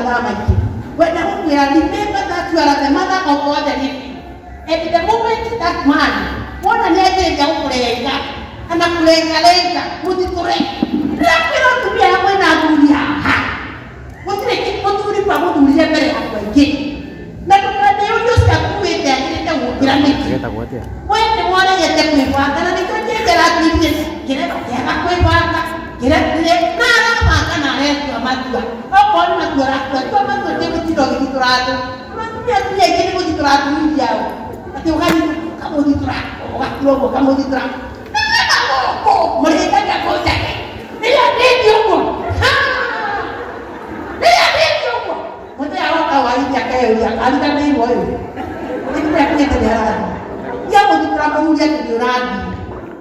Mama. When we are remember that you are the mother of all the living. And the moment that man, one another young kulenga, and a kulenga, put it correct. Let me not to be a when I do ya. What they get what to the power to live again. Not they will just have to wait there in the wood. When the water gets the quick water, and they can get the activities, get it, get a quick water, get it, upon Matura, Thomas will never do it to Rado. Not yet getting with the Rado in Yao. But you have come with the track, or what global come with the track. Oh, Marita, they are dead, you they are dead, you what they are our India, and the name was it. Young with the track who get to Radi.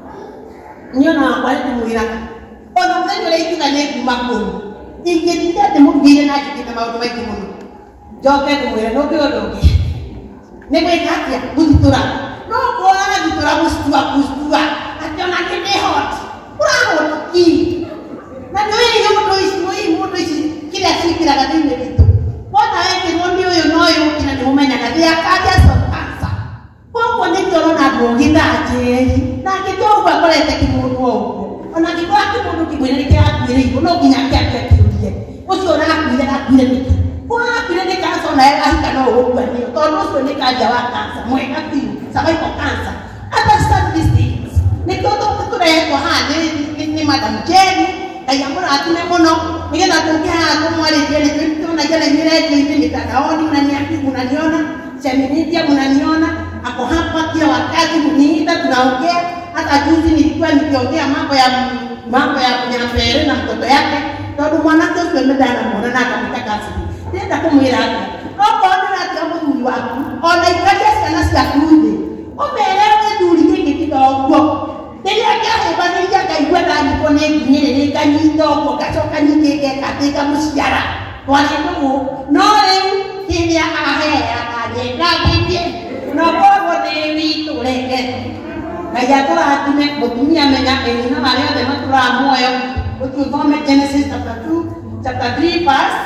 You know, why do we not? Oh, no, then you can make Ingin the movie and I get about making money. Jogging away, no good. Never got ya, Butura. No, go on, Butura was to a Bustua. I don't like it hot. Wow, eat. Now, you know, kill a secret at the end. What I can only know you in a woman and they are cardias of cancer. What when they don't have no hidden? Now, get over what I take you more. On a department when they can't believe, no, we have kept you. What's your act with that? What will they cancel? I can know when you almost when they can't have cancer. More happy, survival cancer. Understand these things. They go to the head for hand in Madame Jenny. I am not at the mono. We are not going to have more than Jenny. I get a minute with the Taoni Maniaki Munaniona, Seminitia Munaniona, a Pohapa, or Kazi Munita, now get. Hata juzi nilikuwa nikiongea mambo ya kunyafere na mtoto yake ndio mwanake kwenda muona na akamtaka asibi nenda kumwira hapo ona kama mwili wako ona ikaje sana siakude umeelewa duli kiki kidogo ndio yake bani yake kaigwa ndani kone nyine nikanyito kwa kachoka nyike katika msiara wale no hivi ahe akaje no kwa dewi tuleke Kaya tu hati mek bukunya menya ini na hari ada matura moyo. Betul tu mek Genesis chapter 2, chapter 3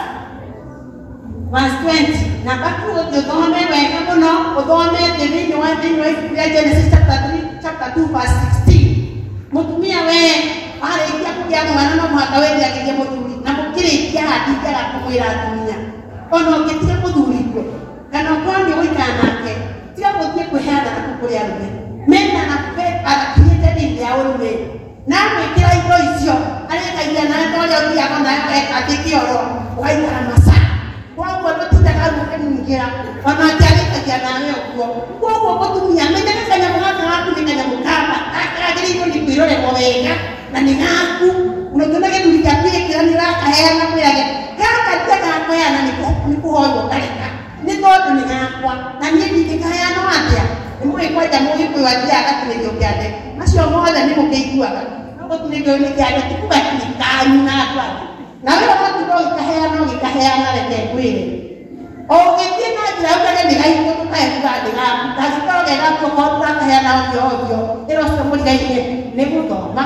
verse 20. Nampak tu betul tu mek mereka pun no, betul mek jadi jual Genesis chapter 2 verse 16. Bukunya hari ini aku yang mana no matawe dia kerja muturi. Nampak kiri dia hati dia aku mira dunia. Ono kita muturi tu. Karena kau dia ikanake. Dia muturi kuhara aku kuliah tu. Mena na para kiete di yaulwe na me kira ito isyo ale kaya na to yo dia kana atiki oro wai na masa kwa kwa tu ta ka mu kira ona jali kaya na yo kwa tu ya me na kanya mga na tu ni kanya mukama aka diri ko ni piro le movenga na ni ngaku unataka ke tulikapie kira ni ra kaya na kwa yake kaka dia na kwa ya na ni ko hoyo kalika ni to ni ngakwa na ni ni kaya no atia Mwe kwa jamu ipo wadia akati ndio kiade. Masio moja ni mkeikua. Hapo tunigeo ni kiade tukuba kikanyu na kwa. Na wewe watu ndio ikahea na lete kweli. O kitina kila ukaje ni kai kwa tukae kwa dinga. Kazi kwa ga kwa kwa kahea na ovyo. Ilo somo ni kai ni mto ma.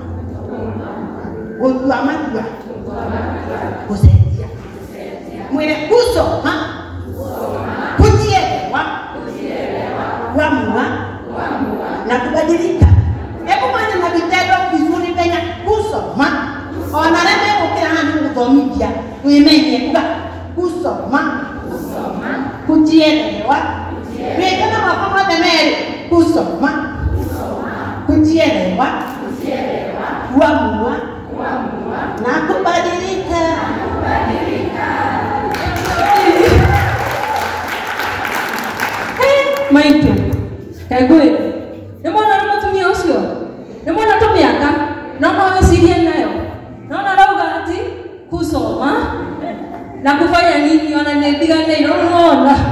Utu amadwa. Kusaidia. Mwene kuso ha. Kuamua na kubadilika. Hebu mwana na vitendo vizuri tena kusoma. Ona leo ukira handu kutomia. Kuimenye kusoma. Kujielewa. Wewe kama mama temere kusoma. Kujielewa. Kuamua na kubadilika. Maitu, kayak gue, demona nama tu miosio, demona tu miaka, nama sirian nayo, nama lau ganti, kusoma, nak kufanya nini orang netigan ni, orang lah.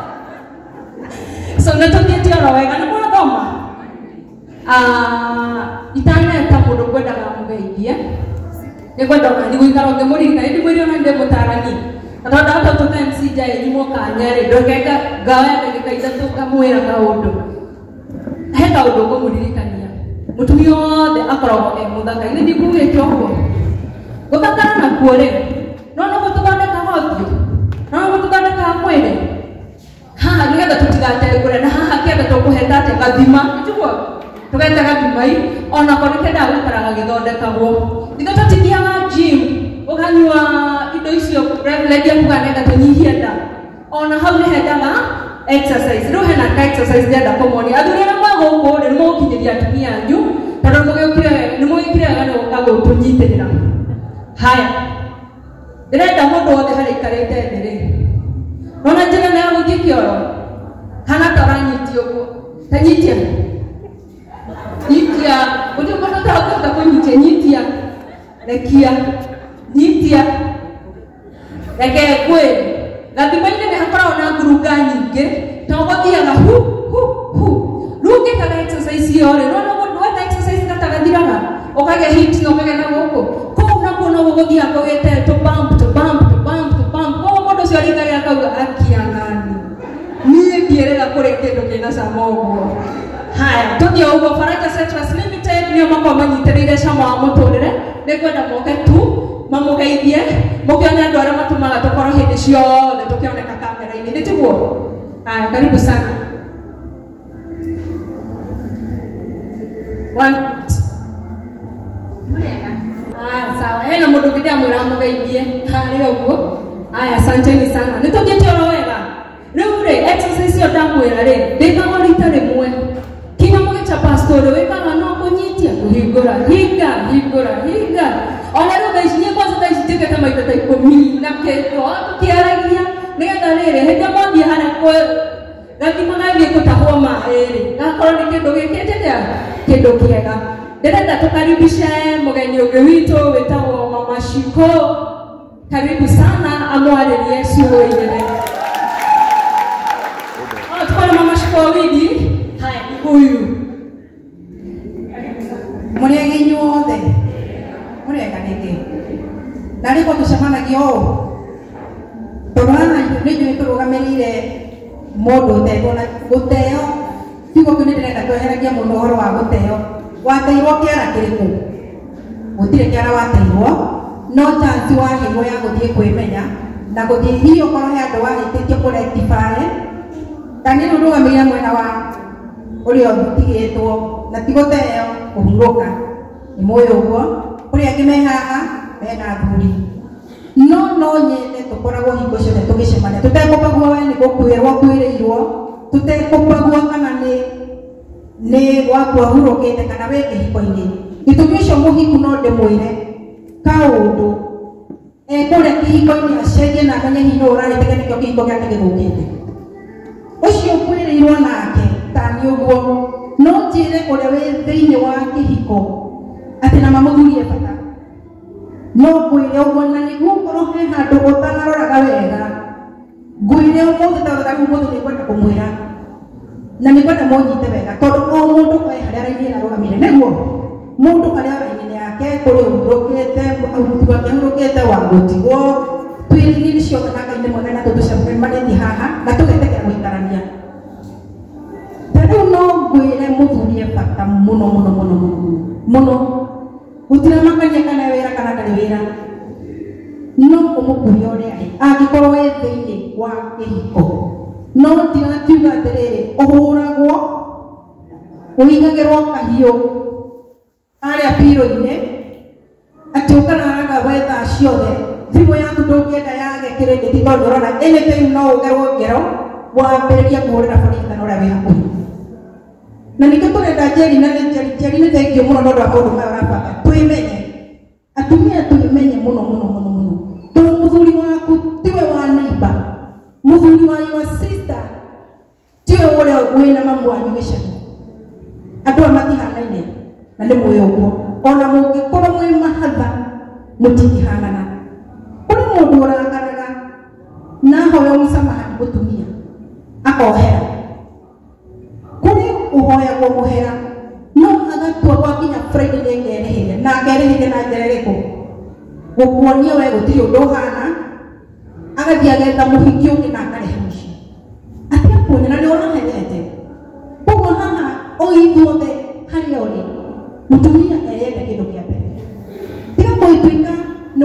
So nato dia tiada orang, kan apa nama? Itanya tak bodoh gue dah kamu dia, dia gue dah ni gue kalau kemuri kita, ini gue orang dia mutarani. Atau dapat tu kan si jaya ni mau kanyari, dok kayak gaya kayak kita tu kamu yang tahu tu. Tahu dok kamu dirikan dia. Mutumio de akro muda kayak ini dibuat cokok. Kau tak nak boleh. Nono kau tu kan kamu tu. gathima njugo tugeta gathimai ona koreke ndaga karaga githondekagwo thigata tithiaga gym ukanyua indo icio revenue kuga nenda tunyihie nda ona hau ni hendaga exercise riu hena ka exercise ndenda kumuonia athuri na magogo ni mukinyiria atumia anyu tondu mugikire gano kago tunyitirira haya ndĩrenda mũndũ wothe harĩa ikarĩte thĩ rĩ ona njĩra nĩ ya gũthiĩ kĩoro kana taranyiti ũguo tanyitia nyitia gũthiĩ mũndũ ũtahota kũnyitia nyitia rekia nyitia reke kwĩ gathima-inĩ nĩ hakoragwo na ngurunga nyingĩ tondũ gũthiaga hu rĩu ũngĩkaga exercise ĩyo rĩ rona mũndũ wetha exercise gatagathiraga ũkagĩa hit ũkagĩa na gũkũ kũu nakuo no gũgũthiaga ũgĩte to bump koguo mũndũ ũcio arĩkagia akauga akia nani niĩ ndiĩrĩga kũrĩa kĩndũ kĩna cama ũguo haya tũthiĩ ũguo Faraja Citrus Limited nĩo makorwo manyitĩrĩire cama wa mũtũrĩre nĩ kwenda moke tu mamũgeithie mũkĩone andũ arĩa matũmaga tũkorwo hĩndĩ ciothe tũkĩoneka kamera-inĩ nĩ tiguo haya karibu sana sawa hena mũndũ ũngĩ ndĩamwĩra mũgeithie harĩa ũguo aya asanteni sana nĩ tũthiĩte oro wega rĩu rĩ exercise ĩyo ndamwĩra rĩ ndĩkaga rita rĩmwe kinya mũgĩca pastor wĩkaga no kũnyitia kũhingũra hinga ona rĩu thaa ici niĩ kwanza thaa ici njĩkĩte maita ta 10 na kĩndũ tũkĩaragia nĩgetha rĩrĩ hĩndĩ mwathiĩ harĩa gathima gathiĩ gũtahwo maĩ rĩ gakorwo nĩ kĩndũ gĩkĩte kĩndũ kĩega ndĩrenda tũkaribishe mũgeni ũngĩ witũ wĩtagwo Mama Shiko karibu sana amwarĩrie ciugo igĩrĩ tukona Mama Shiko wawili haya huyu mũrĩega inyuothe mũrĩega nĩkĩ na rĩko tũcemanagia ũũ tondũ hana nĩ njũĩ tũrũgamĩrĩire mũndũ ũtegwo na gũteo kiugo kĩu nĩ ndĩrenda tweheragia mũno ũhoro wa gũteo wateirwo kĩara kĩrĩkũ gũtirĩ kĩara wateirwo no chance waheirwo ya gũthiĩ kwĩmenya na gũthiĩ hihi ũkorwo he andũ wahĩtĩtio kũrectify tani rĩu rũgamĩrĩra mwena wa ũrĩa ũtigĩtwo na ti gũteo kũhurũka nĩ mũĩ ũguo kũrĩa angĩ me haha mena athuri no nyende tũkoragwo hingo ciothe tũgĩcemania tũtekũmbagwo we nĩ gũkuĩrwo kwĩrĩirwo tũtekũmbagwo kana nĩ wakua hurũkĩte kana wĩ kĩhiko-inĩ gĩtũmi ũcio mũhiku no ndĩmwĩre kaũndũ ekũrĩa kĩhiko-inĩ acenjie na amenye hihi no ũrarĩtĩge nĩkĩo kĩhiko gĩake gĩthũkĩte ũcio ũkwĩrĩirwo nake tani ũguo no njĩre ũrĩa wĩ thĩinĩ wa kĩhiko atĩ na mamũthurie bata no ngwĩre ũguo na nĩguo ũkorwo he handũ ũtanaroraga wega ngwĩre ũmũthĩ tondũ ũmũthĩ nĩ kwenda kũmwĩra na nĩ kwenda mũnyite wega tondũ o mũndũ kwĩ harĩa raini ĩrarũgamire nĩguo mũndũ harĩa raini yake kũrĩ ũhurũkĩte aruti wake ahurũkĩte wa gũtigwo twĩrĩgĩrĩ ciothe na Ngai nĩ mwega na tũtũcemanĩtie haha na tũgetekera gũikarania rĩu no ngwĩre mũthurie bata mũno gũtirĩ makania kana wĩra kana ndarĩ wĩra no ũmũkurie ũrĩa arĩ angĩkorwo wĩ thĩinĩ wa kĩhiko no ndirakiuga atĩrĩrĩ ũhũragwo ũigagĩrwo kahiũ harĩa piro-inĩ atĩ ũkararaga wetha ciothe thimũ yaku ndũngĩenda yage kĩrĩndĩti tondũ ũrona anytime no ũgerwo ngero wambĩrĩria kũhũrĩra borithi kana ũrĩa wĩ hakuhĩ na nĩkĩo tũrenda Njeri nĩ thengiũ mũno nĩ ũndũ wa maũndũ maya ũrabanga twĩmenye atumia twĩmenye mũno tondũ mũthuri waku tiwe wa neighbor mũthuri wa your sister tiwe ũrĩa wĩna mamu wanyu gĩcagi andũ aya matihanaine na nĩ mũĩ ũguo ona mũngĩkorwo mwĩ mahatha mũtingĩhanana kũrĩ mũndũ ũrakaraga na ahoya mũsamahani mũtumia akohera kũrĩ ũhoyagwo mũhera no agatua gwakinya Friday nĩ ngerĩhĩre na ngerĩhĩre na njĩra ĩrĩkũ gũkuonia we gũtirĩ ũndũ ũhana agathiĩ agetha mũhiki ũngĩ na akarehe mũciĩ atĩ akuonia na nĩ ũrahenete koguo haha ũithuothe harĩa ũrĩ mũtumia eyende kĩndũ kĩa mbere tiga gũituĩka nĩ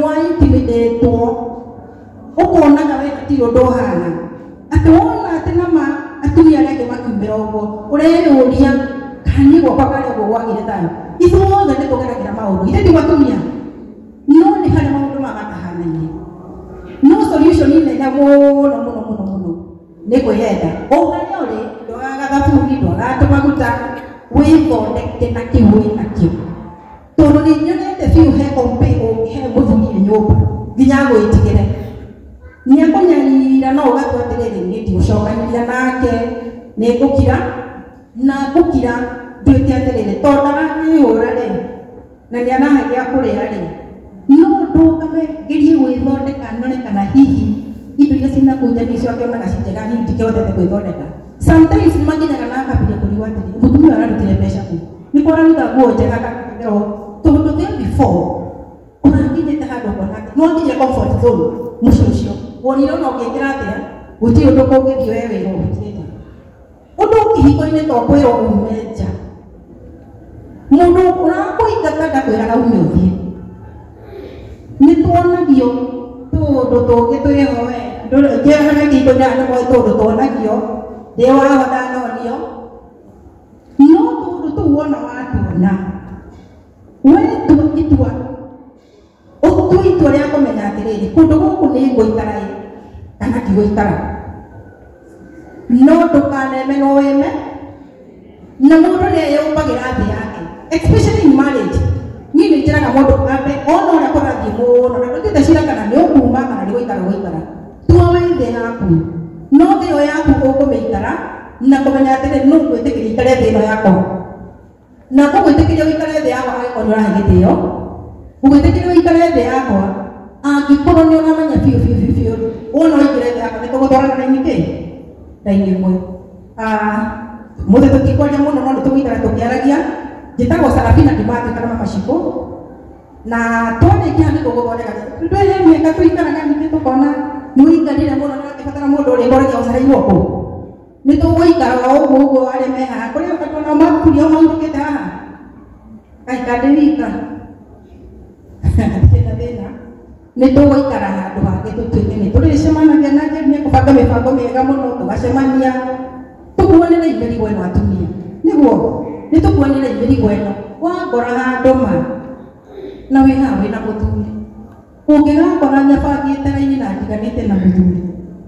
waintimidĩtwo ũkonaga we hatirĩ ũndũ ũhana atĩ wona atĩ nama atĩ atumia arĩa angĩ makiumĩra ũguo ũreyũria kana gwakwa karĩa ũguo gwagire thayo ithuothe nĩ tũgeragĩra maũndũ ithe ti atumia no nĩ harĩa maũndũ magatahanaine no solution nene mũno mũno mũno mũno nĩ kwĩyenda o harĩa ũrĩ ndwagaga thabuni ndwagaga tũmaguta wĩthondeke na kĩu wĩnakĩo tondũ nĩ nyonete biũ he ũngĩhe mũthuri nyũmba nginya gwĩtigĩre nĩekũnyarira no ũgatua atĩrĩrĩ nĩ ndigũcokanĩria nake nĩ ngũkira na ngũkira nduĩke atĩrĩrĩ tondũ arakĩhũra rĩ na nĩ anahe gĩa kũrĩa rĩ no ndũgame ngerie gwĩthondeka none kana hihi indo iria ciĩna kũu nja nĩcio akĩonaga cinjega hihi ndikĩhotete gwĩthondeka sometimes nĩmanginyaga na akambĩrĩria kũrigwo atĩrĩ mũtumia ararutire mbeca kũ nĩ kũraruta nguo njega kakĩgerwo tondũ there before ũrakinyĩte handũ ũkona atĩ no nginya comfort zone mũciĩ ũcio wonire ona ũngĩkĩra atĩa gũtirĩ ũndũ kũngĩthiĩ we wĩra ũhutĩte ũndũ kĩhiko-inĩ to kwĩrwo ume nja mũndũ ũrakũingata ndakwĩraga ume ũthiĩ nĩ tuonagio tũndũ tũngĩ twĩho we njehana kĩhiko-inĩ andũ moĩ tũndũ tuonagio ndĩ waho ndanonio no tũndũ tũu wona watuona we tua itua ũtue itua rĩa kũmenya atĩrĩrĩ kũndũ gũkũ nĩ ngũikara kana ndigũikara no ndũkaneme no wĩme na mũndũ nĩeyũmbagĩra thĩ yake especially in marriage niĩ nĩ njĩraga mũndũ ambe ona ũrĩa kũrathiĩ mũno na ndũtĩte cira kana nĩ ũkuma kana nĩ gũikara gũikara tua wĩ thĩ yaku no thĩ ĩyo yaku ũkũmĩikara na kũmenya atĩrĩrĩ no gwĩtĩkĩria ikare thĩ ĩno yakwa na kũgwĩtĩkĩria ũikare thĩ yakwa angĩkorwo nĩ ũrahe gĩtĩo ũgwĩtĩkĩria ũikare thĩ yakwa angĩkorwo nĩ ũramenya biũ biũ biũ biũ wona ũingĩre thĩ yakwa nĩ tũgũtwarana raini kĩ raini ĩmwe mũthĩ tũtikwaria mũno no nĩ tũgũikara tũkĩaragia njĩtagwo Sarafina Kimathi kana Mama Shiko na twarĩkia nĩ tũgũthondeka ndwehe mĩaka tũikaraga ningĩ tũkona nĩ ũikarire mũno nĩ ũkĩbatara mũndũ ũrĩa ũrĩa ũcareirwo kũ nĩ tũgũikara ũguo ũguo arĩa me haha kũrĩa ũkatona makuria maurũkĩte haha kaikande wika kĩna thĩna nĩ tũgũikara handũ hangĩ tũtuĩke nĩ tũrĩcemanagia na njĩra nĩ kũbanga mĩbango mĩega mũno tũgacemania tũkuanĩre imĩrigo ĩno atumia nĩguo nĩ tũkuanĩre imĩrigo ĩno wangora handũ ma na wĩ haha wĩna mũthuri ũngĩgakora nyabangĩte raini na ndiganĩte na mũthuri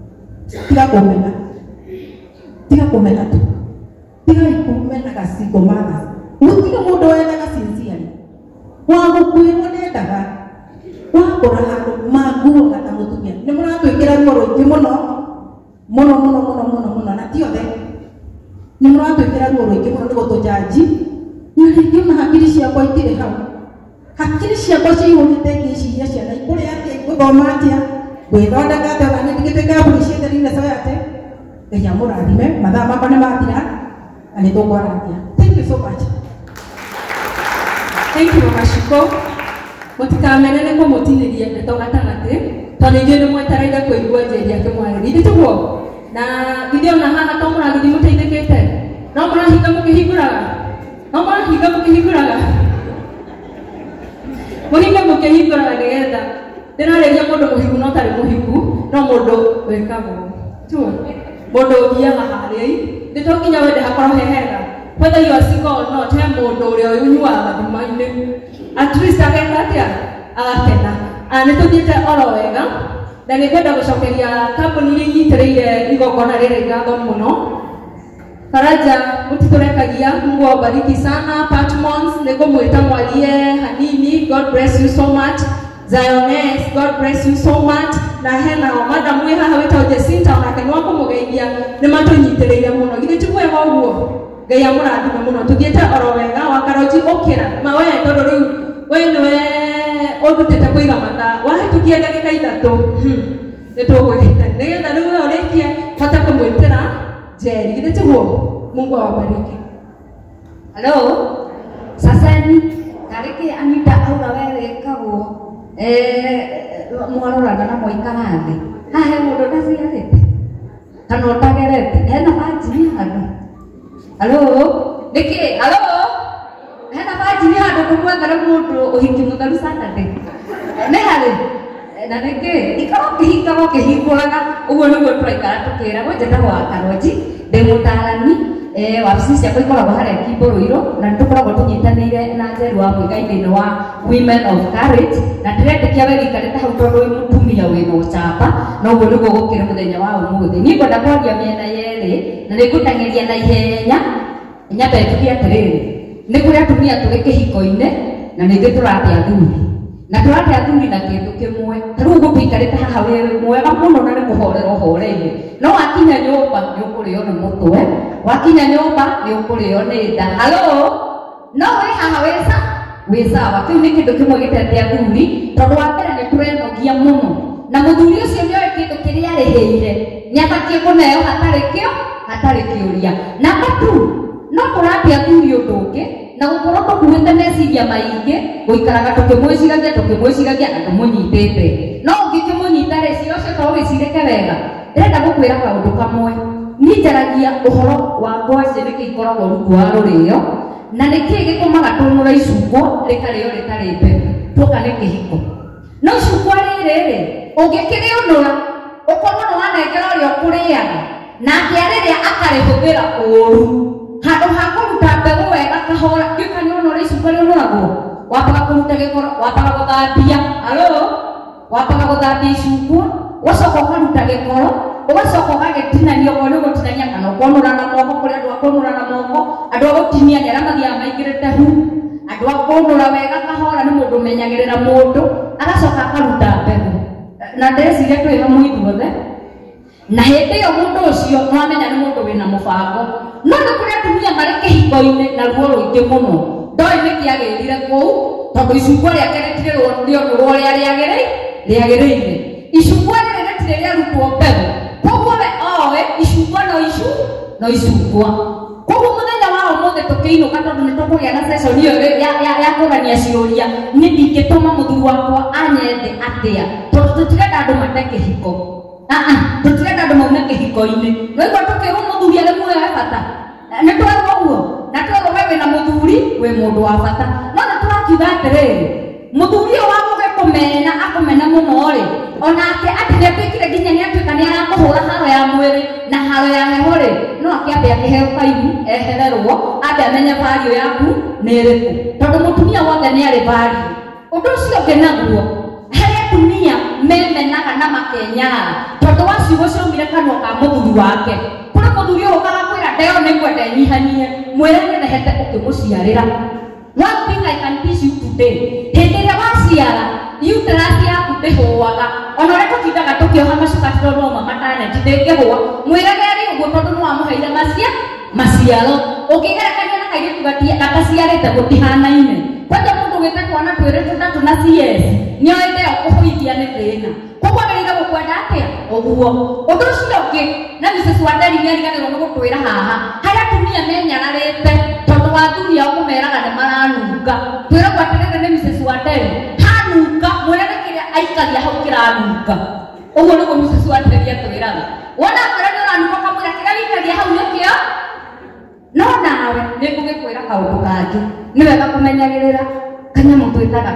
tiga kũmena tu tiga ikũmena gacingo matha gũtirĩ mũndũ wendaga sincerely wagũkuĩrwo nĩendaga wakora handũ manguoga ta mũtumia nĩ mũratwĩkĩra ruo rũingĩ mũno mũno mũno mũno mũno mũno na ti othe nĩ mũratwĩkĩra ruo rũingĩ mũno nĩ gũtũjanji na rĩngĩ ona hakiri ciakwa itirĩ hau hakiri ciakwa ciihũrĩte ngĩciria ciana ikũrĩa atĩa gũthoma atĩa gwĩthondeka atĩa ona nĩndigĩtuĩka appreciated society Ngai amũrathime mathaa makwa nĩ mathira na nĩ tũkwarangia thank you so much. Thank you Mama Shiko. Mũtikamene nĩ kũmũtinĩria ndeto gatagatĩ tondũ inyuĩ nĩ mwetereire kũigua njĩri yake mwarĩri ithĩ tiguo na githĩ ona hana to mũragĩthiĩ mũteithĩkĩte no mũrahinga mũkĩhingũraga mũhinga mũkĩhingũraga nĩgetha ndĩrarĩria mũndũ mũhiku no tarĩ mũhiku no mũndũ wĩkagwo tuo mũndũ ũthiaga harĩa nĩ to nginya wende hakorwo he hega whether you are single or not he mũndũ ũrĩa ũnyuaga thima-inĩ at least ageka atĩa agakena nĩ tũthiĩte oro wega na nĩ kwenda gũcokeria kambuni iria inyitĩrĩire igongona rĩrĩ ngatho mũno Faraja mũtitũrekagia Mungu awabariki sana Patmons nĩ ngũmwĩta mwarie hanini God bless you so much Zioness God bless you so much na hena madam wĩ haha wĩtagwo Jacinta onake nĩ wa kũmũgeithia nĩ matũnyitĩrĩire mũno githĩ ti mwega ũguo Ngai amũrathime mũno tũthiĩte oro wega wa Karoji ũkĩra ma we tondũ rĩu we nĩwe ũndutĩte kũiga mathaa wahĩtũkia ndagĩka ithatũ nĩ tũgwĩte nĩgetha rĩu we ũrĩkie bata kũmwĩtĩra Jerry githĩ tiguo Mungu awabariki. Hello sasani kariki Anita aura wewe kago mwarorana na moikara thĩ haha he mũndũ ndaciarĩte kana ũtagerete hena banjiri handũ Hello nĩkĩ hello hena banjiri handũ kũmwekera mũndũ ũhiki mũtheru Saturday nĩ harĩ na rĩngĩ ikorwo kĩhingũraga ũguo nĩguo tũraikara tũkĩra njĩtagwo wa Karoji ndĩ mũtarani wabici ciakwa ikoragwo harĩa Kĩmbũrũiro na nĩtũkoragwo tũnyitanĩire na Njeri wa Mũigai thĩinĩ wa Women of Courage na ndĩrendĩkia we gĩikarĩte hau tondũ wĩ mũtumia wĩna ũcamba na ũguo nĩguo gũkĩra mũthenya wa ũmũthĩ. Niĩ ngwenda kwaria mĩena yerĩ na nĩngũteng'eria na ihenya nyambe tuge atĩrĩrĩ nĩ kũrĩ atumia tũrĩ kĩhiko-inĩ na ningĩ tũrate athuri na tũrate athuri na kĩndũ kĩmwe ta rĩu gũtũikarĩte haha wĩ mwega mũno na nĩ kũhorera ũhoreire no wakinya nyũmba nĩ ũkũrĩo nĩ mũtwe wakinya nyũmba nĩ ũkũrĩo nĩ nda. Halo no wĩ haha wĩ sawa kĩu nĩ kĩndũ kĩmwe gĩtete athuri tondũ wa mbere nĩ tũrenogia mũno na mũthuri ũcio nĩoĩ kĩndũ kĩrĩa arĩhĩire nĩabatiĩ kũneo hatarĩ kĩũria. Namba 2 no tũrate athuri ũndũ ũngĩ na gũkorwo tũkuĩte meciria maingĩ gũikaraga tũkĩmwĩciragia na tũmũnyitĩte no ũngĩkĩmũnyita rĩ cio ũcio to ũgĩcirĩke wega. Ndĩrenda gũkwĩra kaũndũ kamwe niĩ njaragia ũhoro wa ngwacĩ nĩkĩ ikoragwo rungu wa rũrĩo na nĩkĩ gĩtũmaga tũnũra icungwa rĩkarĩo rĩtarĩ mbegũ tuoka nĩ kĩhiko. No icungwa rĩrĩ ũngĩkĩrĩũnũra ũkorwo nĩ wanengera ũrĩa ũkũrĩaga nake arĩrĩa akarĩhũthĩra ũũru handũ ha kũruta mbegũ wega kahora gĩkanyonora icungwa rĩũnũragwo wambaga kũruta gĩkoro wambaga gũthambia wambaga gũthambia icungwa ũgacoka ũkaruta gĩkoro ũgacoka ũgagĩtinania okorwo nĩ ũgũtinania kana ũkonũra na moko kũrĩ andũ akũnũra na moko andũ agũtinia nĩ arĩa mathiaga maingĩrĩte hu andũ akũnũra wega kahora nĩ mũndũ ũmenyagĩrĩra mũndũ agacoka akaruta mbegũ na ndĩreciria twĩ hamwe ithuothe na hĩndĩ ĩyo mũndũ ũcio nĩwamenya nĩ mũndũ wĩna mũbango. No nĩ kũrĩ atumia marĩ kĩhiko-inĩ na ruo rũingĩ mũno ndoĩ nĩkĩ agĩthire kũu tondũ icungwa rĩake rĩtirĩonũrwo ũrĩa rĩagĩrĩire. Icungwa rĩrĩ rĩtirĩ rĩarutwo mbegũ koguo we oĩ icungwa no icungwa. Koguo mũthenya wa ũmũthĩ tũkĩinũka tondũ nĩ tũkũgĩa na session ĩyo ya kũrania ciũria nĩ ndingĩtũma mũthuri wakwa anyende atĩa tondũ tũtirenda andũ mate kĩhiko tũtirenda andũ maume kĩhiko-inĩ. Noigua tũkĩrwo mũthuri arĩ muoyo bata nĩ twerwo ũguo na twerwo we wĩna mũthuri wĩ mũndũ wa bata no nĩ tũrakiuga atĩrĩrĩ mũthuri ũyũ wagũge kũmena akũmena mũno rĩ onake atĩ nĩatuĩkire nginya nĩatuĩka nĩ arakũhũra haro ya mwĩrĩ na haro ya heho rĩ no akĩambe akĩheo kaimu ehererwo ambe amenye vario yaku nĩ ĩrĩkũ tondũ mũtumia wothe nĩ arĩ vario. Ũndũ ũcio ũngĩ naguo harĩ atumia memenaga na makenyara tondũ wa ciugo ciaumire kanua ka mũthuri wake kũrĩ mũthuri ũyũ ũkaga kwĩra ndeo nĩ ngwenda nyihanyie mwĩre nĩrehete ũkĩmũciarĩra. One thing I can teach you today hĩndĩ ĩrĩa waciara uterus yaku ndĩhũaga ona ũrĩa tũtindaga tũkĩoha macuka tondũ mama taneti ndĩngĩhũa mwĩre geri ũguo tondũ nĩwamũheire maciaro ũngĩgerekania na kairĩtu gataciarĩte gũtihanaine kwanja mũndũ gĩte twana twĩrĩ tũtatũ na CS nĩoĩ ndeo kũhũithia nĩ thĩna koguo agĩrĩire gũkwenda atĩa ũguo. Ũndũ ũcio ũngĩ na Mrs. Wanderi nĩariganĩrwo nĩ gũkwĩra haha harĩa atumia menyararĩte tondũ wathuri ao kũmeraga nĩ maranunga twĩragwo atĩrĩrĩ nĩ Mrs. Wanderi hanunga mwĩrere kĩrĩa aikaria hau kĩranunga ũguo nĩguo Mrs. Wanderi atwĩraga wona kwĩra nĩ ũranunga kamwĩra kĩrĩa gĩikaria hau nĩkĩo. No nawe nĩ ngũgĩkwĩra kaũndũ kangĩ nĩ wega kũmenyagĩrĩra kanyamũ twĩtaga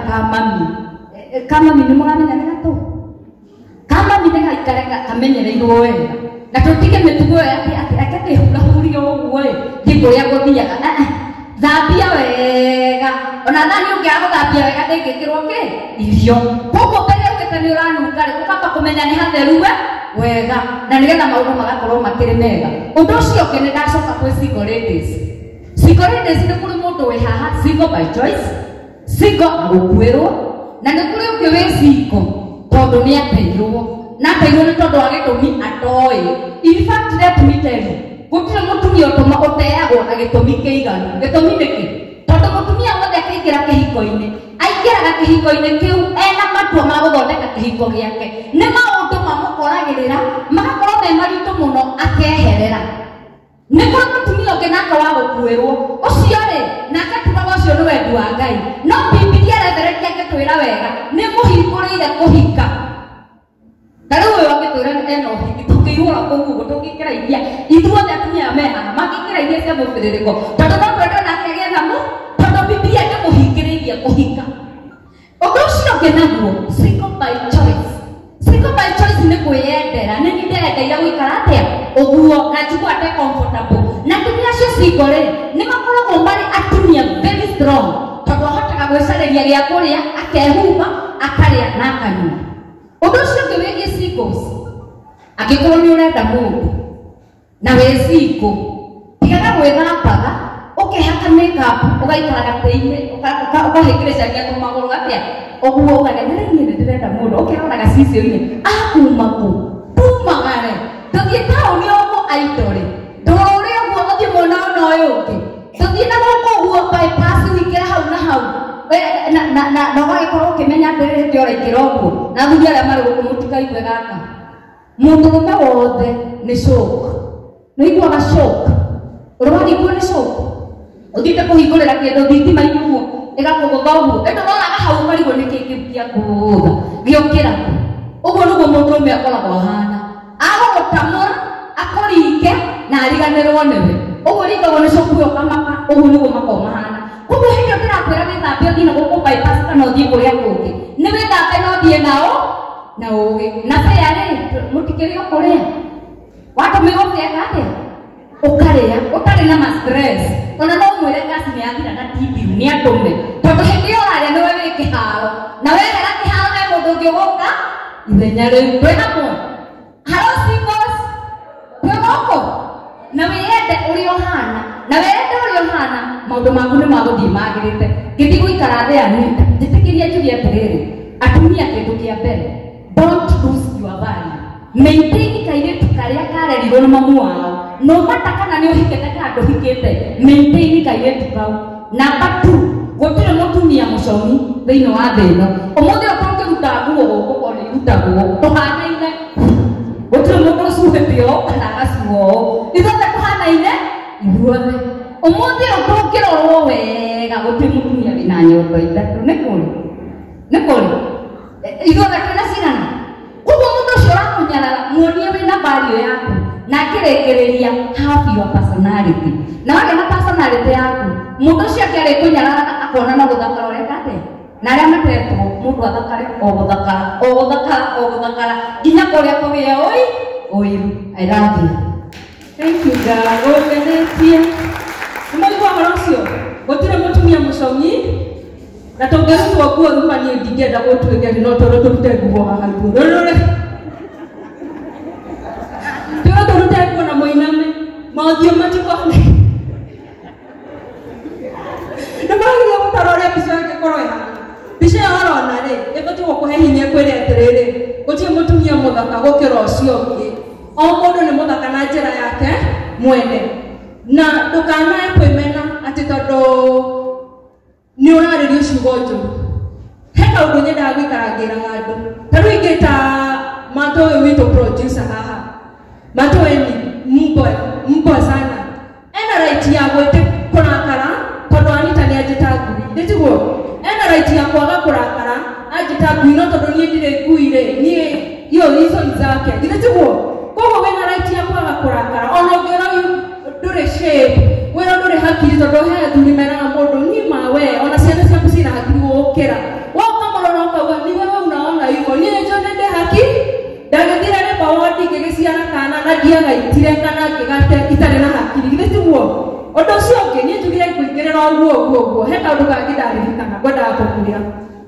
kamami nĩ mũramenya nĩ gatũ kamami nĩ gaikare kamenyereirwo wega na tũtige mĩtugo ĩyo atĩ akĩhurahurio ũguo rĩ ndikũrĩa gũthiaga thambia wega ona thani ũngĩaga gũthambia wega ndĩngĩkĩrwo irio koguo mbere ũgĩte nĩ ũranunga rĩ ũkamba kũmenya nĩ hatheru wega na nĩgetha maũndũ magakorwo makĩrĩ mega. Ũndũ ũcio ũngĩ nĩ ndacoka kwĩ single ladies. Single ladies nĩ kũrĩ mũndũ wĩ haha single by choice single agũkuĩrwo na nĩ kũrĩ ũngĩ wĩ single tondũ nĩ ateirwo na ateirwo nĩ tondũ wa gĩtũmi atoĩ. In fact let me tell you gũtirĩ mũtumia ũteagwo na gĩtũmi kĩiganu. Gĩtũmi nĩkĩ? Tondũ mũtumia wothe akĩingĩra kĩhiko-inĩ aingĩraga kĩhiko-inĩ kĩu ena matua ma gũthondeka kĩhiko gĩake nĩ maũndũ mamũkoragĩrĩra magakorwo me maritũ mũno akeherera. Nĩ kũrĩ mũtumia ũngĩ nake wa gũkuĩrwo ũcio rĩ nake tugaga ũcio nĩ wendi wa Ngai no Bibilia rethereria ngĩtwĩra wega nĩ mũhingũrĩire kũhika. Na rĩu ũyũ angĩtwĩra ena ũhiki tũngĩihũra kũu ũguo tũngĩkĩraithia ithuothe atumia me haha mangĩkĩraithia cia mũbĩrĩrĩko tondũ no twende nake getha tondũ Bibilia nĩmũhingĩrĩirie kũhika. Ũndũ ũcio ũngĩ naguo single by choice Single by choice ni kwiyendera ni ndendeira gwikara atia uguo na njigua ate comfortable na kinya cio cingore ni makoragwo mari atumia very strong tondu ahotaga gwicariria gia kuria akehumba akaria na akanyua undu ucio ngi wigie singles angikorwo ni urenda mundu na we single tigaga gwithambaga ukihaka makeup ugaikara gatei-ini ukahikirecagia tumaguru atia oguo ugagenereria ni ndirenda mundu ukirora gacicio-ini akuma ku tumagare tuthie tauni oguo aitore ndurore oguo uthie mwena uyu ungi tuthie na guku uguo bypass wikira hau na hau na ugagĩkorwo ũkĩmenya atĩrĩrĩ kĩora ikĩra ũguo na thuthi arĩa marĩ gũkũ mũtikaigue gaka mũndũrũme wothe nĩ shock nĩ iguaga shock ũrwagĩkuo nĩ shock ũthiĩte kũhingũrĩra kĩndũ thitima-inĩ ũguo ĩgakũgũtha ũguo ĩndũroraga hau ũkarigwo nĩ kĩĩ gĩakũgũtha gĩokĩra ũguo nĩguo mũndũrũme akoragwo ahana agũgũtamũra akũringe na ariganĩrwo nĩwe ũguo ringagwo nĩ shock ũkamaka ũguo nĩguo makoragwo mahana koguo hĩndĩ ĩyo ndĩrakwĩra wĩthambe ũthiĩ na gũkũ bypass kana ũthiĩ kũrĩa kũngĩ nĩ wĩthambe no thiĩ nao na ũgĩ na bea-rĩ mũtikĩrĩ o kũrĩa watũmĩrwo bĩega atĩa ũkarĩa ũtarĩ na ma-stress ona no mwĩre ngaci nĩ yathira na TB nĩ atũme tondũ hĩndĩ ĩyo ũrarĩa nĩwe wĩ kĩharo na wehera kĩharo he mũndũ ũngĩ ũgũka ithenya rĩu twĩ hamwe haro singles twĩ gũkũ na wĩyende ũrĩ ũhana na wende ũrĩ ũhana maũndũ maku nĩ magũthiĩ magĩrĩte gĩthiĩ gũikara thĩ anita njĩtĩkĩria njuge atĩrĩrĩ atumia kĩndũ kĩa mbere don't lose your value maintain kairĩtu karĩa karerirwo nĩ mamu wao no matter kana nĩ ũhikĩte kana ndũhikĩte maintain kairĩtu kau number 2 gũtirĩ mũtumia mũcomi thĩinĩ wa thĩ ĩno ũmũthĩ ũtangĩruta nguo gũkũ ko nĩ irutagwo tũhanaine gũtirĩ mũndũ ũcuhĩte ũũ kana agacuo ũũ ithuothe tũhanaine ithuothe ũmũthĩ ũtũngĩrorwo wega gũtirĩ mũtumia wĩna nyondo ithatũ nĩ kũrĩ ithuothe twĩna cigana koguo mũndũ ũcio ũrakũnyarara muonie wĩna value yaku na akĩrĩkĩrĩria have your personality na wagĩa na personality yaku mũndũ ũcio akĩarĩkũnyarara akona no gũthakara ũreka atĩa na arĩa matetwo mũndũ athakare o gũthakara nginya kũrĩa kũgĩa ũiru I love you. Thank you God ũngenetie ũmũigua ũhoro ũcio gũtirĩ mũtumia mũcomi na tũngĩrutwo nguo thuma niĩ ndingĩenda gũtuĩke no tondũ tũrute nguo haha igũrũ tiga tũrute nguo na mũiname maũthiũ matikone nĩmagĩrĩire gũtara ũrĩa mbica ĩngĩkorwo ĩhana mbica ĩyo ũrona-rĩ ĩbatiĩ gũkũhe hinya kwĩre atĩrĩrĩ gũtirĩ mũtumia mũthaka gũkĩra ũcio ũngĩ o mũndũ nĩ mũthaka na njĩra yake mwene na ndũkanae kwĩmena atĩ tondũ nĩ ũrarĩrio ciugo njũru he kaũndũ nyendaga gũikarangĩra andũ ta rĩu ingĩta Mato ũyũ witũ producer haha Mato ni mpo sana ena right ya gwĩte kũrakara tondũ Anita nĩ anjĩta ngui ndĩtiguo ena right ya kwaga kũrakara anjĩta ngui no tondũ niĩ ndirĩ ngui-rĩ niĩ iyo hizo ni zake ndĩtiguo koguo wĩna right ya kwaga kũrakara ona ũngĩra ndũrĩ shape wĩra ndũrĩ hakiri tondũ he athuri meraga mũndũ nyima we ona ciana ciaku cina hakiri gũkĩra wokamũrora ũkauga ni wewe unaona hivyo niĩ nĩnjũ nĩndĩ hakiri ndagĩthire rĩmba wodi ngĩgĩciara kana na ndiagaitire kana ngĩgate itarĩ na hakiri githĩtiguo ũndũ ũcio ũngĩ niĩ njugire kũingĩrĩra ũguo he kaũndũ kangĩ ndaririkana ngwendaga kũkwĩra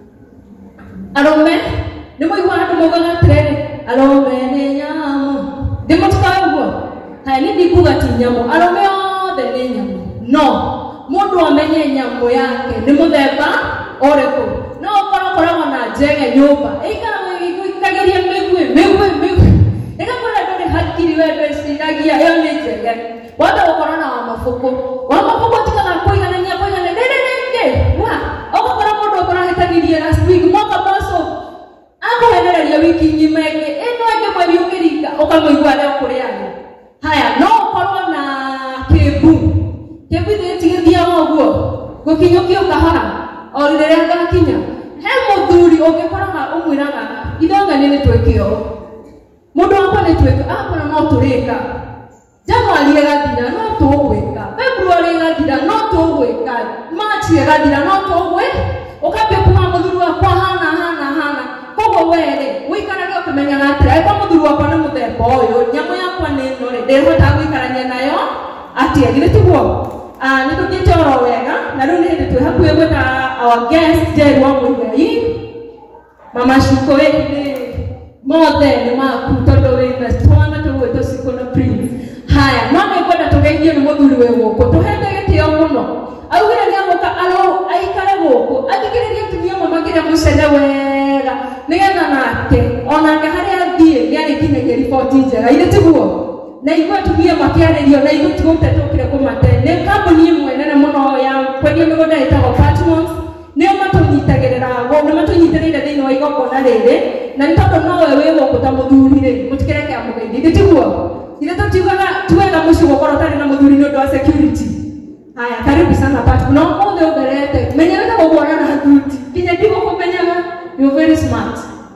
arũme nĩ mũiguaga andũ maugaga atĩrĩrĩ arũme nĩ nyamũ ndĩmũtukaga ũguo haya niĩ ndikuga ti nyamũ arũme othe nĩ nyamũ no mũndũ amenye nyamũ yake nĩ mũthemba ũrĩkũ no ũkoragwo na njege nyũmba ĩikaraga ĩkagĩria mĩgwĩ ĩgakorwo ndũrĩ hakiri we ndwĩciragia ĩyo nĩ njege wamba gũkorwo na wamabuku tikaga kũiganania rĩrĩ ũgakora mũndũ ũkũrahĩtanirie last week mwaka moco akũhenereria wiki ng'ima ĩngĩ ĩno ĩngĩ mweri ũkĩringa ũkamũigua arĩa ũkũrĩaga haya no ũkorwo na kĩmbu ĩtigĩthiaga ũguo gũkinyũkio kahora o rĩrĩa ngakinya he mũthuri ũngĩkoraga ũmwĩraga ithongani nĩ twĩke ũũ mũndũ wakwa nĩ twĩke akona no tũrĩka Januari ĩgathira no tũgwĩka February ĩgathira no tũgwĩka March ĩgathira no tũgwĩ ũkambia kuma mũthuri wakwa hana koguo koguo were wikaraga ukimenyaga atiri aiko muthuri wakwa ni muthemba uyu nyamu yakwa ni ino ri ndihota gwikarania nayo atia gire tiguo ni tuthiite oro wega na riu ni hindi twi hakuhi gwika our guest Jerry wa Muigai mama Shuko ni mothe ni maku tondu wina twana tugwita Shuko na Prince haya no ni kwenda tugeithio ni muthuri we guku tuhende gitio muno augire ni amuka alo aikare guku athikiriria tumia mama nginya mucene wega nigetha nake onake haria athie ni arikinyagia riboti njega ire tiguo na igua tumia makiaririo na igua tugute tukire kumate ni kambuni imwe nene muno ya kwendia migunda itago Patmos nio matunyitagirira go ni matunyitirire thiini wa igongona riri na ni tondu nowe wi guku ta muthuri ri mutikireke amugeithie ire tiguo ire tutiugaga tuwega muciĩ gukorwo tari na muthuri ni undu wa security. Haya, karibu sana Pat. No mothe ugerete. Menyerera gugwana na thuti. Kinya ndigo kumenyaga. You very smart.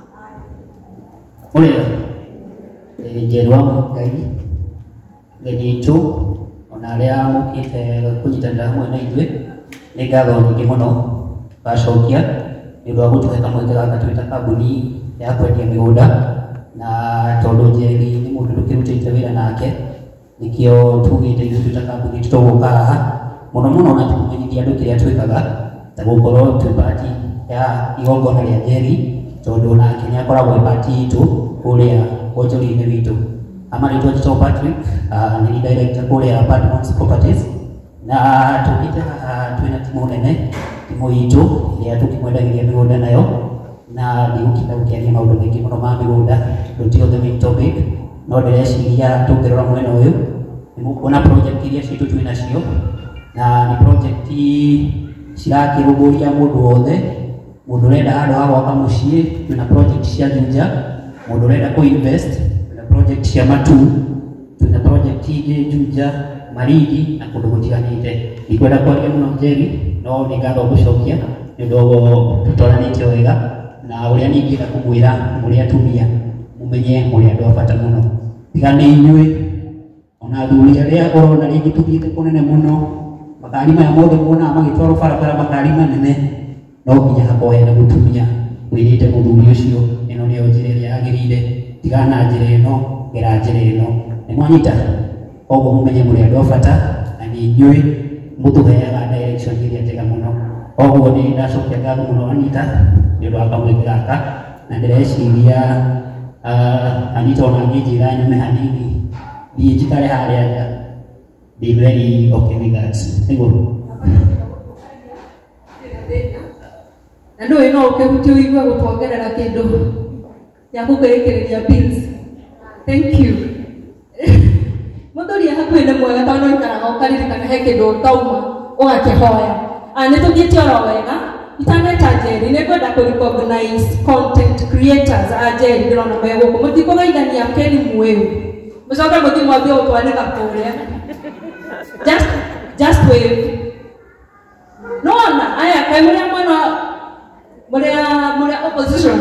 Ole. Jerry wa Muigai. Genitu ona aria mukite kunyitanira hamwe na ithuĩ nĩ ngatho nyingĩ mũno bacokia nĩ ũndũ wa gũtũhe kamweke gaka twĩ ta kambuni ya kwendia mĩgũnda na tondũ Jerry nĩ mũndũ tũkĩrutĩte wĩra nake nikio tugite ithuĩ twĩ ta kambuni tũgũka haha muno muno na tũmenyithia andũ kĩrĩa twĩkaga ta gũkorwo twĩ pati ya igongona rĩa Jerry tondũ nake nĩ akoragwo pati itũ kũrĩa wonjoria-inĩ witũ. Amarĩtwo njĩtagwo Patrick nĩ director kũrĩa Patmos Properties na tũkĩte haha twĩna timũ nene timũ itũ ĩrĩa tũkĩmwendagĩria mĩgũnda nayo na ndigũkĩenda gũkĩaria maũndũ maingĩ mũno ma mĩgũnda tũtio the main topic no ndĩreciria tũngĩrora mwena ũyũ nĩ mũkuona project iria citũ twĩ nacio na nĩ project cirakĩrũmbũria mũndũ wothe mũndũ ũrenda handũ ha gwaka mũciĩ twĩna project cia Juja mũndũ ũrenda kũ-invest twĩna project cia Matu twĩna project ingĩ Juja Marindi na kũndũ gũtiganĩte. Ndikwenda kwaria mũno Jerry no nĩ ngatho gũcokia nĩ ũndũ tũtwaranĩte wega na ũrĩa ningĩ ingĩenda kũmwĩra mũrĩ atumia mũmenye mũrĩ andũ a bata mũno tiga nĩ inyuĩ ona athuri arĩa ũrona rĩngĩ tũthiĩte kũnene mũno makari maya mothe muonaga magĩtwarwo barabara makari manene no nginya hakorwo hena mũtumia wĩrĩte mũthuri ũcio ĩno nĩyo njĩra ĩrĩa yagĩrĩire tiga na njĩra ĩno gera njĩra ĩno nĩ mwanyita koguo mũmenye mũrĩ andũ a bata na nĩ inyuĩ mũtũheaga direction ĩrĩa njega mũno koguo nĩ ndacokia ngatho mũno Anita nĩ ũndũ wa kamweke gaka na ndĩreciria Anita ona angĩnjĩra nyume hanini thiĩ njikare harĩa nja be very okay with that nĩguo na ndũĩ no ũkĩhutia ũigue gũtuongerera kĩndũ gĩa gũkĩrĩkĩrĩria bills. Thank you. Mũthuri hakuhĩ nĩ mwega tondũ ũikaraga ũkaririkana he kĩndũ ũtauma ũgakĩhoya. Nĩ tũthiĩte oro wega itaneta Jerry nĩ ngwenda kũ-recognize content creators a Jerry ndĩrona me gũkũ mũtikũgeithania Kenny Mweu mũcoke mũthiĩ mwambie gũtwanĩka kũrĩa just wave no ona aya kaĩ mũrĩa mwena mũrĩa opposition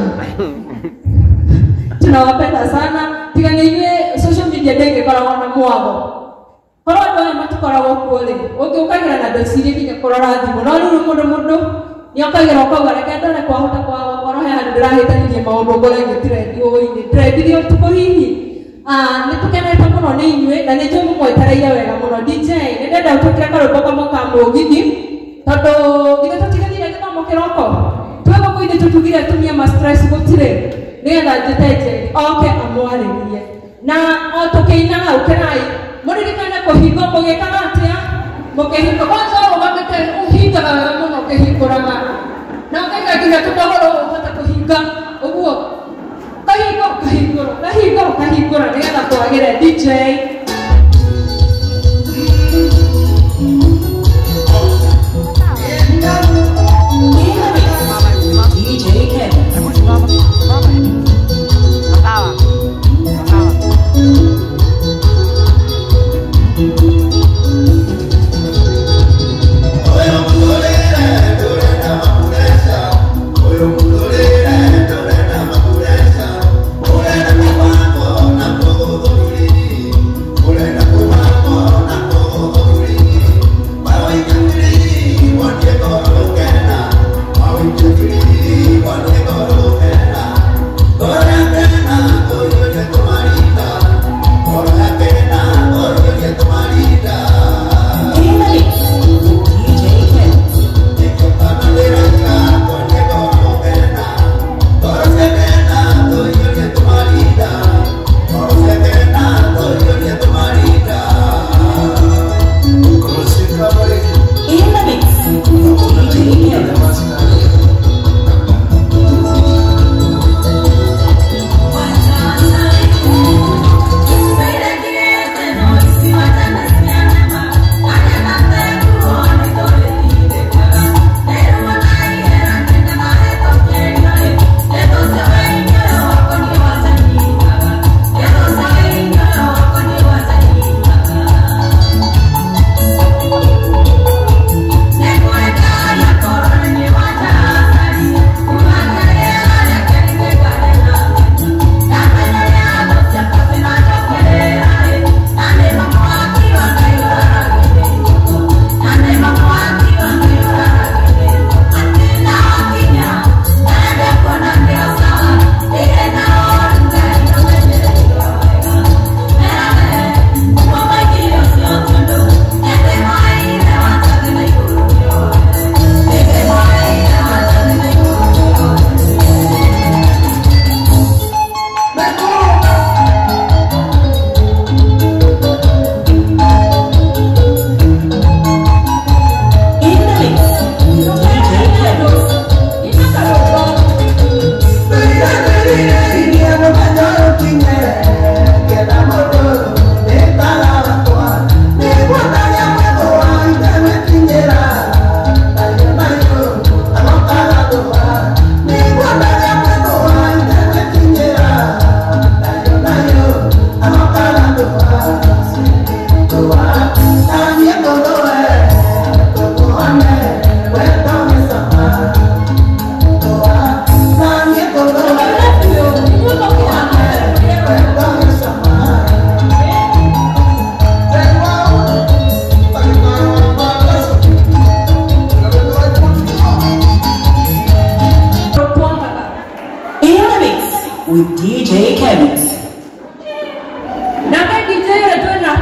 tunawapenda sana tiga nĩ inyuĩ social media ndĩngĩkoragwo na mwago korwo andũ aya matikoragwo kuo rĩ ũngĩũkagĩra na ndecirie nginya kũrora thimũ no rĩu mũndũ nĩ okagĩra ũkauga reke ndore kwahota kwakorwo he handũ ndĩrahĩtanĩrie maũndũ ngore ngĩtrendi ũĩ trendirie ũtukũ hihi nĩ tũkenete mũno nĩ inyuĩ na nĩ njũĩ mũmwetereire wega mũno DJ nĩ ndenda ũtũkĩre karwĩmbo kamwe ka mũgithi tondũ githĩ tũtigĩthire gĩthomo kĩroko twĩ gũkũ ithuĩ tũtugire atumia ma stress gũtirĩ nĩgetha njĩte Jerry oke amwarĩrie na o tũkĩinaga ũkĩrai mũririkane kũhingo mũgĩkaga atĩa mũkĩhingo kwanza ũrũgamĩte ũhingaga wega mũno ũkĩhingũraga na ũkaiga nginya tũndogoro ũhote kũhinga ũguo kahingũra nĩgetha twagĩre DJ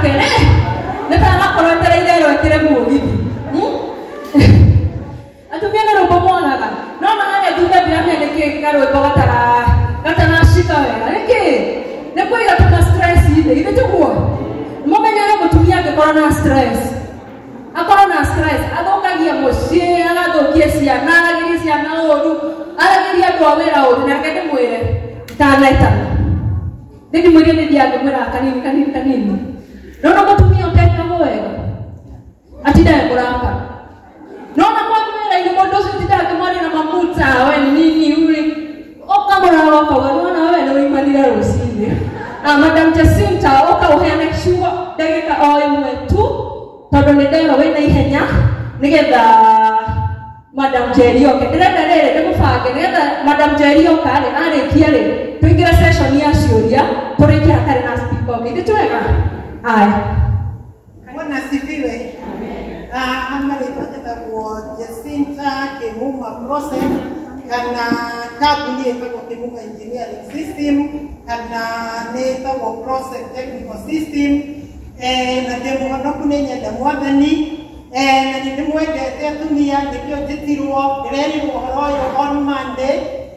kere netara korotera idero ekire mugithi atumia na robo mwana no maana thutha birame neke karwimbo gatara shika wega neke ne kuiga tuna stress ile tuguo mumenyere mutumia angikora na stress akora na stress athokagia mucii agathokia ciana aragiria ciana ũru aragiria andũ a wĩra ũru nake ndĩmwĩre itanetana ndĩmwĩre nĩndiangĩmwĩra kanini nona mutumia ũtekagwo wega atindaye kũrakara nona kwa wĩra-inĩ mũndũ ũcio tindaye kũmwarĩra mamuta we nini uri ũkamũraga ũkauga nona we nĩũimanire rũcinĩ Madam Jacinta ũkaũheana kiugo ndagĩka o ĩmwe tu tondũ nĩndero wĩna ihenya nĩgetha Madam Jerry oke ndĩrenda rĩrĩ ndĩmũbange nĩgetha Madam Jerry oka rĩ arĩkia rĩ tũingĩre session ya ciũria tũrĩkia hatarĩ na speaker oke ndĩtwega aya Bwana asifiwe. Ama nĩtwetagwo Jacinta Kĩmuma Process kana kambuni ĩtagwo Kĩmuma Engineering System kana nĩtagwo Process Technical System na ndĩmũhonoku nĩ nyenda mwathani na nĩndĩmwendete atumia nĩkĩo njĩtirwo ndĩrerirwo ũhoro ũyũ on Monday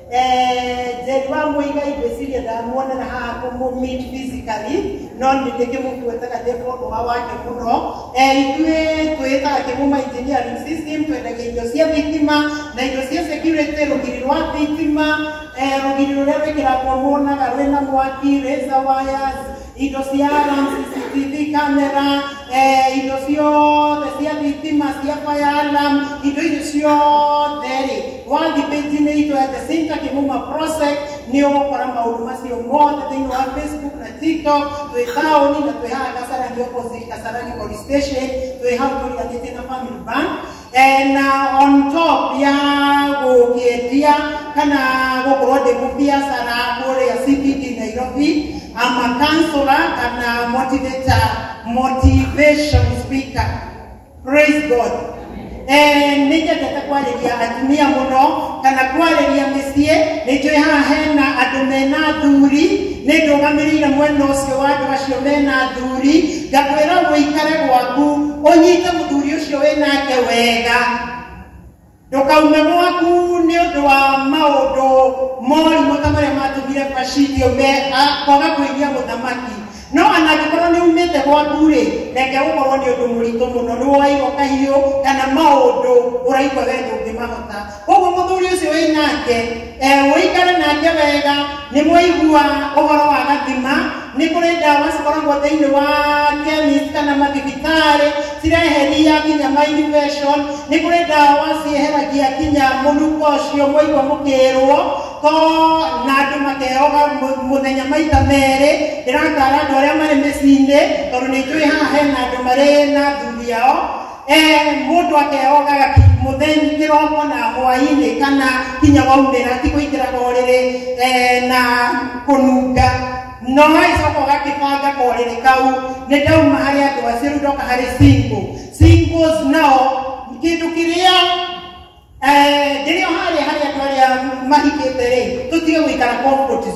Jerry wa Muiga igwĩciria ndamuonera haha kũmũ-meet physically no nĩndĩkĩmũbuataga ndĩbũndũ wa wake mũno ithuĩ twĩtaga Kĩmuma Engineering System twendagia indo cia thitima na indo cia security rũgiri rwa thitima rũgiri rũrĩa rwĩkĩragwo muonaga rwĩna mwaki razor wires indo cia alarm CCTV camera indo ciothe cia thitima cia fire alarm indo icio ciothe rĩ wathi page-inĩ itũ ya Jacinta Kĩmuma Process nĩ ũgũkora maũndũ macio mothe thĩinĩ wa Facebook na TikTok twĩ taũni na twĩ haha Kasarani opposite Kasarani police station twĩ hau tũriganĩtie na Family Bank na on top ya gũkĩendia kana gũkorwo ndĩ mũbiacara kũrĩa CBD Nairobi ama counselor kana motivation speaker. Praise God. Nĩnyendete kwarĩria atumia mũno kana kwarĩria mĩciĩ nĩnjũĩ haha hena andũ mena thuri nĩndũgamĩrĩire mwena ũcio wa andũ acio mena thuri ngakwĩra wĩikare gwaku ũnyite mũthuri ũcio wĩnake wega ndũkaume gwaku nĩ ũndũ wa maũndũ morimũ ta marĩa matũmire Bashiri kwaga kwĩgia mũthamaki no anangĩkorwo nĩ umĩte gwaku rĩ reke gũkorwo nĩ ũndũ mũritũ mũno nĩ waigua kahiũ kana maũndũ ũraigua we ndũngĩmahota koguo mũthuri ũcio wĩ nake ũikare nake wega nĩ mwaigua ũhoro wa gathima nĩ kũrĩ ndawa cikoragwo thĩinĩ wa chemist kana mathibitarĩ cireheria kinya infection nĩ kũrĩ ndawa cieheragia kinya mũnungo ũcio mwaigua mũkĩrwo na andũ makeoga mũthenya maita merĩ ndĩratara andũ arĩa marĩ mĩciĩ-inĩ tondũ nĩ njũĩ haha hena andũ marĩ na thuri ao mũndũ akeogaga mũthenya kĩroko na hwaĩ-inĩ kana kinya waumĩra ti kũingĩraga ũrĩrĩ na kũnunga no haicoka ũgakĩbanga korĩrĩ kau nĩ ndauma harĩ andũ acio rĩu ndoka harĩ singles nao kĩndũ kĩrĩa ndĩrĩo harĩa andũ arĩa mahikĩte rĩ tũtige gũikara comfort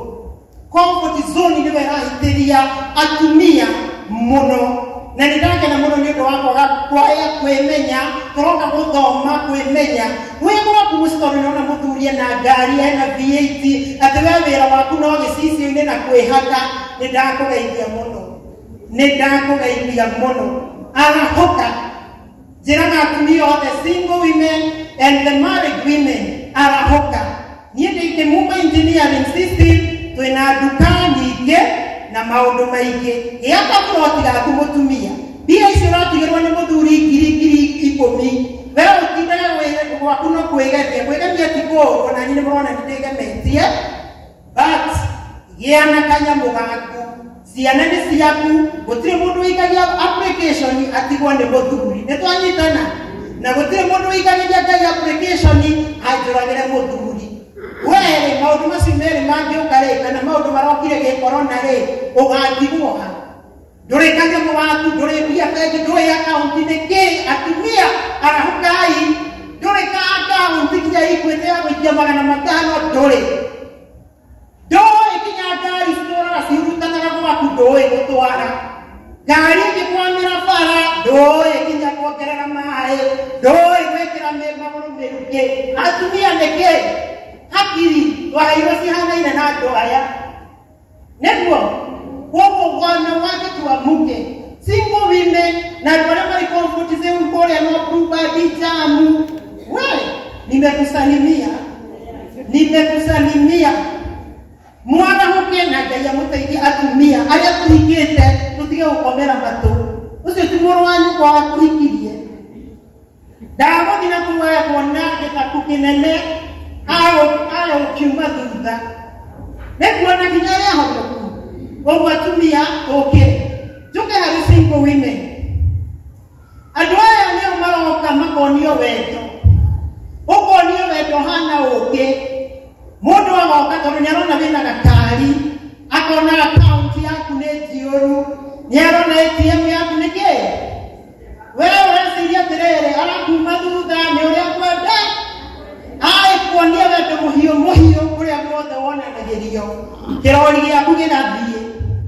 zone nĩwe ĩrahithĩria atumia mũno na nĩndakena mũno nĩ ũndũ wa kwaga kwĩmenya tũroka gũthoma kwĩmenya wĩgwaku mũciĩ tondũ nĩona mũthuri ena ngari ena V8 atĩ we wĩra waku no gĩcicio-inĩ na kwĩhaka nĩndakũgeithia mũno arahoka njĩraga atumia othe single women and the married women arahoka niĩ ndĩ Kĩmuma Engineering System twĩna nduka nyingĩ na maũndũ maingĩ gĩaka ploti gaku mũtumia mbia icio ũratigĩrwo nĩ mũthuri ngiri 10 we ũtindaga gwaku no kwĩgemia ti kũũru ona niĩ nĩmũrona nĩndĩgemetie but gĩa na kanyamũ gaku ciana nĩ ciaku gũtirĩ mũndũ wĩikagia application atigwo nĩ mũthuri nĩtwanyitana na gũtirĩ mũndũ wĩikagĩria Ngai application anjũragĩre mũthuri were maũndũ macio merĩ mangĩũka rĩ kana maũndũ marokire gĩ-korona rĩ ũgatigwo ha ndũrĩ kanyamũ gaku ndũrĩ mbia bengi ndũrĩ akaunti nĩkĩ atumia arahukai ndũrĩ ka akaunti kinya Equity ya gũikia 500 ndũrĩ kinya ngari citũraga ciurutanaga gwaku ndũĩ gũtwara ngari ngikwamira bara ndoe kinya kuongerera maĩ ndoe gwĩkĩra magũrũ mĩrukĩ atumia nĩkĩ hakiri twaheirwo cihanaine na andũ aya nĩguo koguo wana wake tuamuke single women na andũ arĩa marĩ comfort zone kũrĩa no Bluebird Jamu we nimekusalimia mwana huke na Ngai amũteithie atumia arĩa tũhikĩte tũtige gũkomera matũ ũcio ti mũrũ wa nyũkwa wakũhikirie ndagũthiĩ na kumuoya kuona gĩthaku kĩnene agũkiuma thutha nĩkuona nginya arĩa ahotoku koguo atumia tũkĩre njũke harĩ single women andũ aya nĩo maroka makonio wendo ũkonio wendo hana ũngĩ mũndũ agoka tondũ nĩarona wĩna gakari akona akaunti yaku nĩ njiyũru nĩarona ATM yaku nĩkĩ wewe ũreciria atĩrĩrĩ arakuma thutha nĩ ũrĩa kwenda kuonia wendo mũhiũ ũrĩa guothe wonanagĩrio kĩrori gĩaku gĩgathiĩ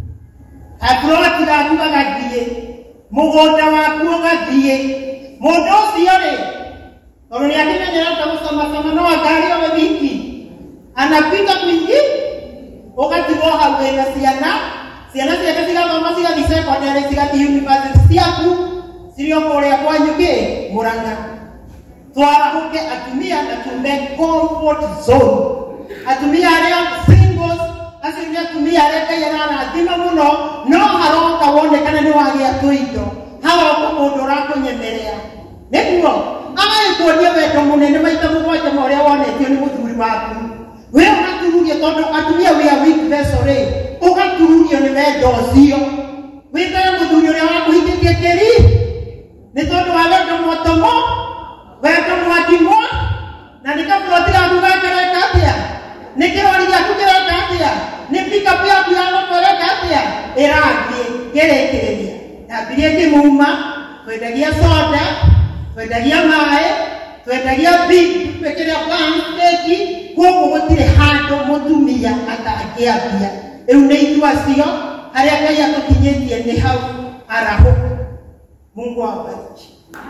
aburoti gaku gagathiĩ mũgũnda waku ũgathiĩ mũndũ ũcio rĩ tondũ nĩakĩmenyera ta gũcamacama no ngari owe wiki anapita kwingi ũgatigwo hau wĩna ciana ciake cigathoma cigathiĩ secondary cigathiĩ university ciaku cirĩ o kũrĩa kwanyu kĩ Mũrang'a twarahuke atumia na tume comfort zone atumia arĩa singles acio nĩ atumia arĩa Ngai ararathima mũno no haroka wonekana nĩ wagĩa tũindo haroka mũndũ ũrakũnyemerea nĩguo agagĩkuonia wendo mũnene maita mũgwanja ma ũrĩa wonetio nĩ mũthuri waku we ũgatururio tondũ atumia we are weak vessel rĩ ũgatururio nĩ wendo ũcio wĩtaga mũthuri ũrĩa wakũhikĩtie kĩri nĩ tondũ wa wendo motomo wendo mwakimwo na nĩ kaburoti gaku gakareka atĩa nĩ kĩrori gĩaku kĩreka atĩa nĩ pikapu yaku yagokoreka atĩa ĩrathiĩ kĩrĩkĩrĩria ndambirie kĩmuma twendagia soda twendagia maĩ twendagia twĩkĩra pancake koguo gũtirĩ handũ mũtumia atangĩambia rĩu nĩ ithuacio harĩa Ngai atũkinyĩtie nĩ hau arahũka Mungu awabariki.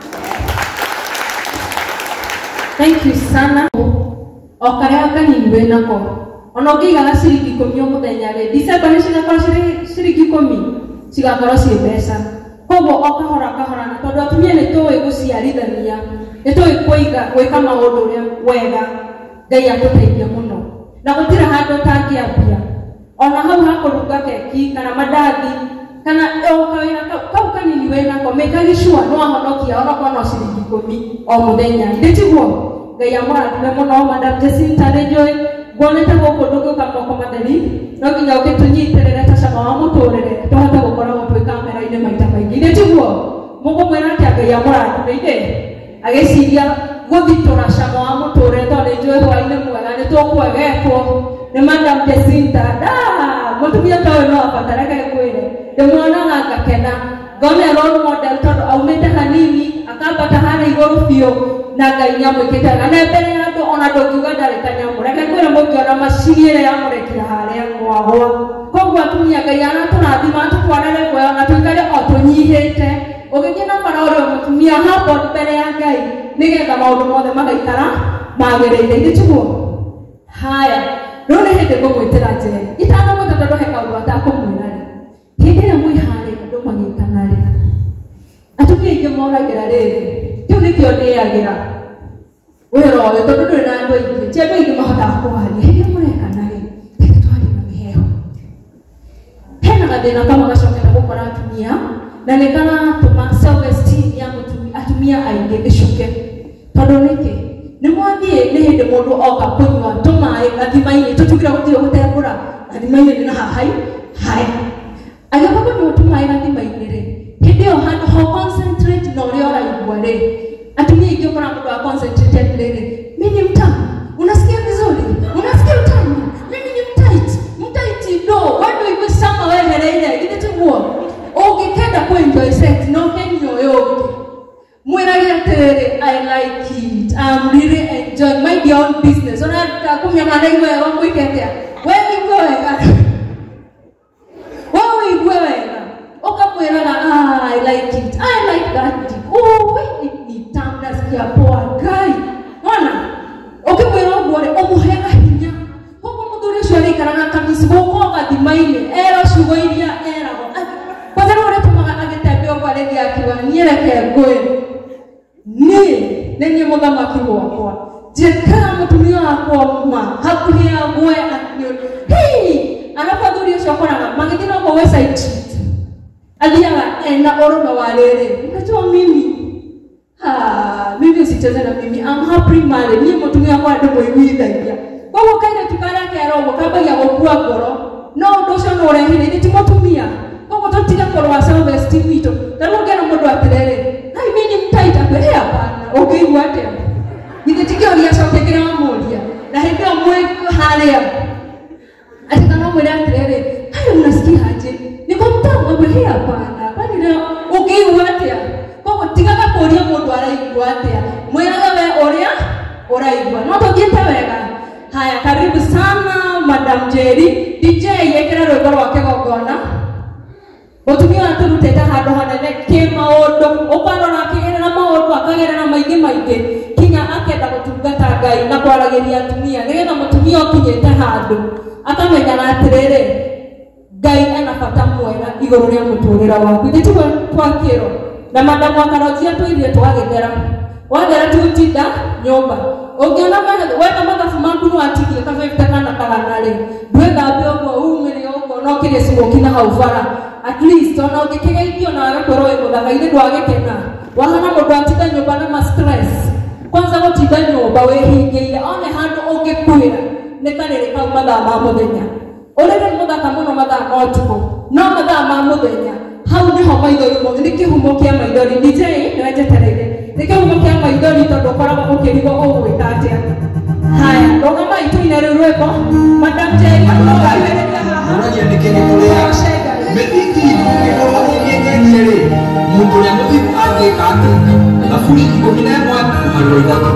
Thank you sana. Okaria kanini we nako. Ono ngigaga ciringi 10 mũthenya rĩ. December nĩ cigakorwo ciringi 10. Cigakorwo ci mbeca. Koguo okahora na tondũ atumia nĩ tũĩ gũciarithania. Nĩ tũĩ gwĩka maũndũ ũrĩa wega. Ngai atũteithie mũno. Na gũtirĩ handũ tangĩambia. Ona hau hakũruga keki kana mandathi kana okawĩra kau kanini we nako mekaga sure no ahonokia ona kwa no ciringi 10 o mũthenya. Ndĩtiguo Ngai amũrathime mũno Madam Jacinta Renjoy gwonete gũkũ ndũngĩũka moko matheri no nginya ũgĩtũnyitĩrĩre ta cama wa mũtũrĩre tũhote gũkoragwo twĩ kamera-inĩ maita maingĩ. Ndĩtiguo mũgũmwĩra atĩ Ngai amũrathime agĩciria gũthitũra cama wa mũtũrĩre tondũ nĩnjũĩ hwainĩ mwega nĩ tũkwegekwo nĩ Madam Jacinta mũtumia ta ũyũ no abatarage kwĩre ndĩmuonaga ngakena ngona role model tondũ aumĩte hanini akambata harĩa igũrũ biũ na Ngai nĩamwĩkĩte na mbere ya andũ ona ndũngiuga ndarĩ ta nyamũ reke kwĩra mũngĩona macini ĩrĩa yamũrekire harĩa mwagwa. Koguo atumia Ngai aratũrathima atũtwarĩre guoya na tũikare o tũnyihĩte ũgĩthiĩ na bara ũrĩa mũtumia hapo mbere ya Ngai nĩgetha maũndũ mothe magaikara magĩrĩire. Ndĩtiguo haya rĩu nĩ hĩndĩ ngũmwĩtĩra njere itanamwĩta tondũ he kaũndũ atakũmwĩra rĩ hĩndĩ ĩrĩa mwĩharĩria andũ magĩtana rĩ atumia aingĩ moragĩra rĩrĩ kĩu nĩkĩo ndĩagĩra wĩra ũyũ tondũ ndũrĩ na andũ aingĩ ti andũ aingĩ mahotaga kũharia hĩndĩ ĩrĩa mũrekana rĩ reke twarie na mĩheho. Hena gathĩna kamwe gacokete gũkora atumia na nĩ karatũma self esteem ya atumia aingĩ ĩcuke tondũ nĩkĩ nĩ mwathiĩ nĩ hĩndĩ mũndũ oka kũnyua tũmaĩ gathima-inĩ tũtugire gũtirĩ gũtembũra gathima-inĩ nĩ na hahai haya agĩũka kũnyua tũmaĩ gathima-inĩ rĩ hĩndĩ ĩyo handũ ho concentrate na ũrĩa ũraigua rĩ atumia aingĩ ũkora mũndũ wa concentrate rĩrĩ mimi mtamu unasikia vizuri unasikia utamu mimi ni mtaiti ndo wendo imesama wehereire githĩ tiguo ũngĩkenda kũenjoy sex no kenyo ũyũ mwĩrage atĩrĩrĩ I like it I'm really enjoying my own business ona kumya manaiwe wamwĩkete wewe igwe wega ũkamwĩraga like it. I like that dick. Oh, ni tamu nasikia poa guy. Ona, ukimwira ogore omuhega hinya. Koko muthuri ucio arikarana kamisi goko gathimaine. Era ciugo iria erago. Kwanza ore tumaga agetembea ogwareria akiwa niereke ngwe. Ni muthamaki wakwa. Jekara mutumia wakwa ma hakuhi ya ngwe akio. Hey! Anapadhuri ucio koraga magithina kwa website. Aliaga ena orono walele. Unajua mimi mimi usicheze na mimi. I'm happy married. Ni mutumia kwa ndugu iwithagia. Kwa kaire tukara kero kaba ya gukua ngoro. No ndocio no rehire ni timotumia. Kwa tutiga ngoro wa self esteem ito. Tarugera mundu atirere. Hai mimi mtaita kwa hapana. Ukiigua ate. Nikitikio ria cokegira muria. Na hindi omwe haria. Ati kana mwira atirere. Hai unasikia aje? Niko mtamu mwe hapana. Kwani leo ukiigua ate. Kwa tigaga kuria mundu araigua ate. Mwiraga we oria oraigua. No tugiete wega. Haya karibu sana Madam Jerry. DJ yekera rwego rwake gogona. Mutumia aturutete handu hanene ki maundu ukarora akigerera maundu akagerera maingi kinya akenda gutungata Ngai na kwaragiria atumia nigetha mutumia ukinyete handu akamenya atiriri Ngai ena bata mwega iguru ria muturira waku ndituwe twakiro na Madam Wakarojia twirie twagethera wagera tutinda nyumba ungiona wena mathabu maku no atigie ka 50 kana kaganari ndwethambe uguo umire uguo no kirie smoki na hau bara at least ona ukigeithio na agakorwo we muthagaine ndwagekena wahana mundu atinda nyumba na stress kwanza gutinda nyumba wehingiire one handu ungikwira ni kariri kau mathaa ma muthenya urire muthaka muno mathaa ma utuku no mathaa ma muthenya hau niho maithori mothe ni kihumo kia maithori DJ niwejetereire ni kihumo kia maithori tondu koragwo ukirigo ugwika atia haya ndonga maituine riu rwimbo Madam Jerry Unaje nikeni muria Methiki ngĩkorwo ngĩnyenyerie mũndũ ũrĩa mũthiru angĩka atĩ thaburi 11 harĩ ithatũ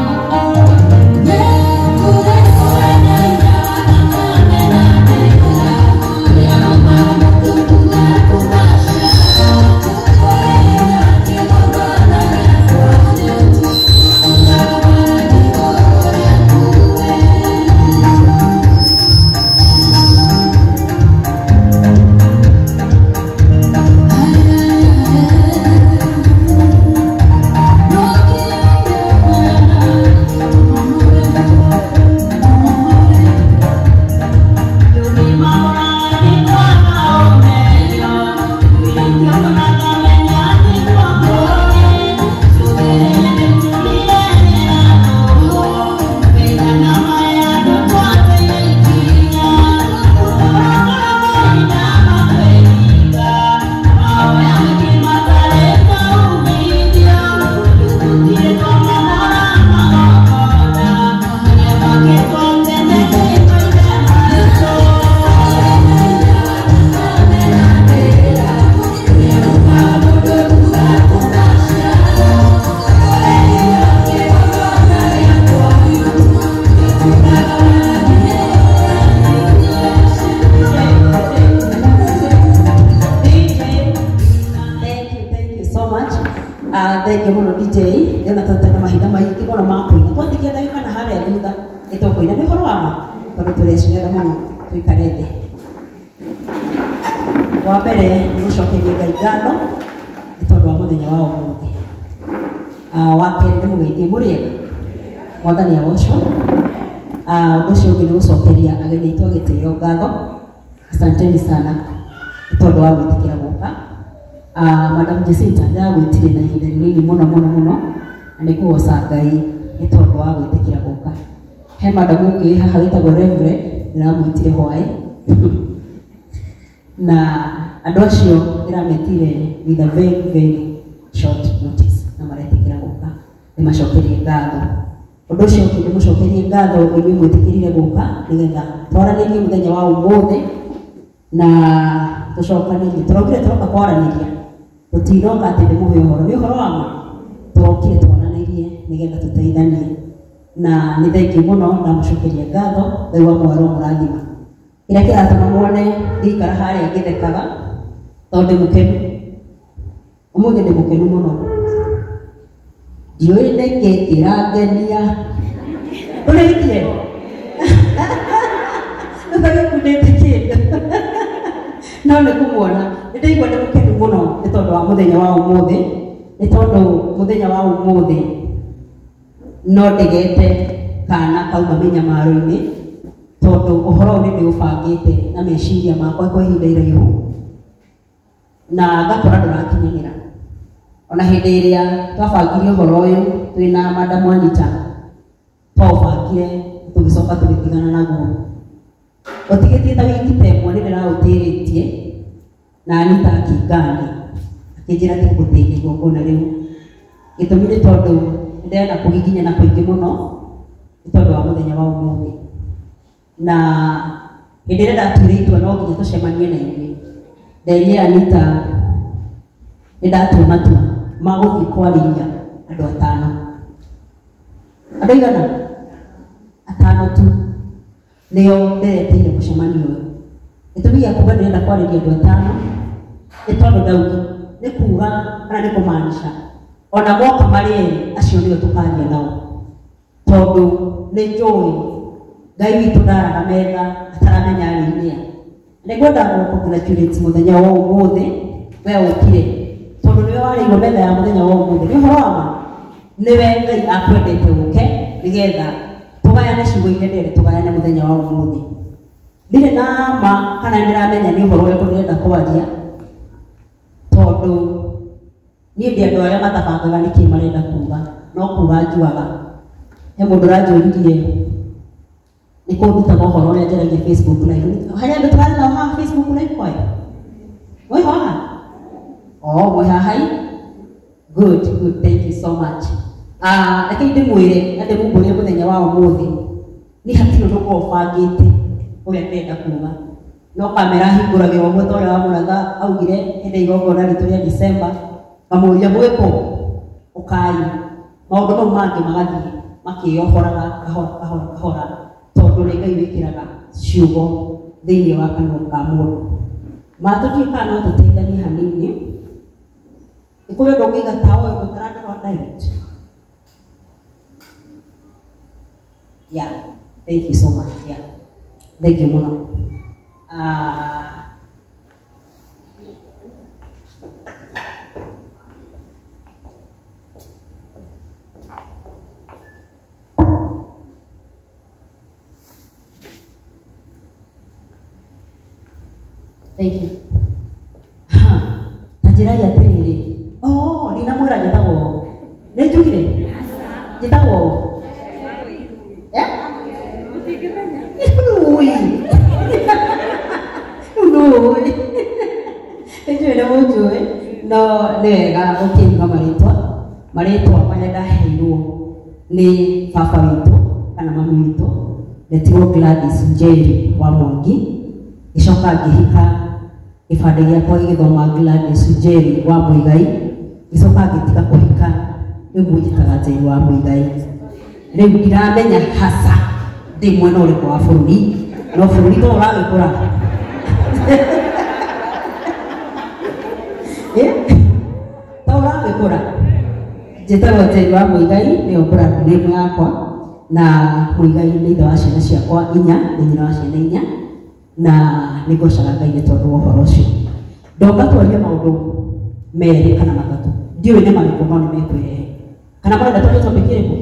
Thank you muno DJ ndena tatana mahinda maingi muno makuina twathikia ndagika na haria thutha itokuina ni horo wama tondu turecirera muno tuikarete wa mbere gucokeria Ngai ngatho ni tondu wa muthenya wa umuthi wa keri ni mugeithie muriega mwathani awocwo undu ucio ungi ni gucokeria ageni aitu agitio ngatho asanteni sana ni tondu wa gwitikira guka Madam Jacinta ndagwitire na ihinda rinini muno ni kuoca Ngai ni tondu wa gwitikira guka he madam ungi haha witagwo Reverend ndiramwitire hwae na andu acio ndirametire with a very short notice na maretikira guka ni macokerie ngatho undu ucio ungi ni mucokerie ngatho ni mwitikirire guka nigetha twaranirie muthenya wa umuthi na tucokanirie turokire turoka kwaraniria tutiroka ati ndi muhe uhoro ni uhoro wama turokire twananirie nigetha tuteithanie na ni thengi muno na mucokeria ngatho Ngai wa mwaro murathima ira kiratuma muone ndikara haria ngithekaga tondu mukenu umuthi ndi mukenu muno ndioi neke kirangenia ulikie ndio kunete kindu no nä kå muona nä ndaigua ndä må kenu må no nä tondå wa må thenya wa å må thä nä tondå må thenya wa å må thä no ndägete kana kauma mä nyamarå-inä tondå å horo nä ndä å bangä te na meciria makwa kwa ihinda iraihu na ngakora ndå rakinyanä ra ona hä ndä ä rä a twabangire å horo å yå twä na Madam Anita twaåbangire tå gä coka tå gä tigana naguo otigetie ta wiki temwe nä ndä raå tä rä tie na Anita akingani akä njä ra tä gå tä kä igongona rä u gä tå mi nä tondå nä ndärenda kå giginya na kå ingä må no nä tondå wa må thenya wa å må thä na hä ndä ä rä a ndatuire itua no nginya tå cemanie na inyuä ndeire Anita nä ndatua matua ma gå thiä kwarĩria andå atano andå igana atano tu nĩo ndereteire mũcemanio ũyũ gĩtũmi gĩa kuga ndĩrenda kwarĩria andũ atano nĩ tondũ ndauga nĩ kuga kana nĩ kũmaanisha ona moka marĩ erĩ acio nĩo tũkaria nao tondũ nĩ njũĩ Ngai witũ ndaraga metha ataramenya arĩ nĩa nĩngwenda gũkũngratulate mũthenya wa ũmũthĩ we ũkire tondũ nĩwe warĩirwo metha ya mũthenya wa ũmũthĩ nĩ ũhoro wa ma nĩwe Ngai akwendete ũke nĩgetha tugayane ciugo irendere tugayane muthenya wa umuthi ndire na ma kana ndiramenya ni horo we kurenda kwaria tondu ni ndi andu aria matabangaga niki marenda kuga no kuga njuaga he mundu ranjuririe ni kuruta mohoro uria njaragia Facebook live haria andu turari nao haha Facebook live kwayo we haha mwe haha good thank you so much lakini ndimwire na ndimumburie muthenya wa umuthi ni hatiro nduko bangite uria ndenda kuga no kamera hingurage omwe tore wa Mũratha augire hĩndĩ igongona ritũ rĩa December amuria mwĩko ukai maundu mau mangĩ magathiĩ makĩohoraga kahora tondũ nĩ Ngai wĩkĩraga ciugo thĩinĩ wa kanua ka mũndũ matũtuĩka no tũteithanie hanini nĩ kũrĩ ũndũ ũngĩiga ta ũyũ ũtarandorwo direct. Yeah, thank you so much. Yeah, thank you, Mona. Thank you. Najira ya tiri. Oh, nina mwira njetago. Nejugire. Njetago. Ya? Ui. Ui. Ejwe mujue. No, nega okinga maritwa marenda heirwo ni baba witũ kana mami witũ Letiro Gladys Njeri wa Mwangi icoka ngĩhika gĩbandĩ gĩakwa gĩgĩthoma Gladys Njeri wa Muigai icoka ngĩtiga kũhika rĩu mũnjĩtaga Njeri wa Muigai rĩu ndiramenya hasa ndĩ mwena ũrĩkũ wa bũrũri no bũrũri to ũragĩkũra to ũragĩkũra njĩtagwo Njeri wa Muigai nĩyo brand name yakwa na Muigai nĩ ithe wa ciana ciakwa 4 nĩ nyina wa ciana 4 na nĩ ngocaga Ngai nĩ tondũ wa ũhoro ũcio ndoka twaria maũndũ merĩ kana matatũ ndiũĩ nĩ marĩkũ no nĩ mekwĩrehe kana marenda twarie topic ĩrĩkũ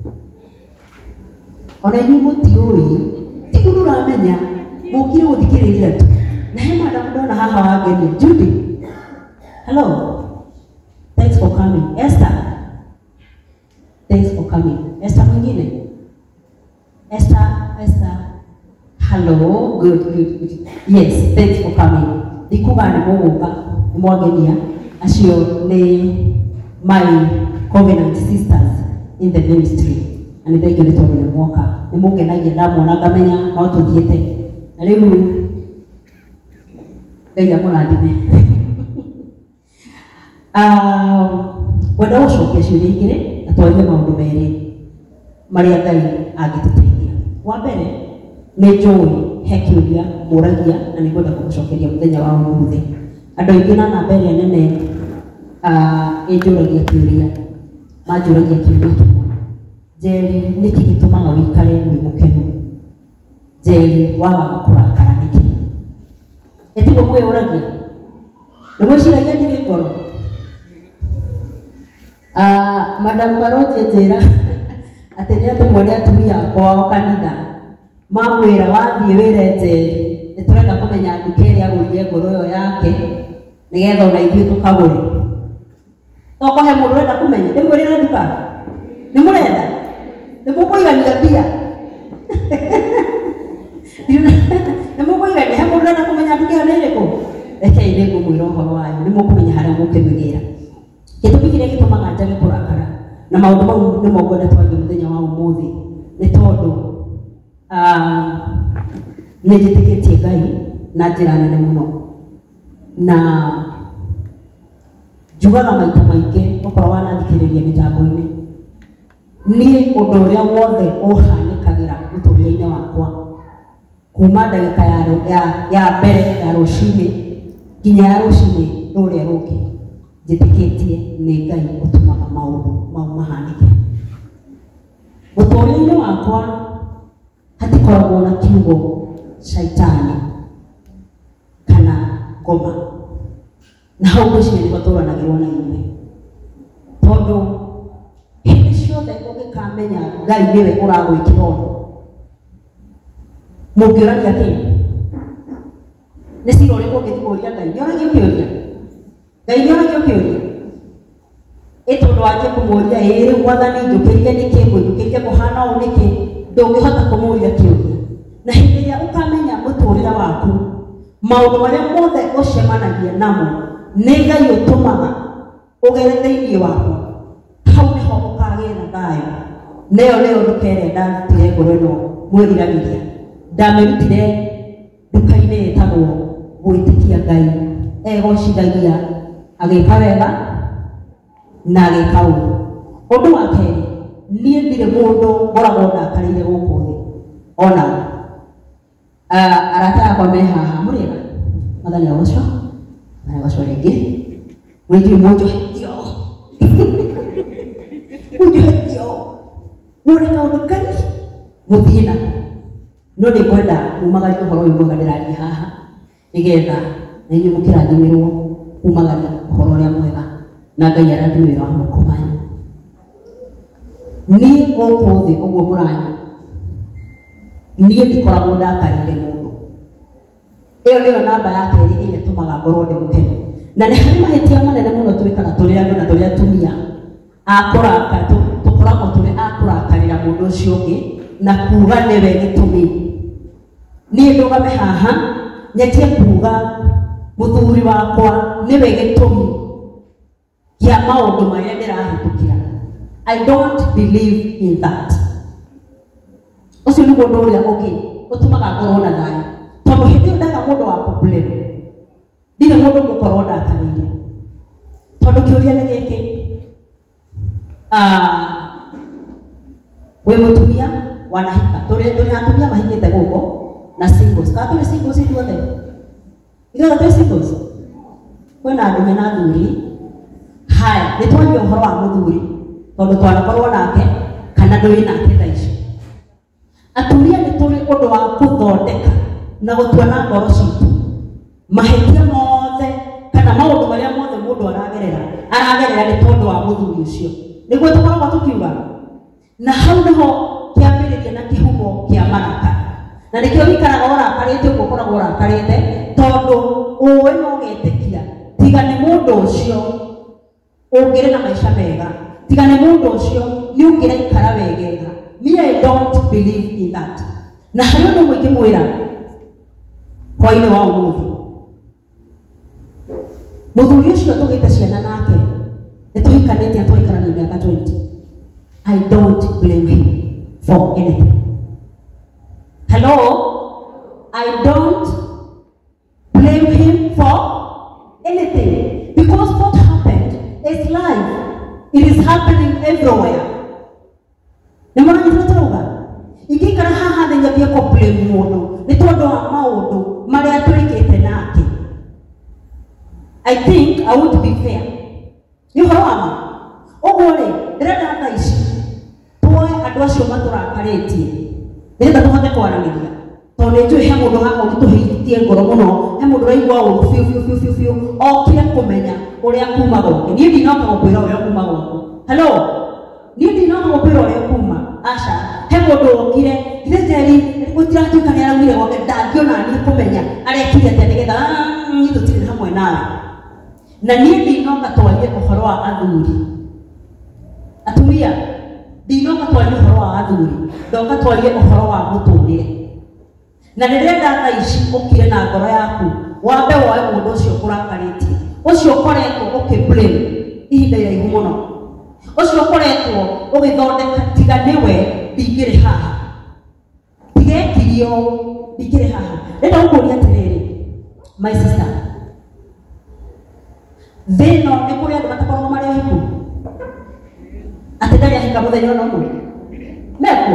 ona inyuĩ mũtiũĩ tigu ndũramenya mũkire gũthikĩrĩria tu na he madam ndona haha wangenia Judy hello thanks for coming Esther thanks for coming Esther mwingine Esther hello good yes thanks for coming ikuga nĩ mũgũka nĩ mwangenia acio nĩ my covenant sisters in the ministry na nĩ thaingĩ nĩ tondũ nĩ mwoka nĩ mũngenagia ndamwona ngamenya no tũthiĩte na rĩu Ngai amũrathime kwenda gũcokia ciũria igĩrĩ na twarie maũndũ merĩ marĩa Ngai angĩtũteithia wa mbere nĩ njũĩ he kĩũria mũragia na nĩ ngwenda kũmũcokeria mũthenya wa ũmũthĩ andũ aingĩ na namba ĩrĩa nene ĩnjũragia kĩũria manjũragia kĩũria kĩmwe Njeri nĩkĩ gĩtũmaga wĩikare wĩ mũkenu Njeri waga kũrakara nĩkĩ etiguo mwĩyũragia nĩmwĩciragia ndirĩ ngoro Madam Baroti njĩra atĩ nĩ atũmwo nĩ atumia kwao kanitha mamwĩra wathiĩ wĩre Njeri nĩtũrenda kũmenya nduka ĩrĩa agũrire ngoro ĩyo yake nĩgetha ona ithuĩ tũkagũre tũkohe mũndũ ũrenda kũmenya ndĩmwĩrĩre nduka nĩmũrenda nĩmũkũigania mbia nĩmũkũigania he mũndũ ũrenda kũmenya nduka ĩyo nĩ ĩrĩkũ rekei nĩngũmwĩra ũhoro wayo nĩmũkũmenya harĩa mũkĩmĩgĩra gĩtũmi kĩrĩa gĩtũmaga njage kũrakara na maũndũ mau nĩmo ngwenda twarie mũthenya wa ũmũthĩ nĩ tondũ nĩ njĩtĩkĩtie Ngai na njĩra nene mũno na njugaga maita maingĩ okorwo wanathikĩrĩria mĩtambo-inĩ niĩ ũndũ ũrĩa wothe ũhanĩkagĩra mũtũrĩre-inĩ wakwa kuma ndagĩka ya mbere ya rũcinĩ nginya ya rũcinĩ rũrĩa rũngĩ njĩtĩkĩtie nĩ Ngai ũtũmaga maũndũ mau mahanĩke mũtũrĩre-inĩ wakwa hatikoragwo na kiugo shaitani kana ngoma na hau ngwĩciria nĩho tũranagĩrwo na ithuĩ tondũ hĩndĩ ciothe ũngĩkamenya Ngai nĩwe ũragwĩkĩra ũndũ mũngĩũrania kĩ nĩ cira ũrĩkũ ũngĩthiĩ kũũria Ngai nĩoragio kĩũria Ngai nĩoragio kĩũria tondũ wanjie kũmũria rĩu Mwathani njũkĩrire nĩkĩ ngũnjũkĩrire kũhana ũũ nĩkĩ ndũngĩhota kũmũria kĩũria na hĩndĩ ĩrĩa ũkamenya mũtũrĩre waku maũndũ marĩa mothe ũcemanagia namo nĩ Ngai ũtũmaga ũgere thĩinĩ waku hau nĩho ũkagĩa na thayũ nĩyo ndũkere ndarutire ngoro ĩno mwĩriragĩria ndamĩrutire nduka-inĩ ĩtagwo gwĩtĩkia Ngai egocithagia agĩka wega na agĩka ũru ũndũ wa kerĩ niĩ ndirĩ mũndũ ngoragwo ndakarĩire gũkũ thĩ ona arata akwa me haha mũrĩega Mwathani agocwo agocwo rĩngĩ wĩnjui mũnjohetio mũnjohetio mũrĩ kaũndũ kani mũthiĩ nako no nĩ ngwenda umagaria ũhoro ũyũ mwega ndĩraria haha nĩgetha na inyuĩ mũkĩrathimĩrwo umagaria ũhoro ũrĩa mwega na Ngai arathimĩrwo wa moko manyu niĩ gũkũ thĩ ũguo mũranya niĩ ndikoragwo ndakarĩire mũndũ ĩyo nĩyo namba ya kerĩ ĩrĩa ĩtũmaga ngorwo ndĩ mũkenu na nĩ harĩ mahĩtia manene mũno twĩkaga tũrĩ andũ na tũrĩ atumia tũkoragwo tũrĩ akũrakarĩra mũndũ ũcio ũngĩ na kuuga nĩwe gĩtũmi niĩ ndũgame haha nyetie kuuga mũthuri wakwa nĩwe gĩtũmi kĩa maũndũ marĩa ndĩrahĩtũkĩra I don't believe in that ũcio nĩguo ũndũ ũrĩa ũngĩ ũtũmaga ngorwo na thayũ tondũ hĩndĩ ĩyo ndaga mũndũ wa kũblame ndirĩ mũndũ ngũkorwo ndakarĩire tondũ kĩũria nĩ gĩkĩ wĩ mũtumia wanahika tũrĩ atumia mahikĩte gũkũ na singles kana tũrĩ singles ithuothe ithuothe tũrĩ singles kwĩna andũ mena athuri haya nĩ twaria ũhoro wa mũthuri tondũ twanakorwo nake kana ndũrĩ nake thaa ici atumia nĩ tũrĩ ũndũ wa gũthondeka na gũtua na ngoro citũ mahĩtia mothe kana maũndũ marĩa mothe mũndũ aragerera nĩ tondũ wa mũthuri ũcio nĩguo tũkoragwo tũkiuga na hau nĩho kĩambĩrĩria na kĩhumo kĩa maraka na nĩkĩo wĩikaraga ũrakarĩte ũguo ũkoragwo ũrakarĩte tondũ ũĩ no ũgetĩkia tiga nĩ mũndũ ũcio ũngĩrĩ na maica mega tiga nĩ mũndũ ũcio nĩ ũngĩraikara wegega me I don't believe in that na harĩ ũndũ ũmwe ingĩmwĩra hwainĩ wa ũmũthĩ mũthuri ũcio tũgĩte ciana nake nĩ tũhikanĩtie tũikarania mĩaka 20 I don't blame him for anything hello I don't blame him for anything because what happened is life it is happening everywhere nĩ mwana nĩtũrauga ingĩikara haha thĩ nyambie blame mũndũ nĩ tondũ wa maũndũ marĩa twĩkĩte nake I think I would be fair Nĩ ũhoro wa ma. Ũguo rĩ, ndĩrenda thaa ici tuoe andũ acio matũrakarĩtie nĩgetha tũhote kwaranĩria. Tondũ nĩ njũĩ he mũndũ haha ũgĩtũhĩtie ngoro mũno, he mũndũ ũraigua ũũru biũ biũ okire kũmenya ũrĩa kuuma gwake. Niĩ ndinoka gũkwĩra ũrĩa kuuma gwaku. Hello? Niĩ ndinoka gũkwĩra ũrĩa kuuma. Aca, he mũndũ okire githĩ Njeri gũtiratuĩka nĩ araumire gwake ndangĩona niĩ kũmenya arekire atĩa nĩgetha niĩ tũtirĩ hamwe nawe. Na niĩ ndinoka twarie ũhoro wa athuri. Atumia, ndinoka twarie ũhoro wa athuri, ndoka twarie ũhoro wa mũtũũrĩre. Na nĩrenda thaa ici ũkire na ngoro yaku wambe woe mũndũ ũcio ũkũrakarĩtie, ũcio ũkoretwo ũkĩblame ihinda iraihu mũno, ũcio ũkoretwo ũgĩthondeka tiga nĩwe ndingĩrĩ haha, tigekirio ndingĩrĩ haha. Renda gũkũria atĩrĩrĩ, my sister, thĩno nĩ kũrĩ andũ matakoragwo marĩ ahiku atĩ ndarĩ ahika mũthenya ona ũmwe mekuo,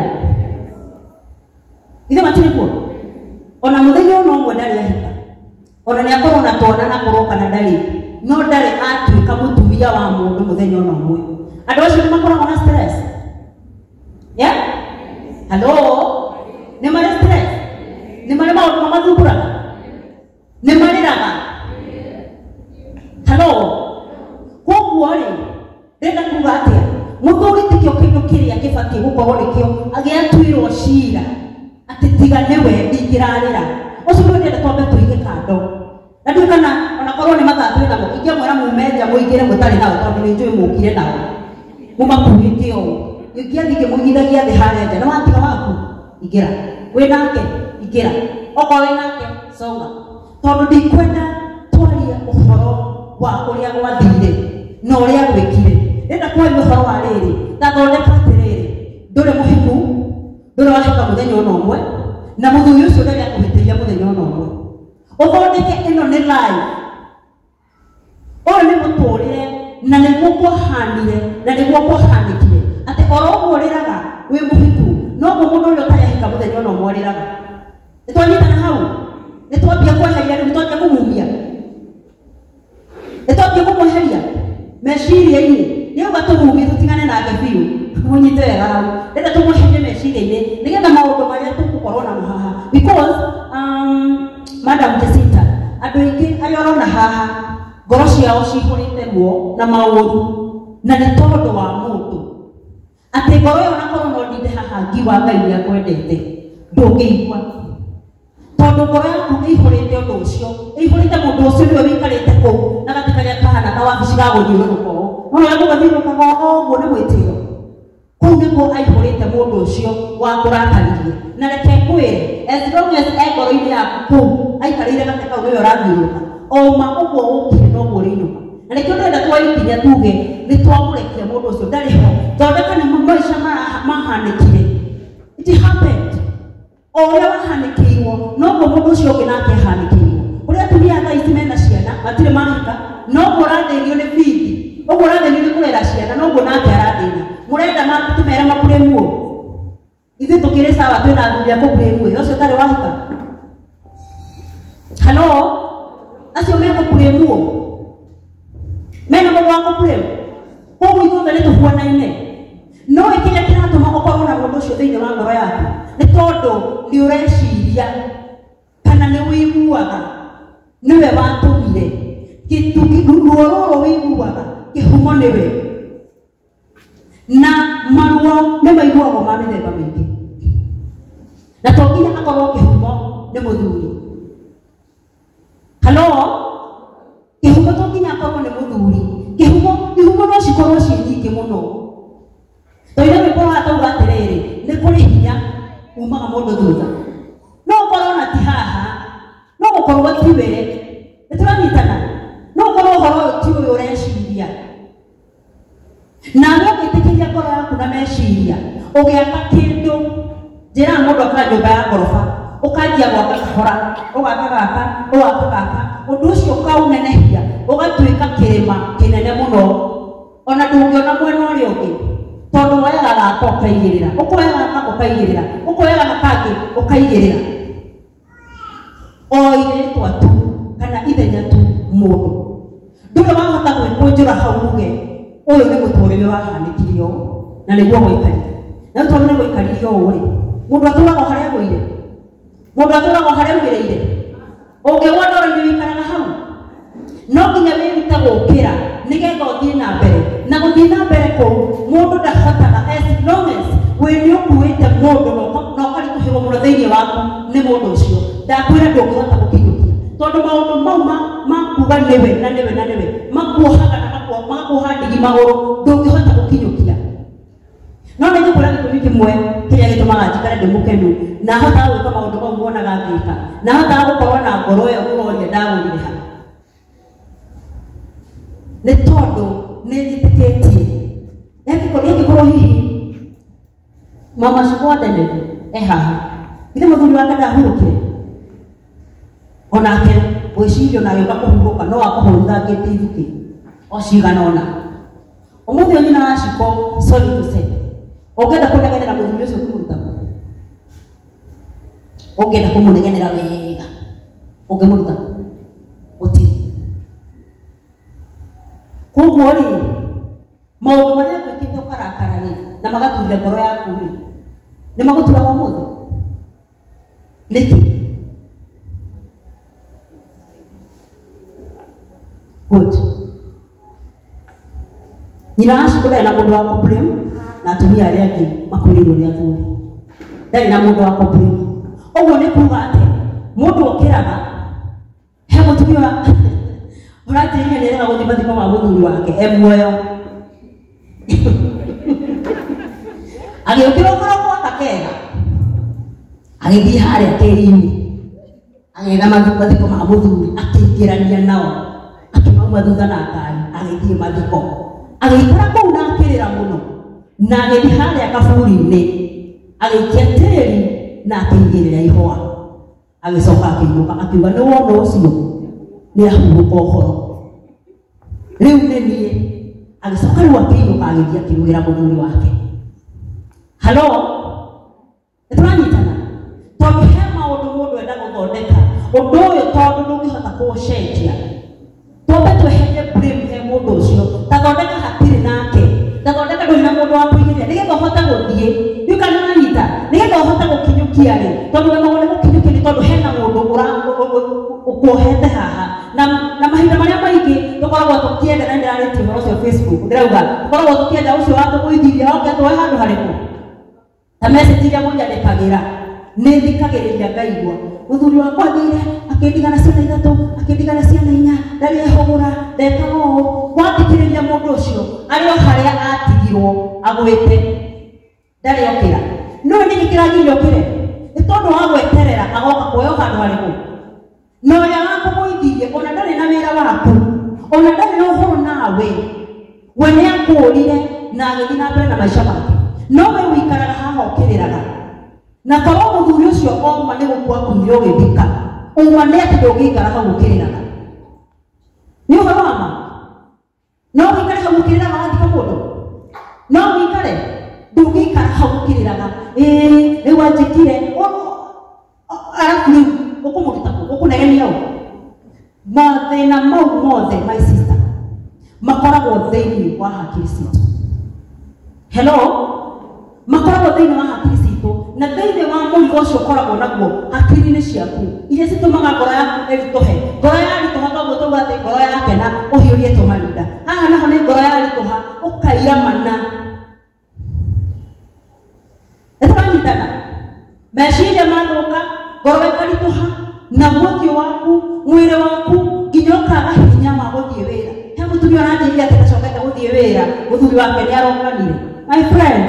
ithe matirĩ kuo ona mũthenya ona ũmwe ndarĩ ahika, ona nĩ akorwo na twana na kũrwo kana ndarĩ, no ndarĩ atuĩka mũtumia wa mũndũ mũthenya ona ũmwe. Andũ acio nĩ makoragwo na stress, yeah? Hello? Nĩ marĩ stress? Nĩ marĩ maũndũ mamathumbũraga? Nĩ marĩraga? Hello? Koguo rĩ, ndĩrenda kuuga atĩa? Mũthuri ti kĩo kĩndũ kĩrĩa gĩbatiĩ gũkorwo nĩkĩo agĩatuĩrwo ciira atĩ tiga nĩwe ndingĩrarĩra. Ũcio nĩ ndĩrenda twambe tũige kando. Na ndiũ kana ona korwo nĩ mathatũrĩ namo ingĩmwĩra mume nja mũingĩre mũtarĩ nao tondũ nĩ njũĩ mũũkire nao mũmakuĩte ũũ. Ingĩathiĩ ngĩmũigithagia thĩ harĩa nja, nĩ watiga waku ingĩra, wĩ nake ingĩra, okorwo wĩ nake songa. Tondũ ndikwenda twarie ũhoro wa ũrĩa gwathire na ũrĩa gwĩkire. Ndĩrenda kwaria ũhoro wa rĩrĩ, ndathondeka atĩrĩrĩ, ndũrĩ mũhiku, ndũrĩ wahika mũthenya ona ũmwe, na mũthuri ũcio ndarĩ akũhĩtĩria mũthenya ona ũmwe. Ũthondeke ĩno nĩ live, ũyũ nĩ mũtũũrĩre, na nĩguo kwahanire na nĩguo kwahanĩkire atĩ oro ũguo ũrĩraga wĩ mũhiku noguo mũndũ ũrĩa ũtarĩ ahika mũthenya ona ũmwe ũrĩraga. Nĩ twanyitana hau? Nĩ twambia kweheria rĩu, nĩ twambia kũmumia, nĩ twambia kũmweheria meciria-inĩ, nĩ ũga tũmumie tũtigane nake biũ, mũnyite wega hau. Rĩrĩa tũmweherie meciria-inĩ nĩgetha maũndũ marĩa tũgũkorwo namo haha, because Madam Jacinta, andũ aingĩ arĩa ũrona haha ngoro ciao cihũrĩte ruo na maũru, na nĩ tondũ wa mũndũ atĩ ngoro ĩyo nakorwo no ndinde haha ngiuga Ngai nĩ akwendete ndũngĩigua, tondũ ngoro yaku ĩihũrĩte ũndũ ũcio, ĩihũrĩte mũndũ ũcio nĩwe wĩikarĩte kũu na gatĩ karĩa kahana ta wabici ga gũthiũrũrũka ũũ, no ũrĩa mũgathiũrũrũkaga ũguo nĩ mwĩtĩo. Kũu nĩguo aihũrĩte mũndũ ũcio wa kũrakaririe, na reke ngwĩre as long as ngoro-inĩ yaku kũu aikarĩire gatĩ kau nĩwe ũrathiũrũrũka, oma ũguo ũkire noguo ũrĩinũka. Na nĩkĩo ndĩrenda twaikinya tuge nĩ twamũrekia mũndũ ũcio ndarĩ ho, thondeka nĩ maica mahanĩkire. It happened. O ũrĩa wahanĩkĩirwo noguo mũndũ ũcio ũngĩ nake ahanĩkĩirwo. Ũrĩa atumia thaa ici mena ciana matirĩ mahika, noguo ũrathĩnio nĩ bithi, ũguo ũrathĩnio nĩ kũrera ciana, noguo nake arathĩna. Mũrenda tũmere makũrĩmuo? Ithuĩ tũkĩrĩ sawa twĩna athuri a kũkũrĩmuo, ũcio ũtarĩ wahika? Hello? Acio megũkũrĩmuo? Mena mũndũ wa kũkũrĩmu? Koguo ithuothe nĩ tũhuanaine. No kĩrĩa kĩratũma ũkorwo na mũndũ ũcio thĩinĩ wa ngoro yaku nĩ tondũ nĩ ũreciria kana nĩ wĩiguaga nĩwe watũmire ruo rũrũ wĩiguaga kĩhumo nĩwe. Na maruo nĩ maiguagwo ma mĩthemba mĩingĩ, na to nginya akorwo kĩhumo nĩ mũthuri. Hello? Kĩhumo to nginya akorwo nĩ mũthuri, kĩhumo no cikorwo ciĩ nyingĩ mũno. Tondũ nĩ kwa atauga atĩrĩrĩ, nĩ kũrĩ hinya umaga mũndũ thutha, no ũkorwo na ti haha, no gũkorwo tiwe, nĩ tũranyitana, no ũkorwo ũhoro ũyũ ti ũyũ ũreciria, nawe ũgĩtĩkĩria ngoro yaku na meciria ũgĩaka kĩndũ. Njĩraga mũndũ akora nyũmba ya ngoroba, ũkanjia gwaka kahora, ũgaka gaka, ũgaka gaka, ũndũ ũcio ũkaũnenehia ũgatuĩka kĩrĩma kĩnene mũno, ona ndũngĩona mwena ũrĩa ũngĩ, tondũ woyaga gaka ũkaigĩrĩra, ũkoya gaka ũkaigĩrĩra, ũkoya gaka kangĩ ũkaigĩrĩra, o irĩtwa tu kana ithenya tu mũndũ. ndũrĩ wahota gwĩkũnjũra hau uge ũyũ nĩ mũtũrĩre wahanĩkire ũũ na nĩguo gwĩkarire na tondũ nĩ gwĩkarire ũũ rĩ mũndũ atũraga harĩa gwĩire mũndũ atũraga harĩa gwĩire ũngĩgwa ndoro-inĩ wĩikaraga hau no nginya wĩrute gũkĩra nĩgetha ũthiĩ na mbere na gũthiĩ na mbere kũu mũndũ ndahotaga as long as we nĩ ũkuĩte mũndũ na ũkarĩtũhĩrwo mũno thĩinĩ waku nĩ mũndũ ũcio ndakwĩra ndũngĩhota gũkinyũkia tondũ maũndũ mau makuga nĩwe na nĩwe na nĩwe makuohaga na magakuoha ndigi magũrũ ndũngĩhota gũkinyũkia no nĩ nyũkũra gĩtũmi kĩmwe kĩrĩa gĩtũmaga njikare ndĩ mũkenu na hotaga gwĩka maũndũ mau muonaga ngĩka na hotaga gũkorwo na ngoro ĩyo ũroria ndagũrire ha nĩ tondũ nĩ njĩtĩkĩtie angĩkorwo hihi mama Shukwadene haha githĩ mũthuri wake ndahurũkire onake gwĩciria na gĩũka kũhurũka no akũhũritha ngĩte ithuki o cigana ona ũmũthĩ ũyũ nyina wa Shiko sorry to say ũngĩenda kũnegenera mũthuri ũcio kũmũruta ũngĩenda kũmũnegenera wega ũngĩmũruta ũtiri koguo rĩ maũndũ marĩa gwĩkĩte ũkarakara rĩ na magaturire ngoro yaku rĩ nĩ magũturaga ũmũthĩ nĩkĩ good nyina wa Shiko ndarĩ na mũndũ wa complain na atumia arĩa angĩ makwĩrĩirwo nĩ athuri ndarĩ na mũndũ wa complain ũguo nĩ kuuga atĩ mũndũ ũkĩraga he mũtumia ũratĩrĩria nĩ ĩrega gũthiĩ mathiko ma mũthuri wake muoyo agĩũkĩra ũkora gwaka kega agĩthiĩ harĩa tĩri-inĩ agĩetha mathiko ma mũthuri akĩingĩrania nao akĩmauma thutha na ngari agĩthiĩ mathiko agĩikara kũu na akĩrĩra mũno na agĩthiĩ harĩa kaburi-inĩ agĩikia tĩri na akĩigĩrĩra ihũa agĩcoka akĩinũka akiuga nĩ wona ũcio nĩ ahurũka ũhoro rĩu nĩ niĩ agĩcoka rĩu akĩinũka agĩthiĩ akĩrugĩra mũthuri wake halo nĩtũranyitana tondũ he maũndũ mũndũ enda gũthondeka ũndũ ũyũ tondũ ndũngĩhota kũũcenjia twambe tweherie blame he mũndũ ũcio tathondeka hatirĩ nake tathondeka ndũrĩ na mũndũ wa kũigĩrĩra nĩgetha ũhote gũthiĩ rĩu kana nĩwanyita nĩgetha ũhote gũkinyũkia rĩ tondũ we maũndũ gũkinyũkia nĩ tondũ hena mũndũ ũkuohete haha na mahinda marĩa maingĩ tũkoragwo tũkĩenda na ndĩrarĩtie ũhoro ũcio Facebook ndĩrauga tũkoragwo tũkĩenda ũcio watũgũithirie oke tũhe handũ harĩkũ ta message iria mũnyandĩkagĩra nĩ thikagĩrĩria ngaigua mũthuri wakwa athire akĩndigana ciana ithatũ akĩndigana ciana inya ndarĩ ehũgũra ndekaga ũũ wathikĩrĩria mũndũ ũcio arĩ o harĩa atigirwo agwĩte ndarĩ okĩra no nĩ gĩkĩragiria okĩre nĩ tondũ wa gweterera agoka kuoya handũ harĩkũ na ũrĩa wakũgũithirie ona ndarĩ na wĩra waku ona ndarĩ na ũhoro nawe we nĩ akũũrire na agĩthiĩ na mbere na maica make no we wĩikaraga haha ũkĩrĩraga na korwo mũthuri ũcio oma nĩ gũkua kuire ũgĩthika uma nĩ atĩ ndũngĩikara hau ũkĩrĩraga nĩ ũhoro wa ma no wĩikare hau ũkĩrĩraga wathika mũndũ no wĩikare ndũngĩikara hau ũkĩrĩraga rĩu anjĩkire arabu rĩu ũkũmũruta ũkũnegenia ũũ mathĩna mau mothe my sister makoragwo thĩinĩ wa hakiri citũ hello makoragwo thĩinĩ wa hakiri citũ na thĩinĩ wa mũrigo ũcio ũkoragwo naguo hakiri-inĩ ciaku iria citũmaga ngoro yaku ĩritũhe ngoro yaritũha koguo tauga atĩ ngoro yakena ũhiũrie tũmarinda haha naho nĩ ngoro yaritũha ũkaira mana nĩtũranyitana meciria mathũka ngoro ĩkaritũha na mũthiũ waku mwĩrĩ waku nginya ũkaga hinya wa gũthiĩ wĩra he mũtumia ũranjĩria atĩ ndacokete gũthiĩ wĩra mũthuri wake nĩ arokanire my friend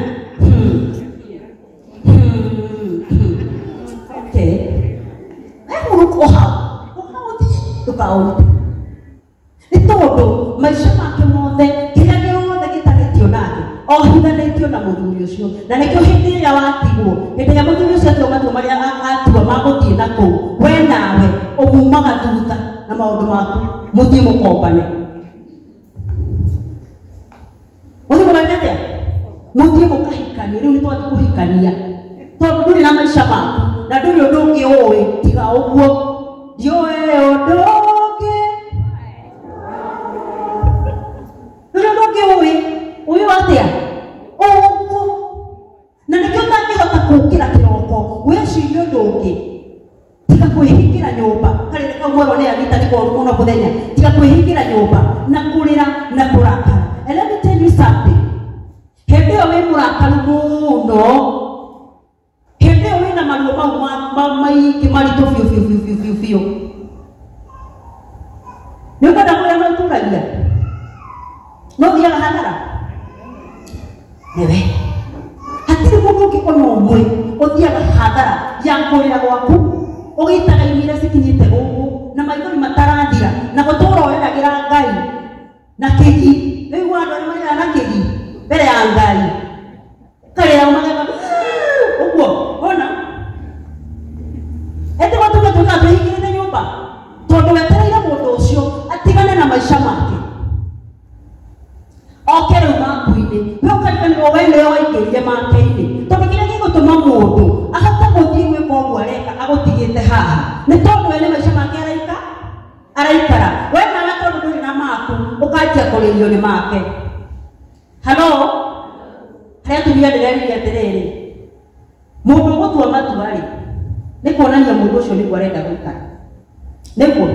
okay mũrũko hau ndũkaũrute nĩ tondũ maica make mothe kĩrĩa gĩothe gĩtarĩtio nake ohithanĩtio na mũthuri ũcio na nĩkĩo hĩndĩ ĩrĩa watigwo hĩndĩ ĩrĩa mũthuri ũcio atua matua marĩa atua magũthiĩ na kũu we nawe ũmumaga thutha na maũndũ maku mũthiĩ mũkombane mũthiĩ mũkombane atĩa mũthiĩ mũkahikania rĩu nĩ twathiĩ kũhikania tondũ ndũrĩ na maica maku na ndũrĩ ũndũ ũngĩ ũĩ tiga ũguo ndiũĩ ũndũ ũngĩ kwĩhingĩra nyũmba karere kau mwero nĩ agita nĩ koru mũno mũthenya tiga kwĩhingĩra nyũmba na kũrĩra na kũrakara. And let me tell you something, hĩndĩ ĩyo wĩ mũrakaru mũno, hĩndĩ ĩyo wĩna maruo mau maingĩ maritũ biũ nĩ ũkwenda kũrĩa maitũragia no thiaga hathara nĩwe hatirĩ mũndũ ũngĩ ona ũmwe ũthiaga hathara ya kũrĩra gwaku ũgĩitaga imira cikinyĩte gũkũ na maithori matarathira na gũtũũra ũreragĩra Ngai na kĩgi. Rĩu andũ arĩa marĩraga na kĩgi mbere ya Ngai karĩra magega ũguo ona ĩndĩ watuge twĩhingĩrĩte nyũmba tondũ wetereire mũndũ ũcio atigane na maica make oke rĩu maku-inĩ we ũkariganĩrwo we nĩwe waingĩrire make-inĩ tondũ kĩrĩa gĩgũtũma mũndũ ahote gũthiĩ gwĩka ũguo areka agũtigĩte haha nĩ tondũ we nĩ maica make araikara we nawe tondũ ndũrĩ na maku ũkanjia kũrĩrio nĩ make. Halo harĩa tumia ndĩreririe atĩrĩrĩ mũndũ ũgũtua matua-rĩ nĩ kuonania mũndũ ũcio nĩguo arenda gũikara nĩguo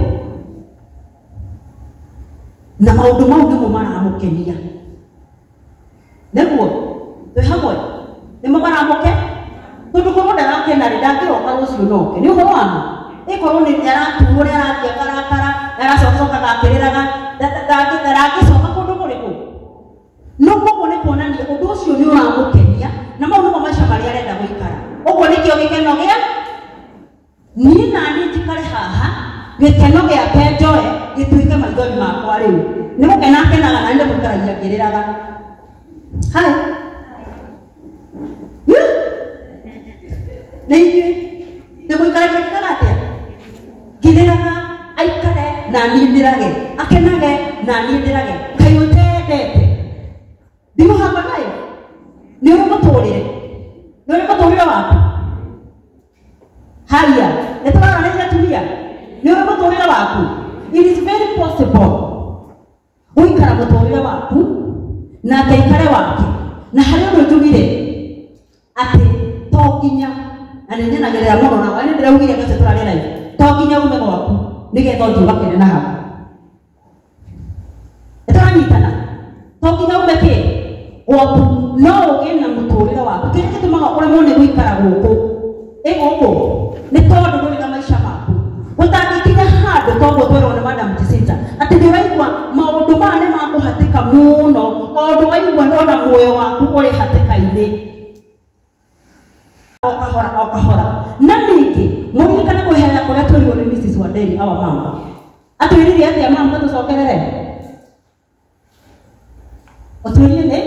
na maũndũ mau nĩmo maramũkenia nĩguo twĩ hamwe nĩmo maramũke tondũ korwo ndarakena-rĩ ndangĩroka rũciũ noke nĩ ũhoro wa ma ĩkorwo nĩ araturwo nĩ arathiĩ akarakara aracokaga akĩrĩraga ndangĩcoka kũndũ kũrĩkũ no koguo nĩ kuonania ũndũ ũcio nĩ ũramũkenia na mau nĩmo maica marĩa arenda gũikara. Ũguo nĩkĩo gĩkeno gĩa niĩ na niĩ njikare haha gĩkeno gĩake njoe gĩtuĩke maithori makwa rĩu nĩ gũkena akenaga na nĩ gũikaragia ngĩrĩraga hai nĩ ithuĩ nĩ gũikaragia ngĩrĩraga atĩa ngĩrĩraga aikare na niĩ ndĩrage akenage na niĩ ndĩrage Kaĩ ũtendete ndimũhamba nayo nĩ ũrĩ mũtũrĩre waku haya nĩ tũraranĩria atumia nĩ ũrĩ mũtũrĩre waku. It is very possible gũikara mũtũrĩre waku na akaikare wake na harĩ ũndũ njugire atĩ to nginya na nĩ nyenagĩrĩra mũno na nĩ ndĩraugire gace tũrarĩ live to nginya ume gwaku nĩgetha ũthiĩ ũgakene na hau nĩtũranyitana to nginya ume kĩ gwaku no ũgĩe na mũtũrĩre waku kĩrĩa gĩtũmaga ũremwo nĩ gũikara gũkũ gũkũ nĩ tondũ ndũrĩ na maica maku gũtangĩkinya handũ toguo twerwo nĩ Madam Jacinta atĩ nĩ waigua maũndũ maya nĩ makũhatĩka mũno o ũndũ waigua ona muoyo waku ũrĩ hatĩka-inĩ o kahora na ningĩ mũririkane kwĩheana kũrĩa twĩrirwo nĩ Mrs. Wanderi our mama atwĩrire atĩa mama tũcokerere ũtwĩrire nĩ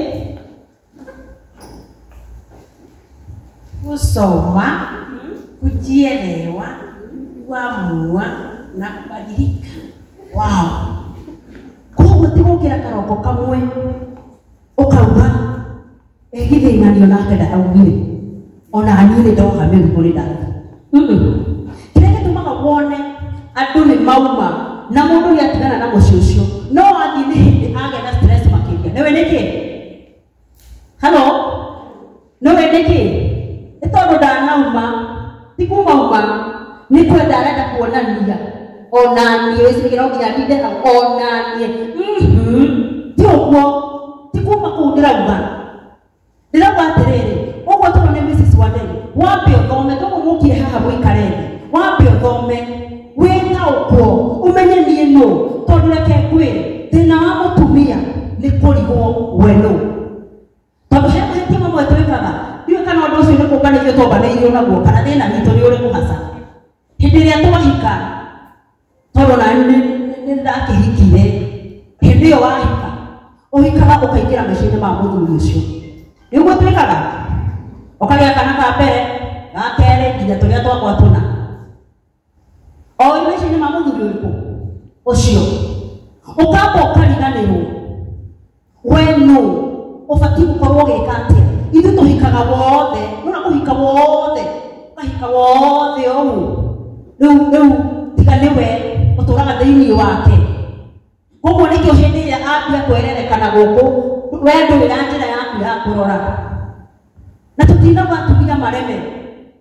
kusoma, kujielewa, kuamua na kubadilika. Wow. Koguo ti gũkĩra karoko kamwe ũkauga githĩna nĩ onake ndaugire ona niĩ nĩ ndoha mĩrigo nĩ ndaga kĩrĩa gĩtũmaga wone andũ nĩ mauma na mũndũ nĩ atigana na mũciĩ ũcio no athiĩ nĩ hĩndĩ agĩa na stress makĩria nĩwe nĩkĩ halo nĩwe nĩkĩ nĩ tondũ ndanauma ti kumauma nĩ kwenda arenda kuonania onanie wĩcirĩgĩra nginya ndinde hau onanie ti ũguo ti kuma kũu ndĩrauga atĩrĩrĩ ũguo tondũ nĩ Mrs. Wanderi wambe ũthome tondũ mũkire haha mũikare thĩ wambe ũthome wĩtaũkwo ũmenye niĩ nũ tondũ reke ngwĩre thĩna wa mũtumia nĩ kũrigwo we nũ tondũ he mahĩtia mamwe twĩkaga ndiũĩ kana ũndũ ũcio nĩ kũnganĩrio twambanĩirio naguo kana thĩna witũ nĩ ũrĩ kũhaca hĩndĩ ĩrĩa twahika tondũ na nĩ ndakĩhikire hĩndĩ ĩyo wahika ũhikaga ũkaingĩra maica-inĩ ma mũthuri ũcio nĩguo twĩkaga ũkagĩa kana ka mbere ga kerĩ nginya tũrĩa twakwa tũna o maica-inĩ ma mũthuri ũrĩkũ ũcio ũkamba ũkariganĩrwo we nũ ũbatiĩ gũkorwo ũgĩka atĩa ithuĩ tũhikaga wothe nona kũhika wothe ũkahika wothe ũũ rĩu tiga nĩwe ũtũraga thĩinĩ wake koguo nĩkĩo hĩndĩ ĩrĩa ambia kwererekana gũkũ we ndũrĩ na njĩra yaku ya kũrora na tũtinaga atumia mareme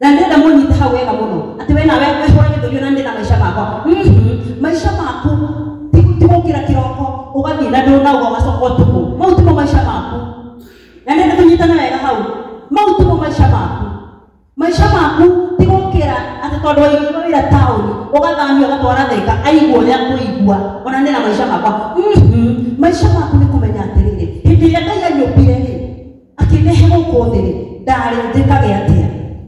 na ndenda munyita hau wega muno ati we nawe hora githuri na ndina maisha makwa maisha maku tigukira kiroko ugathie na ndona uga macoko tuku mautumo maisha maku na ndenda tunyitana wega hau mautumo maisha maku tigukira ati tondu waigua wira tauni ugathamio gatwara theka aigua uria kuigua ona ndina maisha makwa maisha maku ni kumenya atiriri hindi iria Ngai anyumbire ri akinehe guku thiri ndari njikage atia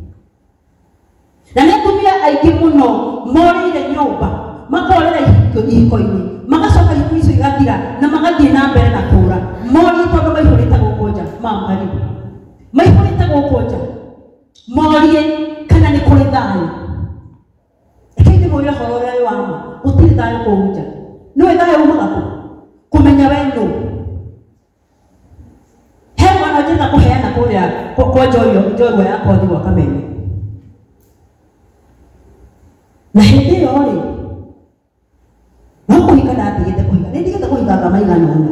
na nä atumia aingä må no morĩire nyũmba makorera ihiko-inĩ magacoka ihiko icio igathira na magathiĩ na mbere na kũũra morie tondũ maihũrĩte gũkũ nja mamari maihũrĩte gũkũ nja morie kana nĩ kũrĩ thayũ ĩkĩndĩ mũrĩ ũhoro ũrĩa wĩ wama gũtirĩ thayũ kũu nja nĩwe thayũ umaga kũ kũmenya we nũ he mwana njĩra kũheana kũrĩa kwa njorua ya kothi gwa Kameme na hindi yo ri no kuhika ndatigite kuhika ndigite kuhika kama igana ona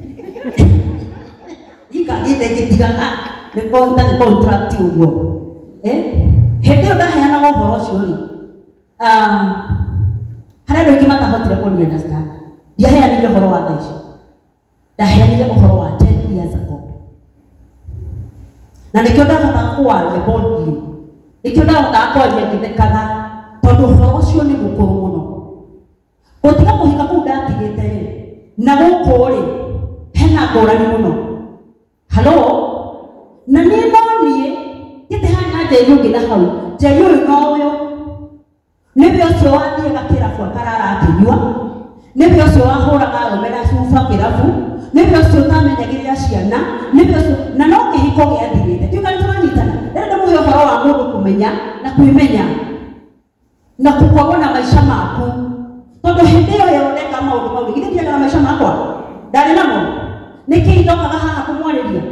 ikagite gitigaga ni contract ugo hindi yo ndaheana ũhoro ũcio ri harĩa andũ aingĩ matahotire kũnia understand ndiaheanire ũhoro wa thaa icio ndaheanire ũhoro wa 10 years ago na nĩkĩo ndahotaga kũwaria boldly nĩkĩo ndahotaga kwaria ngĩthekaga tondu ũhoro ũcio nĩ mũkũrũ mũno gũtiga kũhika kũu ndatigĩte rĩ na gũkũ rĩ hena ngũrani mũno halo na niĩ no niĩ gĩtĩ hana Njeri ũngĩ na hau Njeri ũyũ no ũyũ nĩwe ũcio wathiĩ gakĩrabu akarara akĩnyua nĩwe ũcio wahũraga arũme na cuba kĩrabu nĩwe ũcio ũtamenyagĩrĩra ciana nĩwe ũcio na no kĩhiko gĩathirĩte tiũka nĩtũranyitana ndĩrenda mũhe ũhoro wa mũndũ kũmenya na kwĩmenya na kukorwo na maisha maku tondu hindi yo yoneka maundu mau githĩ ndiaga maisha makwa ndarĩ namo nĩkĩ ndokaga haha kũmwarĩria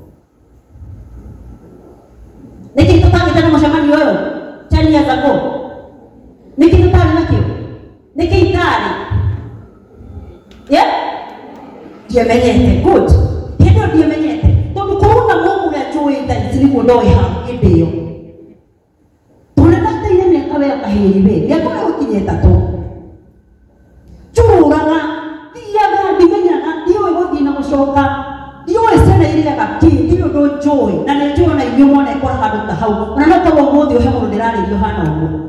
nĩkĩ tũtagĩte na mũcemanio ũyũ 10 years ago nĩkĩ tũtarĩ nakĩo nĩkĩ itarĩ ndiamenyete good hindi yo ndiamenyete tondu kũu na mũndũ ũrĩa njũĩ thaa ici nĩguo ndoĩ ha hĩndĩ ĩyo kawe kahiri be ya kwa ukinye tatu churaga thiaga ndimenyaga ndiwe guthi na gucoka ndiwe sena ile gaki ndiwe ndo joy na nĩ njũĩ na inyuĩ mwana ekora handũ ta hau ona no korwo mũthĩ ũhe mũndũ ndĩrarĩrio hana ũguo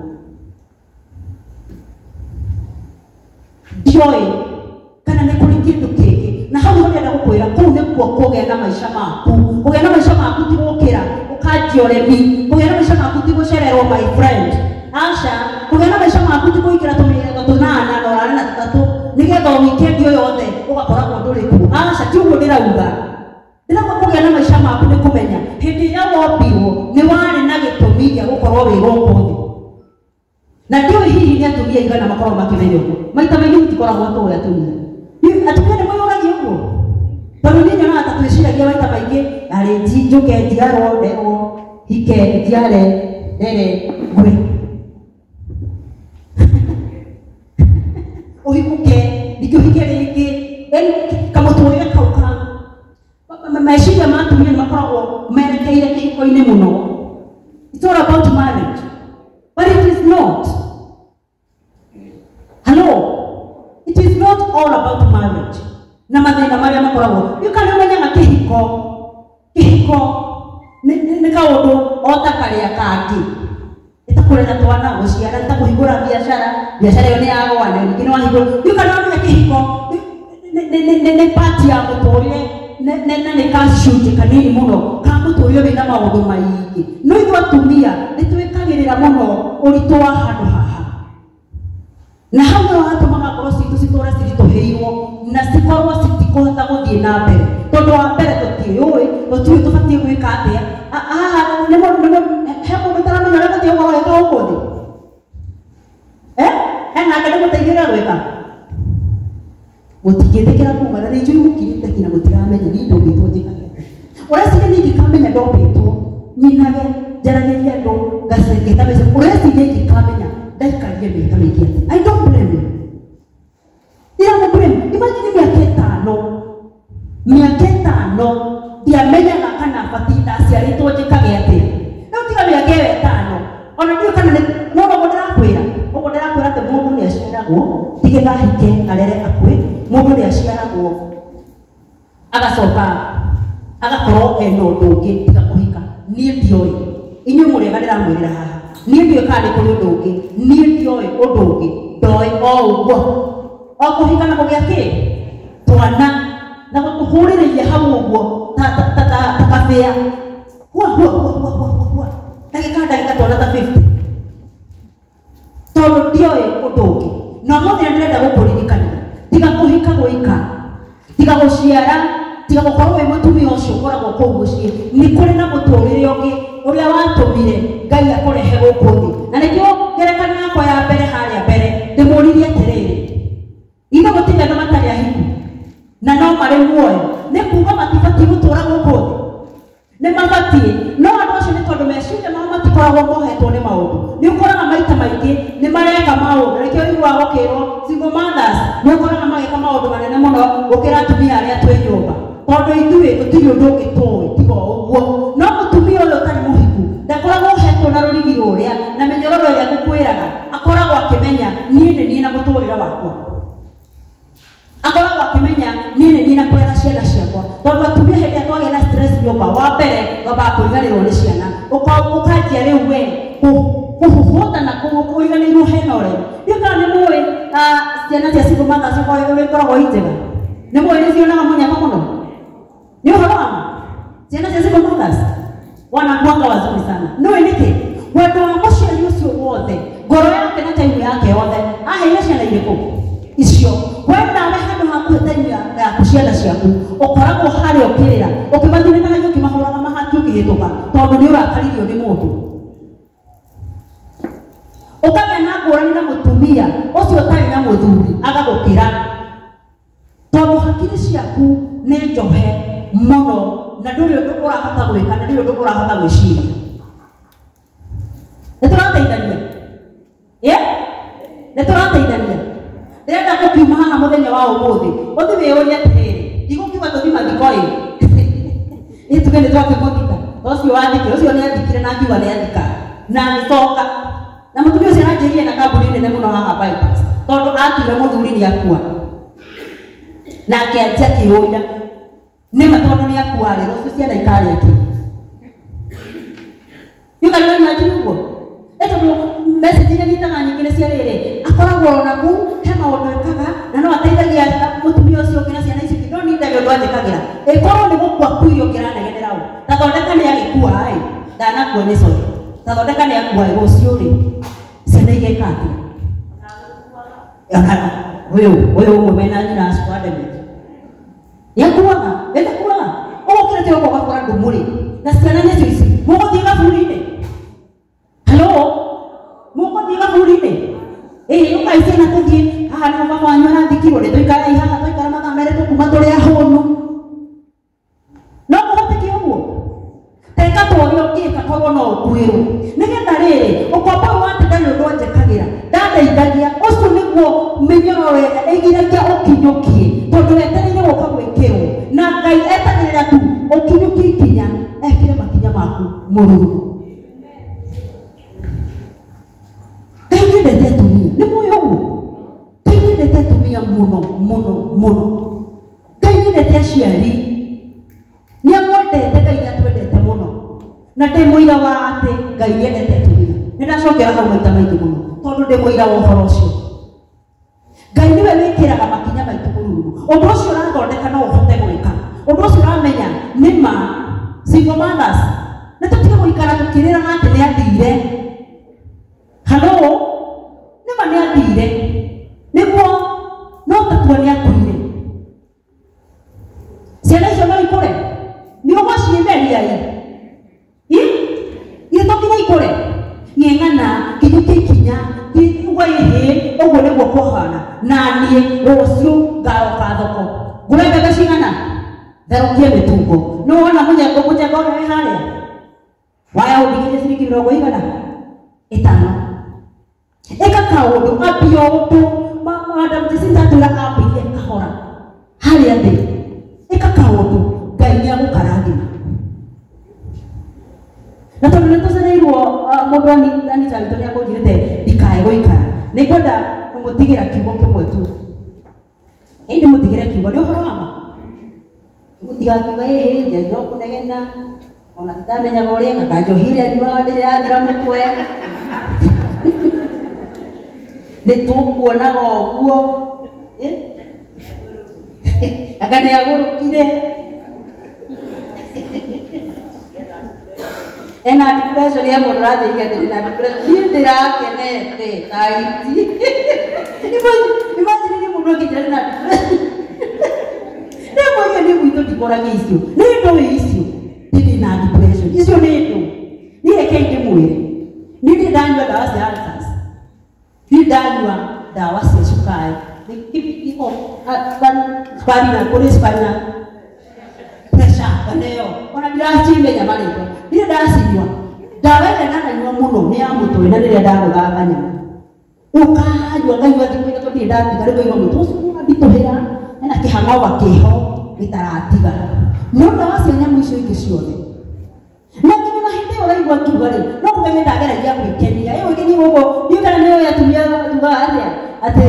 ndiwe kana nĩ kũrĩ kĩndũ kĩngĩ na hau ndĩrenda gũkwĩra kũu nĩkuo kũgĩa na maisha maku kũgĩa na maisha maku ti gũkĩra ũkanjia ũremi kũgĩa na maisha maku ti gũcererwo my friend Asha, kugena maisha maku ti kuikira tumirego tunana na orana na tutatu nigetha weekend yo yothe ugakora mundu ri ku Asha ti uguo ndirauga ndiraga kugena maisha maku ni kumenya hindi ya wombirwo ni wari na gitumi gĩa gukorwo wi gũkũ thĩ na ndio hihi ni atumia igana makorwo makimenya ũguo maita maingĩ mutikoragwo tũĩ atumia atumia nĩ mwĩyũragia ũguo tondũ niĩ nyonaga ta twĩciragia maita maingĩ arĩ njũke njiarwo nderwo hike njiare ndere ngwe uhikuke nikihike rĩngĩ kamũtũrĩre kauka meciria ma atumia nĩ makoragwo merekeire kĩhiko-inĩ mũno it's all about marriage but it is not hello it is not all about marriage na mathĩna marĩa makoragwo nĩũkana ũmenyaga kĩhiko nĩ kaũndũ o ta karĩa kangĩ itakurera twana guciara itakũhingũra biacara ĩyo nĩ yagwa na ningĩ nĩ wahingũra nĩũkana ũmenye kĩhiko nĩ pati ya mũtũrĩre na nĩ kacunjĩ kanini mũno ka mũtũrĩre wĩna maũndũ maingĩ no ithuĩ atumia nĩ twĩkagĩrĩra mũno ũritũ wa handũ haha na hau nĩ watũmaga ngoro citũ citũre ciritũhĩirwo na cikorwo citikũhota gũthiĩ na mbere tondũ wa mbere tũtiũĩ tũtiũĩ tũbatiĩ gwĩka atĩa he mũndũ taramenya ũrĩa batiĩ gũkorwo gwĩka ũmũthĩ nake ndĩmũteithĩrĩra gwĩka mũtingĩtĩkĩra kuuga na nĩ njũĩ mũkirĩte nginya mũtiramenya niĩ ndombĩtwo njĩkage ũreciria niĩ ingĩkamenya ndombĩtwo nyinage njaragĩrie andũ ngacengeta mbeca ũreciria ingĩkamenya ndaikarie mĩaka mĩingĩ atĩ I don't blame you imagine miaka ĩtano ndiamenyaga kana batiĩ ndaciarĩtwo njĩkage atĩa rĩu tiga mĩaka ĩyo ĩtano tiga hike arere akue mundu ria ciaragwo agacoka agakorwo ena undu ungi tiga kuhika nie ndioi inyu murega ndiramwirira haha nie ndio kandi kuri undu ungi nie ndioi undu ungi ndoi o uguo o kuhika na kugia ki twana na kuhuririria hau uguo ta kafea hua ndagika twana ta 50 tondu ndioi undu ungi no mothe ndirenda gukuririkania tiga kuhika guika tiga guciara tiga gukorwo we mutumia ucio ukoragwo kuu mucii ni kuri na muturire ungi uria watumire Ngai akurehe guku thi na nikio ngerekano yakwa ya mbere haria mbere ndimuririe atiriri ino gutinda na matari ahiku na no mari muoyo ni kuga matibati gutura guku thi ni mabatie no andu acio ni tondu meciria mao matikoragwo mohetwo ni maundu ni ukoraga maita maingi ni mareka maundu nikio igwa gukirwo single mothers ni ukoraga mageka maundu manene muno gukira atumia aria twi nyumba tondu ithuĩ tũtirĩ ũndũ ũngĩ tũĩ tiga ũguo no mũtumia ũyũ ũtarĩ mũhiku ndakoragwo ũhetwo na rũrigi rũrĩa na mĩnyororo ĩrĩa ngũkwĩraga akoragwo akĩmenya niĩ nĩ niĩ na mũtũrĩre wakwa akoragwo akĩmenya niĩ nĩ niĩ na kwenda ciana ciakwa tondu atumia hĩndĩ ĩrĩa twagĩa na stress nyũmba wa mbere wambaga kũriganĩrwo nĩ ciana ũkanjia rĩu we kũhũhũta na kũriganĩirwo hena ũrĩa ndiũ kana nĩ mũĩ ciana cia single mothers ũrĩa ikoragwo i njega nĩ mũĩ nĩ cionaga mũnyaka mũno ni uhoro wangu ciana cia single mothers wanakuanga wazuri sana no niki wendo wa mũciari ũcio wothe ngoro yake na time yake yothe aheire ciana irĩkũ icio wenda we handũ ha kũhĩtania ya ciana ciaku ũkoragwo harĩa ũkĩrĩra ũkĩmathurĩkanagia ũkĩmahũraga mahaki ũkĩhĩtũka tondũ nĩ ũrakaririo nĩ mũndũ ũkagĩa na ngũrani na mũtumia ũcio ũtarĩ na mũthuri agagũkĩra tondũ hakiri ciaku nĩ njohe muno na nduri undu urahota gwika na nduri undu urahota gwiciria niturateithania niturateithania ndĩrenda gũkiuma haha mũthenya wa ũmũthĩ ũthi wĩyũrie atĩrĩrĩ igũkiuga tũthi mathiko ĩ ituge nĩ twakĩmũthika ũcio wathikire ũcio nĩ athikire na akiuga nĩ athika na agĩcoka na mũtumia ũcio aranjĩrire na kambuni nene mũno haha bypass tondũ atuire mũthuri nĩ akua na akĩanjia kĩũria nima tondu ni akua rero ciana ikarĩa ki yuka nĩ imagine uguo eto message ile nitaga nyingine cia rĩrĩ akoragwo na ku he maũndũ ekaga na no ateithagia mũtumia ũcio kina ciana ici no ni ndagio ndo andĩkagĩra ĩkorwo nĩ gũkua kuirio kĩranegenera u ta thondeka nĩ agĩkua ai ndanakuo nĩ coyo ta thondeka nĩ akua rũciũ rĩ ciana igĩka atĩa ũyũ ũmwe mena nyina squad yakuaga etakuaga okira tyo kwa kwa ndumuri na ciana nĩ ici mũgũthiĩ gaburi-inĩ hello mũgũthiĩ gaburi-inĩ ũkaicĩ na tũthiĩ haha nĩ baba wanyu arathikirwo nĩ tũikara haha tũikara mathaa merĩ tũkuma tũrĩ ahũnu no mũhotekĩ ũguo teka tũrĩa ũngĩka korwo no ũkuĩrwo nĩgetha rĩrĩ ũkombo ũyũ watinda nĩ ũndũ njĩkagĩra ndandeithagia ũcio nĩguo mĩnyororo ĩrĩa ĩgiragia ũkinyũkie tondũ wetereire gũka gwĩkĩrwo na Ngai etagĩrĩra tu ũkinyũkie ikinya ekĩre makinya maku mũruru Ngai nĩendete atumia nĩ mũĩ ũguo Ngai nĩendete atumia mũno mũno mũno Ngai nĩendete aciari nĩ amwendete Ngai nĩatwendete mũno na ndĩ mũira wa atĩ Ngai nĩendete atumia nĩ ndacokera hau maita maingĩ mũno tondũ ndĩ mũira wa ũhoro ũcio Ngai nĩwe wĩkĩraga makinya maitũ mũruru ũndũ ũcio ũrathondeka no ũhote gwĩka ũndũ ũcio ũramenya nĩma single mothers nĩ tũtige gũikara tũkĩrĩra atĩ nĩ athire halo nĩma nĩ athire nĩguo no tatua nĩ akuire ciana icio no ikũre nĩ ũgũciĩmeria gĩtũkinya ikũre ng'eng'ana kinyũkie ikinya waihe ũguo nĩguo kũhana na niĩ rũciũ ngaroka thoko ngũre mbembe cigana therũkie mĩtungo nĩ wona mũnyengo ũrĩa wĩ harĩa waya ũndigĩrie ciringi 100 5 ĩka kaũndũ ambia ũndũ Madam Jacinta atwĩra ambĩrie kahora harĩa thĩ ĩka kaũndũ Ngai nĩagũkarathima na tondũ nĩ tũcereirwo mũndũ anita witũ nĩ akũnjĩrĩte ndikae gũikara nĩ kwenda kumutigĩra kiugo kĩmwe tu. Ĩndĩ mũtigĩre kiugo nĩ ũhoro wama. Mũtigakiuga ĩhĩ no kũnegena ona ndamenyaga ũrĩa ngakanjohire ndiwa ndĩrathira mũtwe. Nĩtũkuonaga ũguo. Anga nĩagũrũkire. Ena depression ya mũndũ ũrathĩkia atĩ na depression niĩ ndĩrakenete kaiti. Imagine ni mũndũ ũngĩnjĩra na depression. Nĩmũiga nĩ gwitũ ndikorage icio. Nĩ ndũĩ icio. Ndĩ na depression. Icio nĩ ndũ. Niĩ reke ndĩmwĩre. Niĩ ndanyua ndawa cia ulcers. Niĩ ndanyua ndawa cia cukari. Iko sukari na kũrĩ sukari na pressure kaneo. Ona ndiracimenya marĩtwa. Niĩ ndacinyua. Ndawa ĩrĩa ndananyua mũno nĩ ya mũtwe na rĩrĩa ndagũthaga nyama. Ukanyua ngaigua thikũ ithatũ ndirĩ ndatiga rĩu ngaigua mũtwe ũcio ũganditũhĩra hena kĩhang'oba kĩho gĩtaratiga. No ndawa cia nyamũ icio ingĩ ciothe. Na nginya na hĩndĩ ĩyo ũraigua ngiuga rĩ, no kũmenya ndageragia gwĩkenia. Ĩyo ĩngĩ nĩ ũguo, ndiũ kana nĩyo atumia tugaga atĩa atĩ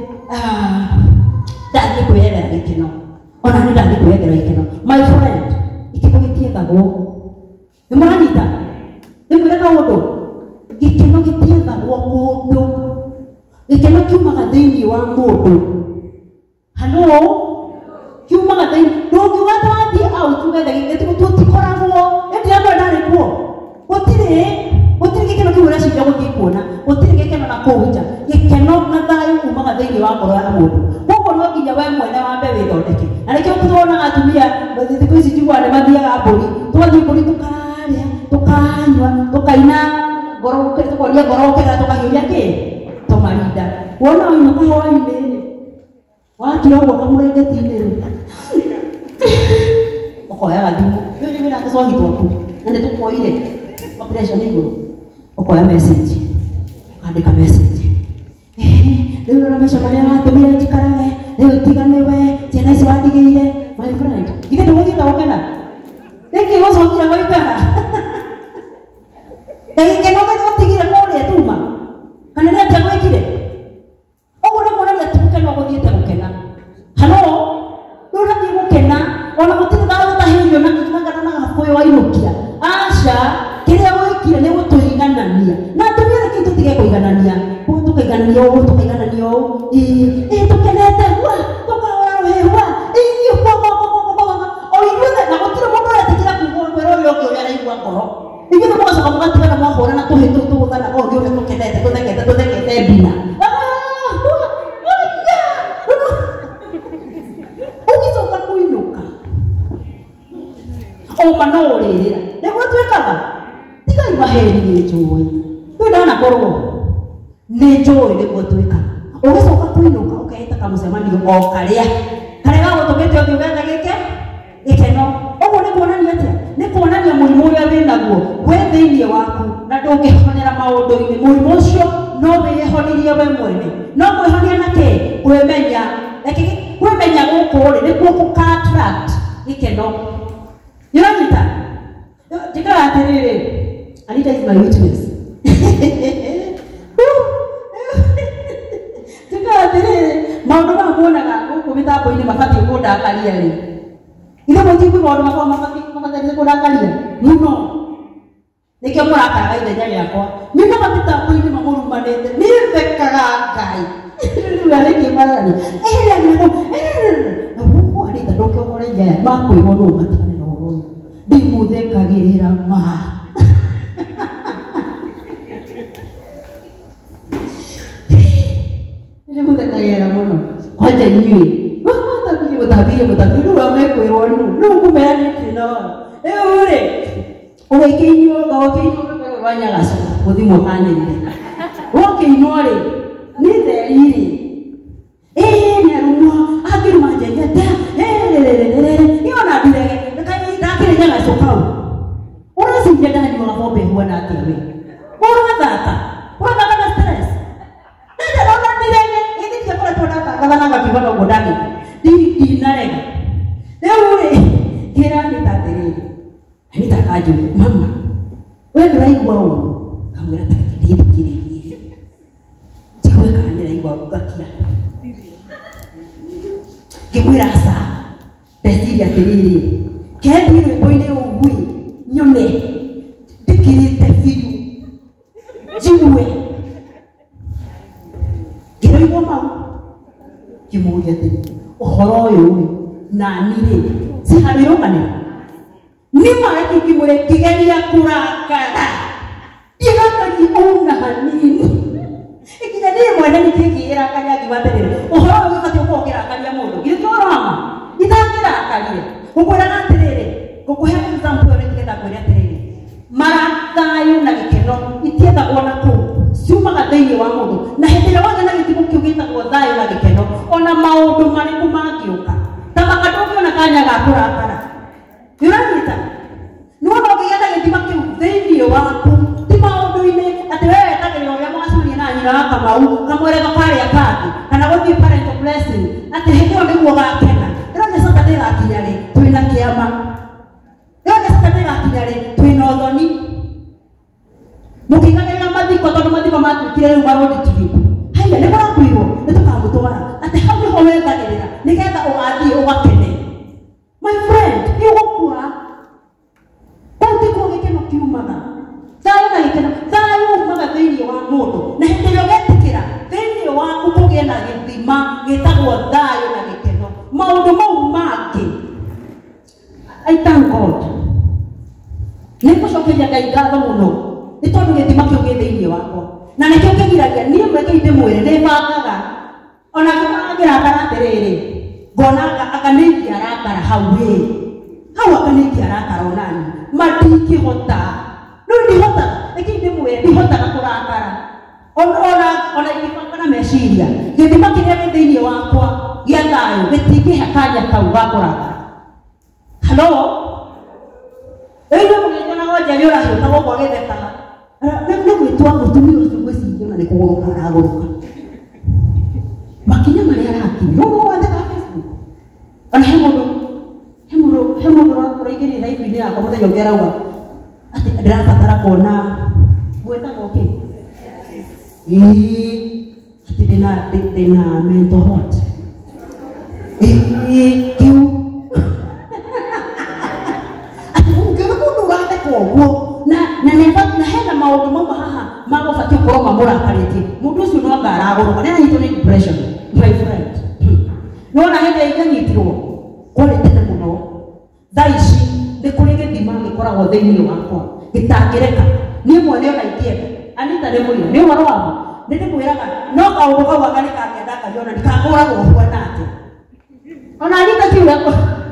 ndathiĩ kwĩyendera gĩkeno. Ona niĩ ndathiĩ kwĩyendera gĩkeno. My friend, gĩkeno gĩtiethagwo. Nĩmũranyita? Nĩmwĩre kaũndũ. Gĩkeno gĩtiethagwo mũndũ. Gĩkeno kiumaga thĩinĩ wa mũndũ. Hello? Kiumaga thĩinĩ. Ndũngiuga twathiĩ out tugethe gĩkeno tũtikoragwo. Ĩndĩ ndarĩ kuo. Gũtirĩ gĩkeno kĩu ũreciria gũthiĩ kuona. Gũtirĩ gĩkeno na kũu nja. Gĩkeno na thayũ kuumaga thĩinĩ wa ngoro ya mũndũ. Koguo no nginya we mwene wambe wĩthondeke. Na nĩkĩo tũronaga atumia thikũ ici njiguaga nĩ mathiaga mbũri. Twathiĩ mbũri tũkarĩa, tũkanyua, tũkaina ngoro tũkoria ngoro kega tũkahiũria kĩ? Tũmarinda. Wona ũinũka hwainĩ wakira ũguo kamũrengeti-inĩ rĩ. Ũkoyaga thimũ. Rĩu nĩ wĩra tũcohi twaku. Na nĩ tũkuoire operation igũrũ. Ũkoya message. Ũkandĩka message. Rĩu ũrona maica marĩa watũmire njikarage. Rĩu tigane we. Ciana ici wandigĩire. My friend. Githĩ ndũgũthiĩte gũkena? Rĩngĩ gũcokire gũikara. Gĩkeno gĩgũtigire kũrĩa tuma. Kana nĩ atĩa gwĩkire? Ũguo nĩ kuonania ti gũkena ũgũthiĩte gũkena. Halo? Rĩu ũrathiĩ gũkena. Ona gũtirĩ gagũtahĩirio na kĩgagana na gabũyũ wainũkia. Aca, kĩrĩa gwĩkire nĩ gũtũiganania. Na atumia reke tũtige kũiganania. Tũkaiganania ũũ, tũkaiganania ũũ. Tũkenete hua, tũkahora rũhĩ hua. O ithuothe na gũtirĩ mũndũ ũretĩkĩra kuuga kwĩra ũrĩa ũngĩ ũrĩa araigua ngoro. Ithuothe mũgacoka mũgatigana mwahũrana tũhĩ tũu tũgũthana o ũngĩ ũrĩa tũkenete, tũthekete mbina. Ũgĩcoka kũinũka. Oma no ũrĩrĩra. Nĩguo twĩkaga. Tigai maheni nĩ njũĩ. Rĩu ndanakorwo. Nĩ njũĩ nĩguo twĩkaga. Ũgĩcoka kũinũka ũkehĩta kamũcemanio o karĩa. Karĩa gagũtũmĩte ũthiĩ ũgetha gĩkeno. Ũguo nĩ kuonania atĩa? Nĩ kuonania mũrimũ ũrĩa wĩnaguo wĩ thĩinĩ waku na ndũngĩhonera maũndũ-inĩ. Mũrimũ ũcio no wĩyehonirie we mwene. No kwĩhonia na kĩ? Kwĩmenya. Kwĩmenya gũkũ rĩ nĩkuo gũka-attract gĩkeno. Nĩũranyita? Njĩkaga atĩrĩrĩ. Anita is my witness. Njĩkaga atĩrĩrĩ. Maũndũ maya muonaga gũkũ mĩtambo-inĩ mabatiĩ kũndakaria rĩ. Ithe mũtigui maũndũ makwa mabatiĩ kũndakaria. Mũno. Nĩkĩo mũrakaraga ithenya rĩakwa. Nyumaga mĩtambo-inĩ mamũrumanĩte. Nĩthekaga Ngai. Rĩu arĩkie marani. Anita ndũkĩonoreire makwĩrwo nũũ matigane na ũhoro ũyũ. Ndimũthekagĩrĩra ma. Ndimũthekagĩrĩra mũno. Kwanja inyuĩ. Mũtabire rĩu amekwĩrwo rĩu ngũmeanĩte no. Rĩu rĩ. Ũgĩkĩinyuo ũgĩkĩinyuo rwa Nyagaca gũthiĩ mũhanĩrĩre. Wokĩinwo rĩ. Nĩ theri rĩ. Nĩ arumwo. Angĩruma njengete. Nĩona ndirege. Ndakĩrĩ Nyagaca kau. Ũracinja ndanyua gabombe huana atĩa we. Ũrathaka. Ũrathaka na stress. Ndĩrona ndirege. Ĩthikĩa kũrĩa tũndathaka na gakiuga no ngũndagĩ. Ndinarega. Rĩu rĩ. Kĩra Anita atĩrĩrĩ. Anita akanjũria, mama, we ndũraigua ũũ? Kamwĩra ta ndĩthikĩrĩrie. Njigũe kana ndĩraigua gakia ngimwira asa ndeciria atiriri kendi rwimbo-inĩ rũu nyone ndĩkĩrĩte biũ njigue ngĩraigua mau ngĩmũria atĩrĩ ũhoro ũyũ nani rĩ si harĩrũmanĩra nĩma reke ngĩmwĩre ngĩgeria kũrakara ndirakari ona hanini ikinya niĩ mwene nĩkĩngĩrakaria ngiuga atĩrĩrĩ ũhoro ũyũ ũbatiĩ gũkorwo ũkĩrakaria mũndũ gĩtũrama itangĩrakarire ngũkwĩraga atĩrĩrĩ ngũkũhe example ũrĩa nĩgetha ngwĩre atĩrĩrĩ thayũ na gĩkeno itiethagwo na kũu ciumaga thĩinĩ wa mũndũ na hĩndĩ ĩrĩa wagĩa na gĩthimo kĩu gĩtagwo thayũ na gĩkeno ona maũndũ marĩkũ mangĩũka ta makandũ ũngĩona kanya ga kũrakara nĩũranyita nĩwona ũngĩgĩa na gĩthimo kĩu thĩinĩ waku ti maũndũ-inĩ atĩ we wetagĩrĩra ũrĩa mwacemania na nyina wa Kamau kamwĩre thabarĩ akangĩ kana gũthiĩ parental blessing atĩ hĩndĩ ĩyo nĩguo gakena ĩrone Saturday ĩgakinya rĩ twĩna kĩama ĩrone Saturday ĩgakinya rĩ twĩna ũthoni mũkĩgagĩrĩra mathiko tondũ mathiko matuĩkire rĩu marondi trip haya nĩ marakwĩrwo nĩ tũkamũtwara atĩ hau nĩho wethagĩrĩra nĩgetha ũgathiĩ ũgakene my friend nĩũgũkua kũu tikuo gĩkeno kiumaga thayũ na gĩkeno thayũ umaga thĩinĩ wa mũndũ na hĩndĩ ĩrĩa ũgetĩkĩra thĩinĩ waku kũgĩe na gĩthima gĩtagwo thayũ na gĩkeno maũndũ mau mangĩ I thank God nĩngũcokeria Ngai ngatho mũno nĩ tondũ gĩthima kĩu gĩ thĩinĩ wakwa na nĩkĩo kĩgiragia niĩ mweke ndĩmwĩre nĩbangaga ona ngĩrakara atĩrĩrĩ ngona akanĩikia arakara hau hau akanĩikia arakara onani matingĩhota rĩu ndihotaga nĩkĩo ndĩmwĩre ndihotaga kũrakara ona ingĩbanga na meciria gĩthima kĩrĩa gĩ thĩinĩ wakwa gĩa thayũ gĩtingĩhe kanya kau ga kũrakara halo ĩno mũgĩtana wonja nĩ ũrahiũka gũkũ agĩthekaga nĩ gwĩtwa mũtumia ũcio gwĩciria na nĩ kũgũrũka aragũrũka makinya marĩa arakinya no watheka Facebook ona he mũndũ ũraingĩria thaibu-inĩ yakwa mũthenya ũngĩ arauga atĩ ndĩrabatara kuona gwĩtagwo kĩ atĩ ndĩna mental hot kĩu na hena maũndũ mauma haha magũbatiĩ gũkorwo mamũrakarĩtie mũndũ ũcio no anga aragũrũka nĩ anyitwo nĩ depression my friend nĩwona hĩndĩ ĩrĩa ikanyitirwo kwarĩ tene mũno thaa ici nĩ kũrĩ gĩthima gĩkoragwo thĩinĩ wakwa gĩtangĩreka niĩ mwene ona ingĩenda Anita nĩ mũira nĩ ũhoro wamo nĩ ndĩmwĩraga no kaũndũ kau anga nĩ kangĩenda akariona ndikakũragwo huana atĩ ona Anita kiuga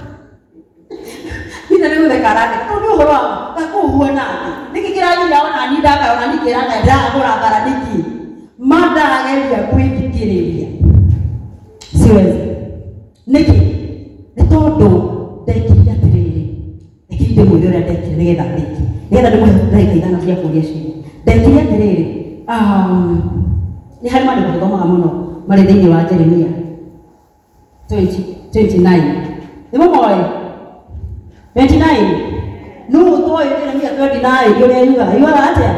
nita nĩ gũtheka arandĩka tondũ nĩ ũhoro wamo gakũhuana atĩ nĩkĩ kĩranyira ona ni ndakaona nĩ kĩraga ndagũrakara nĩkĩ mandageria kwĩthikĩrĩria siwezi nĩkĩ nĩ tondũ ndekire atĩrĩrĩ nĩkĩ ndĩmwĩre ũrĩa ndekire nĩgetha ndĩmũhe ndagĩka ithano cia kũria ciũria ndekire atĩrĩrĩ nĩ harĩ maandĩko tũthomaga mũno marĩ thĩinĩ wa Jeremia 29 nĩmũmoĩ 29 no ũtoĩ Jeremia 29 ũrĩa yugaga atĩa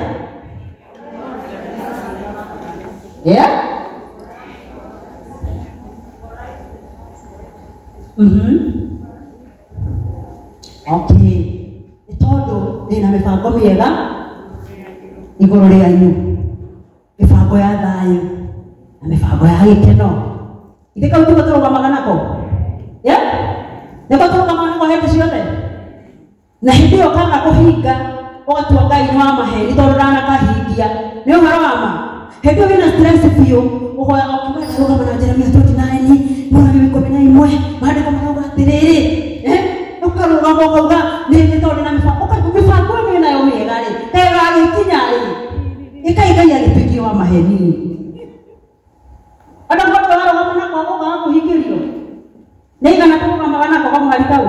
okay nĩ tondũ ndĩna mĩbango mĩega igũrũ rĩanyu mĩbango ya thayũ na mĩbango ya gĩkeno ithe kau tuga tũrũgamaga nako nĩko tũrũgamaga nako hĩndĩ ciothe na hĩndĩ ĩyo kaga kũhinga ũgatua Ngai nĩ wa maheni tondũ ndanakahingia nĩ ũhoro wa ma hĩndĩ ĩyo wĩna stress biũ ũhoyaga ũkiuga rũgama na Jeremia 29 mũrani wĩkũmi na ĩmwe maandĩko marauga atĩrĩrĩ ũkarũgama ũkauga nĩ tondũ na mĩbango ĩno ĩnayo mĩega rĩ ĩgagĩkinya rĩ ĩkai Ngai agĩtuĩkie wa maheni andũ mũndũ warũgama nako ũgaga kũhingĩrio nĩ igana tũrũgamaga nako kamwari kau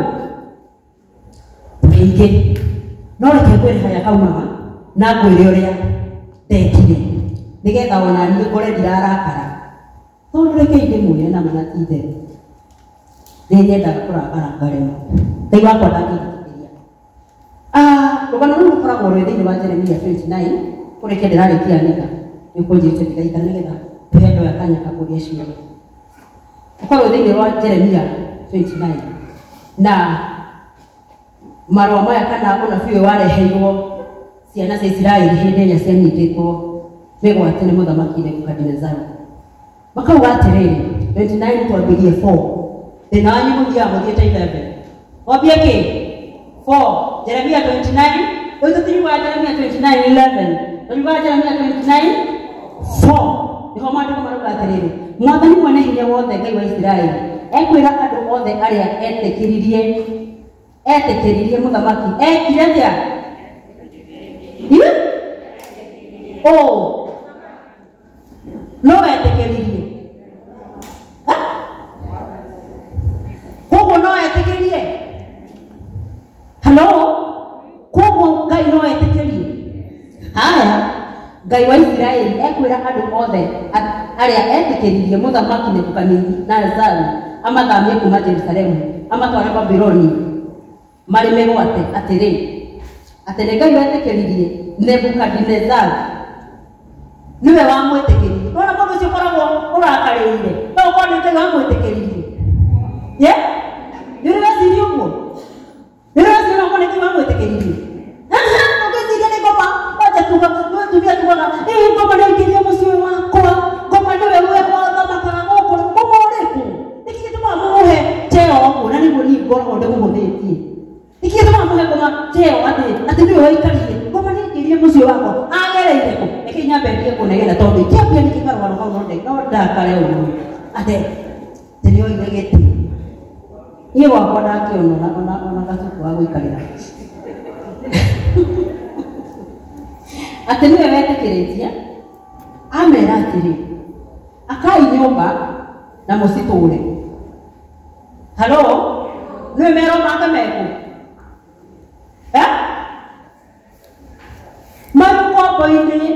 ingĩ no reke ngwĩre harĩa kaumaga na ngwĩre ũrĩa ndekire nĩgetha ona niĩ ngore ndirarakara tondũ reke ndĩmwĩre na mana ti itherũ nĩ nyendaga kũrakara ngarema Ngai wakwa ndangĩthikĩrĩria rũgano rũu rũkoragwo rwĩ thĩinĩ wa Jeremia 29 kũrĩa ndĩrarĩkia nĩga nĩ kũnjĩte ndĩgaikara nĩgetha tũhe pendo ya kanya kaburia cio ukorwo thiini rwa Jeremia 29 na marwa maya kana ona biũ wareheirwo ciana cia Israeli hĩndĩ ĩrĩa cianyitĩtwo mĩgwate nĩ mũthamaki Nebukadinezaru makauga atĩrĩrĩ 29 twambĩrie 4 thĩna wanyu mũthiaga mũthiĩte 11 wambie kĩ 4 Jeremia 29 rĩu tũtiriuga Jeremia 29:11 tũriuga Jeremia 29:4 nĩho maandĩko marauga atĩrĩrĩ Mwathani mwene hinya wothe Ngai wa Israeli ekwĩra andũ othe arĩa etĩkĩririe mũthamaki ekire atĩa no etĩkĩririe koguo no etĩkĩrie koguo Ngai no etĩkĩrie haya Ngai wa Israeli ekwĩra andũ othe arĩa etĩkĩririe mũthamaki Nebukadinezaru amathamie kuma Jerusalemu amatware Babyloni marĩ mĩgwate atĩrĩ atĩ nĩ Ngai wetĩkĩririe Nebukadinezaru niwe wamwĩtĩkĩririe ona mũndũ ũcio ũkoragwo ũrakarĩire no ũkorwo nĩ Ngai wamwĩtĩkĩririe nĩ weciria ũguo nĩ weciria ũguo nĩ Ngai wamwĩtĩkĩririe ũgĩciria nĩ ngoma wacha tugaga ngoma nĩ ingĩria mũciĩ wakwa ngoma nĩwe wathamakaga gũkũ ngoma ũrĩkũ nĩkĩ gĩtũmaga mũmũhe cheo ũguo na nĩguo niĩ ngoragwo ndĩmũhũthĩtie nĩkĩ gĩtũmaga mũhe ngoma cheo atĩ nĩwe waikarire ngoma nĩ ingĩria mũciĩ wakwa agereire kũ nĩkĩ nyambe ndie kũnegena tondũ kĩambia nĩkĩ karũgano kau no ndakare ũguo atĩ nĩoire gĩtĩ niĩ wakwa ndakĩona ona gacuku wa gũikarĩra atĩ niwe wetĩkĩrĩtie amera atĩrĩ akai nyũmba na mũcitũre niwe mero make mekũ marukombo-inĩ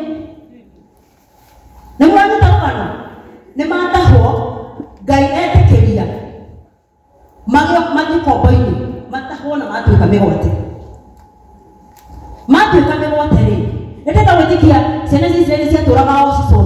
nĩ mwanyita ũgano nĩ matahwo Ngai etĩkĩria mathiĩ kombo-inĩ matahwo na matuĩka mĩgwate rĩ nĩndenda gwĩtĩkia ciana cia Israeli ciatũraga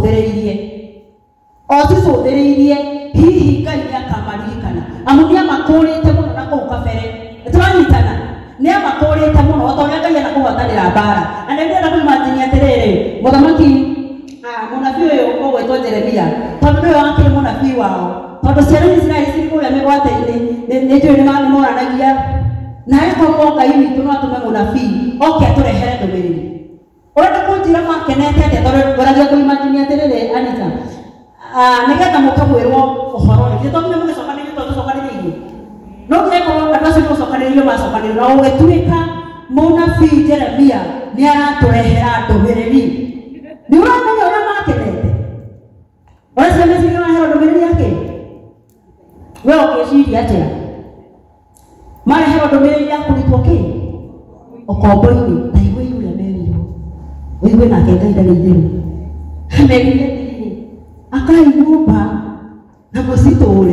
o cicũthĩrĩirie hihi Ngai nĩakamarikana amu nĩamakũrĩte mũno na kũu kabere tũranyitana nĩamakũrĩte mũno tondũ ũrĩa Ngai anakũhwatanĩra mbara na nĩndenda kwĩmanjini atĩrĩrĩ mũthamaki mũnabii ũyũ ũgwĩtwo Jeremia tondũ nĩwe wakĩrĩ mũnabii wao tondũ ciana cia Israeli cirĩ kũrĩa mĩgwate-inĩ nĩnjũĩ nĩmoranagia na akorwo Ngai witũ no atũme mũnabii oke atũrehere ndũmĩrĩri ũrenda kũnjĩra makenete atĩa tondũ ngoragia kwĩmanjini atĩrĩrĩ Anita nĩgetha mũkagwĩrwo ũhoro rĩ tondũ mũgĩcokanĩrĩrio tondũ tũcokanĩrĩirio no ngĩkorwo andũ acio macokanĩrĩirio macokanĩrĩrio na ũgĩtuĩka mũnabii Jeremia nĩ aratũrehera ndũmĩrĩri nĩ ũramenya ũrĩa makenete ũrĩa ciana icio iraheo ndũmĩrĩri yake we ũkĩciria atĩa mareheo ndũmĩrĩri ya kũrutwo kĩ ũkombo-inĩ na igwe ũrĩa merirwo wĩigwe nake Ngai ndarĩ itherũ merire akai nyũmba na mũcitũre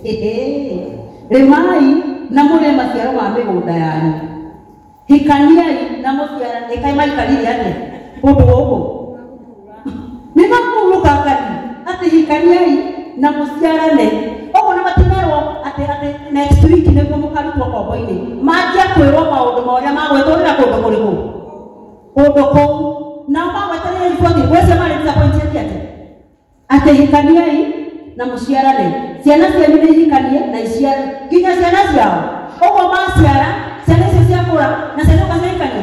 rĩmai na mũrĩe maciaro ma mĩgũnda yanyu hikaniai na mũciarane kaĩ maikarire atĩa kũndũ gũkũ nĩ makũrũka Ngai atĩ hikaniai na mũciarane ũguo nĩ matimerwo atĩ next week nĩguo mũkarutwo kombo-inĩ manjia kwĩrwo maũndũ marĩa magwĩtũrĩra kũndũ kũrĩkũ kũndũ kũu nao magweterera riboti gwĩcia marĩ disappointed atĩ hikaniai na mũciarane ciana cianyu nĩ ihikanie na iciare nginya ciana ciao ũguo maciara ciana icio ciakũra na ciana ũkacihikania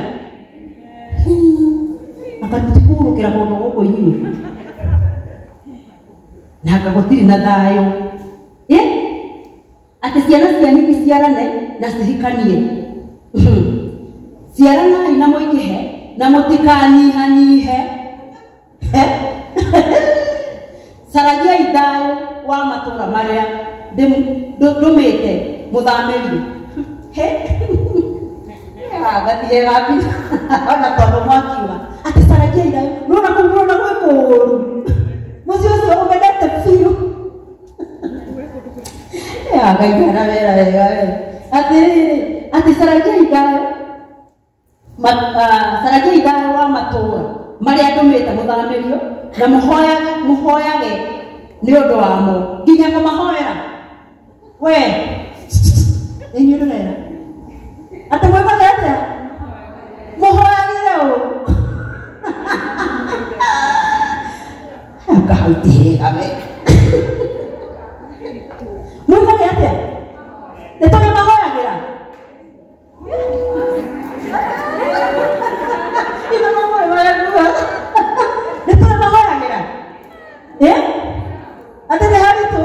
akatikuhurũkĩra kũndũ gũkũ inyuĩ na anga gũtirĩ na thayũ atĩ ciana cianyu iciarane na cihikanie ciaranai na mũingĩhe na mũtikanyihanyihe caragiai thayũ wa matũũra marĩa ndũmĩte mũthamĩrio gathire gapi ona tondũ mwakiuga atĩ caragiai thayũ nona kũmũrona gwĩ kũũru mũciĩ ũcio ũmendete biũ Ngai ndararera wega atĩ caragiai thayũ wa matũũra marĩa ndũmĩte mũthamĩrio na mũhoyage nĩ ũndũ wamo nginya kũmahoera we inyuĩrĩra atĩ mwĩkaga atĩa mũhoyagĩre ũ akahautihĩga we mwĩkaga atĩa nĩ tũrĩ mahoyagĩra ina mamwe wayagua nĩ tũrĩ mahoyagĩra atĩ nĩ haritũ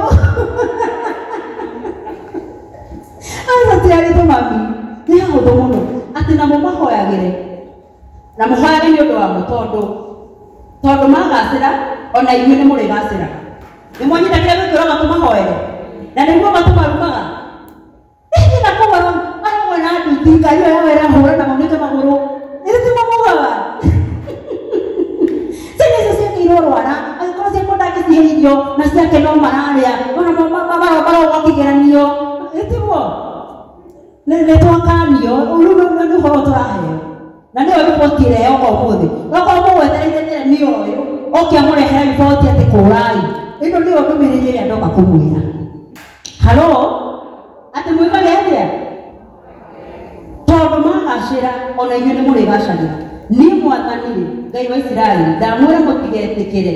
atĩ haritũ mami nĩ hahũthũ mũno atĩ namo mahoyagĩre na mũhoyage nĩ ũndũ wamo tondũ magacĩra ona inyuĩ nĩ mũrĩgacĩra nĩ mwanyita kĩrĩa gwĩkĩrwo matũmahoere na nĩguo matũmarumaga na kũgora aragwo na nduti Ngai ĩyo yawe ĩrahũra na maunĩte magũrũ ĩrĩtimamugaga ciana icio ciakĩirwo rwara angĩkorwo ciakwo ndangĩcihe irio na ciake no mararĩa marogwo kĩgeranio ĩtiguo nĩ twakanio rĩu nĩ ũhoro tũraheo na nĩyo riboti ĩreyoga ũmũthĩ okorwo mũgwetereire Jeremia ũyũ oke amũrehere riboti atĩ kũrai ĩno nĩyo ndũmĩrĩri ĩrĩa ndoka kũmwĩra halo atĩ mwĩkage atĩa tondũ magacĩra ona inyuĩ nĩ mũrĩgacagĩra niĩ Mwathani Ngai wa Isiraeli ndamwĩra mũtigetĩkĩre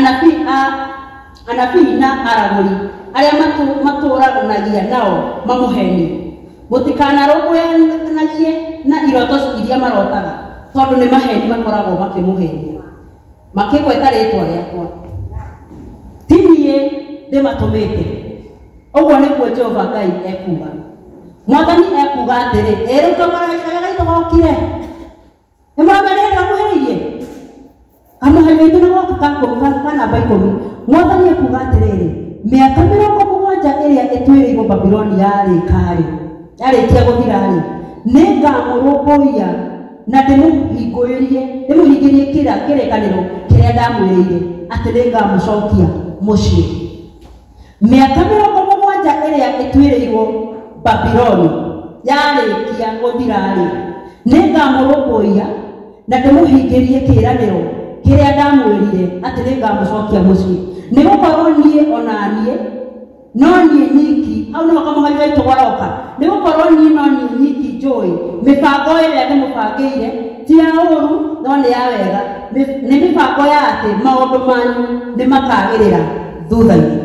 anabii na aragũri arĩa matũranagia nao mamũheni mũtikanarũmbũyanagie na iroto iria marotaga tondũ nĩ maheni makoragwo makĩmũhenia makĩgweta rĩtwa rĩakwa ti niĩ ndĩmatũmĩte ũguo nĩguo Jehova Ngai ekuga Mwathani ekuga atĩrĩ rĩu kamaraika gaitũ gokire nĩmwameneire amũhĩrĩirie amũhĩrĩirie na gwaku kanamba 10 Mwathani ekuga atĩrĩrĩ mĩaka 70 ĩrĩa ĩtuĩrĩirwo Babuloni yarĩkia gũthira-rĩ nĩngamũrũmbũiya na ndĩmũhingĩrie kĩrĩkanĩro kĩrĩa ndamwĩrĩire atĩ nĩngamũcokia mũciĩ mĩaka 70 ĩrĩa ĩtuĩrĩirwo Babuloni yarĩkia gũthira-rĩ nĩngamũrũmbũiya na ndĩmũhingĩrie kĩĩranĩro kĩrĩa ndamwĩrire atĩ nĩngamũcokia mũciĩ nĩgũkorwo niĩ ona niĩ no niĩ nyiki hau nĩho kamũhari gaitũ garoka nĩgũkorwo niĩ no niĩ nyiki njũĩ mĩbango ĩrĩa ndĩmũbangĩire ti ya ũru no nĩ ya wega nĩ mĩbango ya atĩ maũndũ manyu nĩ makagĩrĩra thutha-inĩ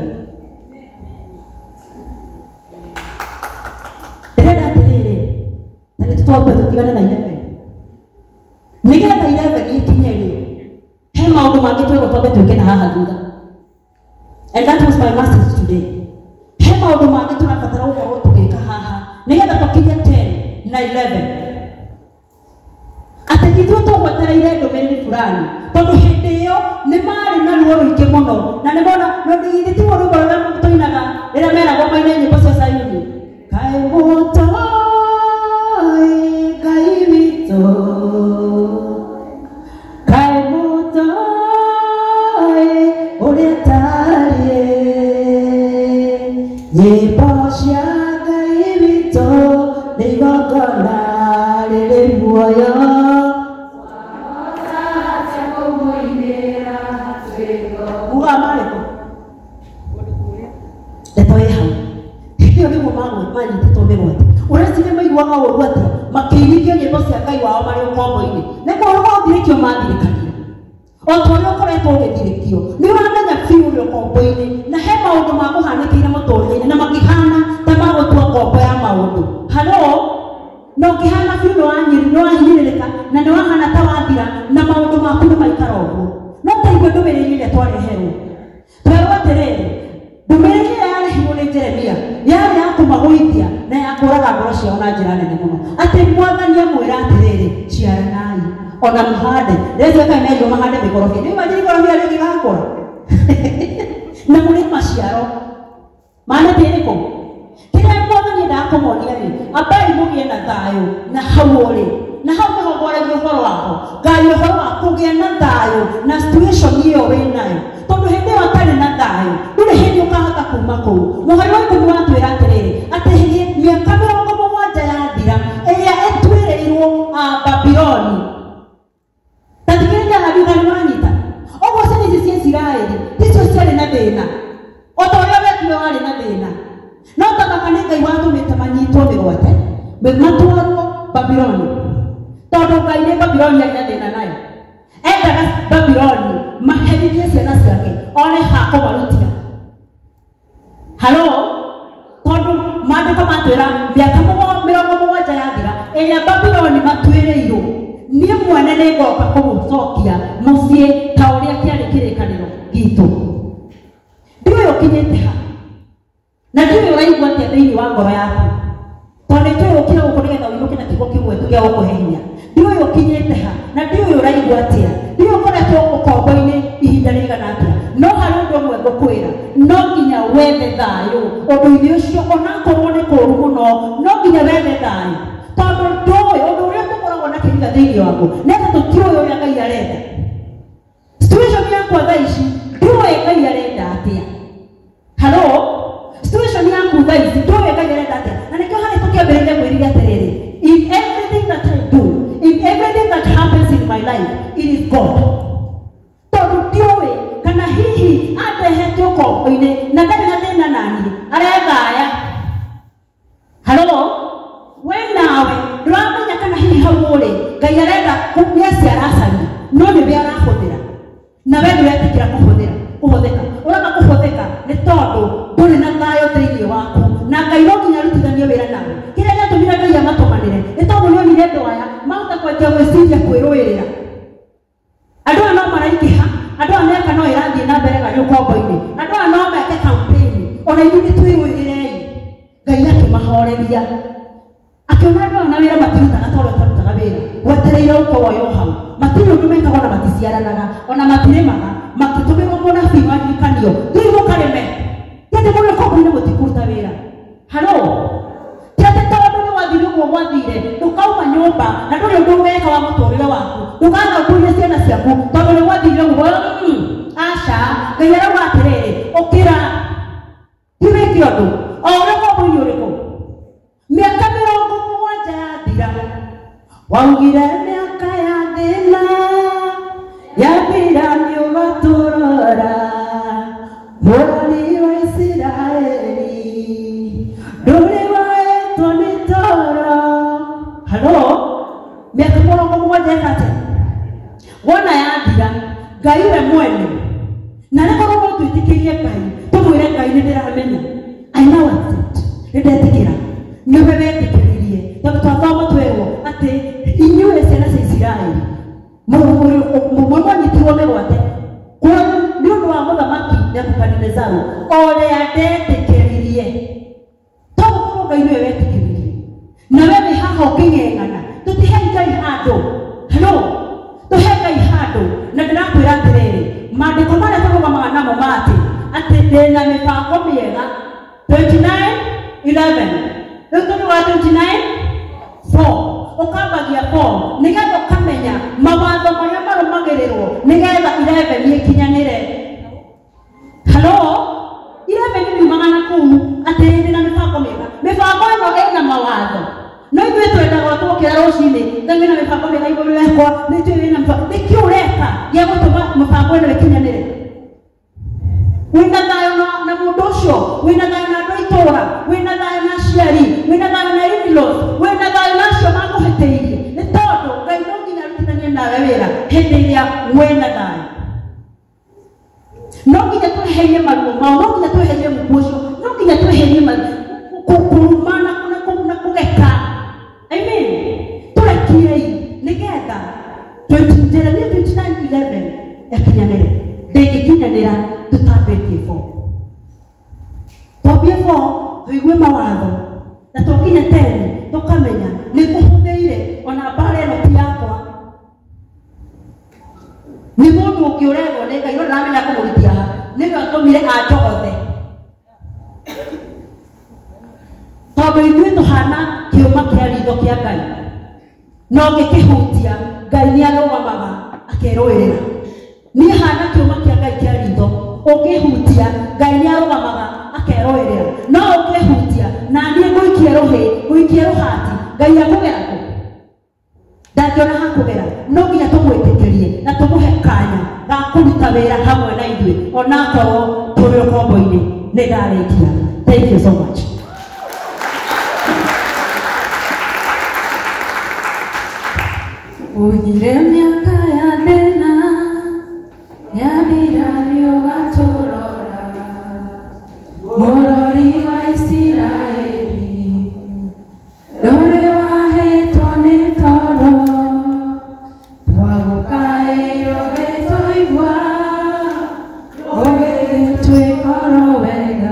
ndĩrenda atĩrĩrĩ na nĩtũtwambe tũtigane na 11 nĩgetha 11 ikinye-rĩ he maũndũ mangĩ twĩrwo twambe twĩke na haha thutha and that was my message today he maũndũ mangĩ tũrabatara gũkorwo tũgĩka haha nĩgetha tũkinye 10 na 11 atĩ ithuĩ tũgwetereire ndũmĩrĩri fulani tondũ hĩndĩ ĩyo nĩ marĩ na ruo rũingĩ mũno na nĩ mona ithe tiguo rwĩmbo rũrĩa tũinaga rĩrĩa meragwo maine nyĩmbo cia Sayuni kaĩ mũtoĩ Ngai witũ kaĩ mũtoĩ ũrĩa tariĩ nyĩmbo cia Ngai witũ nĩ igongona rĩrĩ muoyo muga marĩkũ ndeto ĩ hau hĩndĩo nĩguo manyitĩtwo mĩgwate ũreciria maiguaga ũru atĩa makĩinithio nyĩmbo cia Ngai wao marĩ ũkombo-inĩ nĩkũrũga ũthirĩkio mathirĩkanio o ta ũrĩa ũkoretwo ũgĩthirĩkio nĩ ũramenya biũ ũrĩ ũkombo-inĩ na he maũndũ makũhanĩkĩire mũtũrĩre-inĩ na makĩhana ta magũtua ngombo ya maũndũ halo na ũkĩhana biũ nĩwahinyĩrĩrĩka na nĩwahana ta wathira na maũndũ maku nĩ maikara ũguo no ta igwe ndũmĩrĩri ĩrĩa twareherwo twerwo atĩrĩrĩ ndũmĩrĩri ĩrĩa yarehirwo nĩ Jeremia yarĩ ya kũmagũithia na ya kũraga ngoro ciao na njĩra nene mũno atĩ Mwathani amwĩra atĩrĩrĩ ciaranai ona mũhande rĩrĩa kaĩ merirwo mahande mĩkorobia nĩ imagine ikorobia rĩngĩgakũra na mũrĩ maciaro manĩte ĩrĩkũ kĩrĩa Mwathani endaga kũmonia-rĩ ambai mũgĩe na thayũ na hau ũrĩ na hau nĩho ngwaragia ũhoro wako Ngai ũhoro wa kũgĩa na thayũ na situation ĩyo wĩ nayo tondũ hĩndĩ ĩyo atarĩ na thayũ ndũrĩ hĩndĩ ũkahota kuma kũu mũhari wa ikũmi watwĩra atĩrĩrĩ atĩ mĩaka 70 yathira ĩrĩa ĩtuĩrĩirwo Babuloni tathikĩrĩria handũ nĩ wanyita ũguo ciana ici cia Isiraeli icio ciarĩ na thĩna matwarwo Babyloni tondu Ngai nĩ Babyloni ainathĩna nayo endaga Babyloni maherithie ciana ciake one ha kũmarutia halo tondu maandĩko matwĩra mĩaka 70 yathira ĩrĩa Babyloni matuĩrĩirwo niĩ mwene nĩngoka kũmũcokia mũciĩ ta ũrĩa kĩarĩ kĩrĩkanĩro gitũ ndiũĩ ũkinyĩte ha na ndiũĩ ũraigua atĩa thĩinĩ wa ngoro yaku tondũ nĩkĩũĩ ũkĩra gũkũ nĩgetha ũinũke na kiugo kĩmwe tu gĩa gũkũhe hinya ndiũĩ ũkinyĩte ha na ndiũĩ ũraigua atĩa ndiũĩ ũkoretwo ũkombo-inĩ ihinda rĩigana atĩa no harĩ ũndũ ũmwe ngũkwĩra no nginya wethe thayũ ũndũ-inĩ ũcio onakorwo nĩ kũũru mũno no nginya wethe thayũ tondũ ndũĩ ũndũ ũrĩa tũkoragwo na kĩriga thĩinĩ waku nĩgetha tũtiũĩ ũrĩa Ngai arenda situation yakwa thaa ici ndiũĩ Ngai arenda atĩa halo situation yaku thaa ici ndiũĩ Ngai arenda atĩa na nĩkĩo harĩ tũkĩambĩrĩria kwĩrĩria atĩrĩrĩ in everything that I do in everything that happens in my life it is God tondũ ndiũĩ kana hihi andehete ũkombo-inĩ na ndarĩ na thĩna naniĩ arethaya halo we nawe ndũramenya kana hihi hau ũrĩ Ngai arenda nĩaci aracaria no nĩwe arahũthĩra na we nĩwetĩkĩra kũhũthĩka ũrenda kũhũthĩka nĩ tondũ ndũrĩ na thayũ thĩinĩ waku na Ngai no nginya arutithanie wĩra nawe kĩrĩa gĩatũmire Ngai amatũmanĩre nĩ tondũ nĩonire andũ aya mahota kwendia gwĩciria kwĩrũĩrĩra andũ aya no maraingĩha andũ aya mĩaka no ĩrathiĩ na mbere garĩ ũkombo-inĩ andũ aya no meke campaign ona ithuĩ nĩtwĩrũĩrĩrei Ngai akĩmahoreria akiona andũ aya na wĩra matirutaga tondũ tarutaga wĩra wetereire ũkoyo hau matirĩ ũndũ mekaga ona maticiaranaga ona matirĩmaga makĩtũmĩrwo mũnabii warikanio tũi mũkarĩme tĩndĩ mũno ũkombo-inĩ mũtikũruta wĩra halo tĩndĩ tondũ nĩwathire ũguo gwathire ndũkauma nyũmba na ndũrĩ ũndũ weka wa mũtũrĩre waku ndũkanathũrie ciana ciaku tondũ nĩgwathire ũguo aca Ngai arauga atĩrĩrĩ ũkĩra tiwĩke ũndũ o ũrĩa ũkombo-inĩ ũrĩkũ mĩaka 70 yathira waugire mĩaka ya thĩna yathira nĩũgatũrora mũrori wa Isiraeli ndũrĩ waĩtwo nĩ toro halo mĩaka 70 ĩkate wona yathira Ngai we mwene na nĩkorwo no twĩtĩkĩrie Ngai tũmwĩre Ngai nĩndĩramenya I know it nĩndetĩkĩra nĩwe wetĩkĩririe tondũ twathoma twĩrwo atĩ inyuĩ ciana cia Isiraeli mũmwe mwanyitirwo mĩgwate nĩ ũndũ wa mũthamaki Nebukadinezaru ũrĩa ndetĩkĩririe tondũ korwo Ngai nĩwe wetĩkĩririe na we nĩ haha ũkĩng'eng'ana tũtihe Ngai handũ halo tũhe Ngai handũ na ndĩrakwĩra atĩrĩrĩ maandĩko marĩa tũrũgamaga namo matĩ atĩ ndĩna mĩbango mĩega 29:11 rĩu tũrũga 29:4 ũkambagia 4 nĩgetha ũkamenya mawatho marĩa marũmagĩrĩrwo nĩgetha 11 ĩkinyanĩre halo 11 nĩumaga na kũu atĩ ndĩna mĩbango mĩega mĩbango ĩno ĩna mawatho no ithuĩ twendaga twokĩra rũcinĩ Ngai wĩna mĩbango mĩega igũrũ rĩakwa nĩtũĩ wĩna mĩbango nĩkĩ ũreka gĩa gũtũma mĩbango ĩno ĩkinyanĩre wĩna thayũ na mũndũ ũcio wĩna thayũ na andũ a itũũra wĩna thayũ na aciari wĩna thayũ na in-laws wĩna thayũ na acio makũhĩtĩirie nĩ tondũ Ngai no nginya arutithanie nawe wĩra hĩndĩ ĩrĩa wĩna thayũ no nginya tweherie maruo mao no nginya tweherie mũku ũcio no nginya tweherie kũrumana na kũgeka amen tũrekiei nĩgetha 29:11 ĩkinyanĩre ndĩngĩkinyanĩra tutambĩtie 4 twambie 4 tũigue mawatho na tũkinye 10 tũkamenya nĩ kũhũthĩire ona mbara ĩno ti yakwa nĩ mũndũ ũngĩ ũregwo nĩ Ngai no ndĩramenya kũmũrutia ha nĩwe atũmire anjogothe tondũ ithuĩ tũhana kĩũma kĩa ritho kĩa Ngai no gĩkĩhutia Ngai nĩ arũgamaga akerũĩrĩra niĩ hana kĩũma kĩa Ngai kĩa ritho ũngĩhutia Ngai nĩ arũgamaga akerũĩrĩra no ũngĩhutia na niĩ gũikie rũhati Ngai akũgera kũ ndangĩona hakũgera no nginya tũmwĩtĩkĩrie na tũmũhe kanya ga kũruta wĩra hamwe na ithuĩ onakorwo tũrĩ ũkombo-inĩ nĩ ndarĩkia thank you so much Ugire miaka ya thina yamira nĩũgatũrora mũrori wa Isiraeli ndũrĩ wahetwo nĩ toro twagũkaĩrwo gĩtũigua ũgĩgĩtwĩka oro wega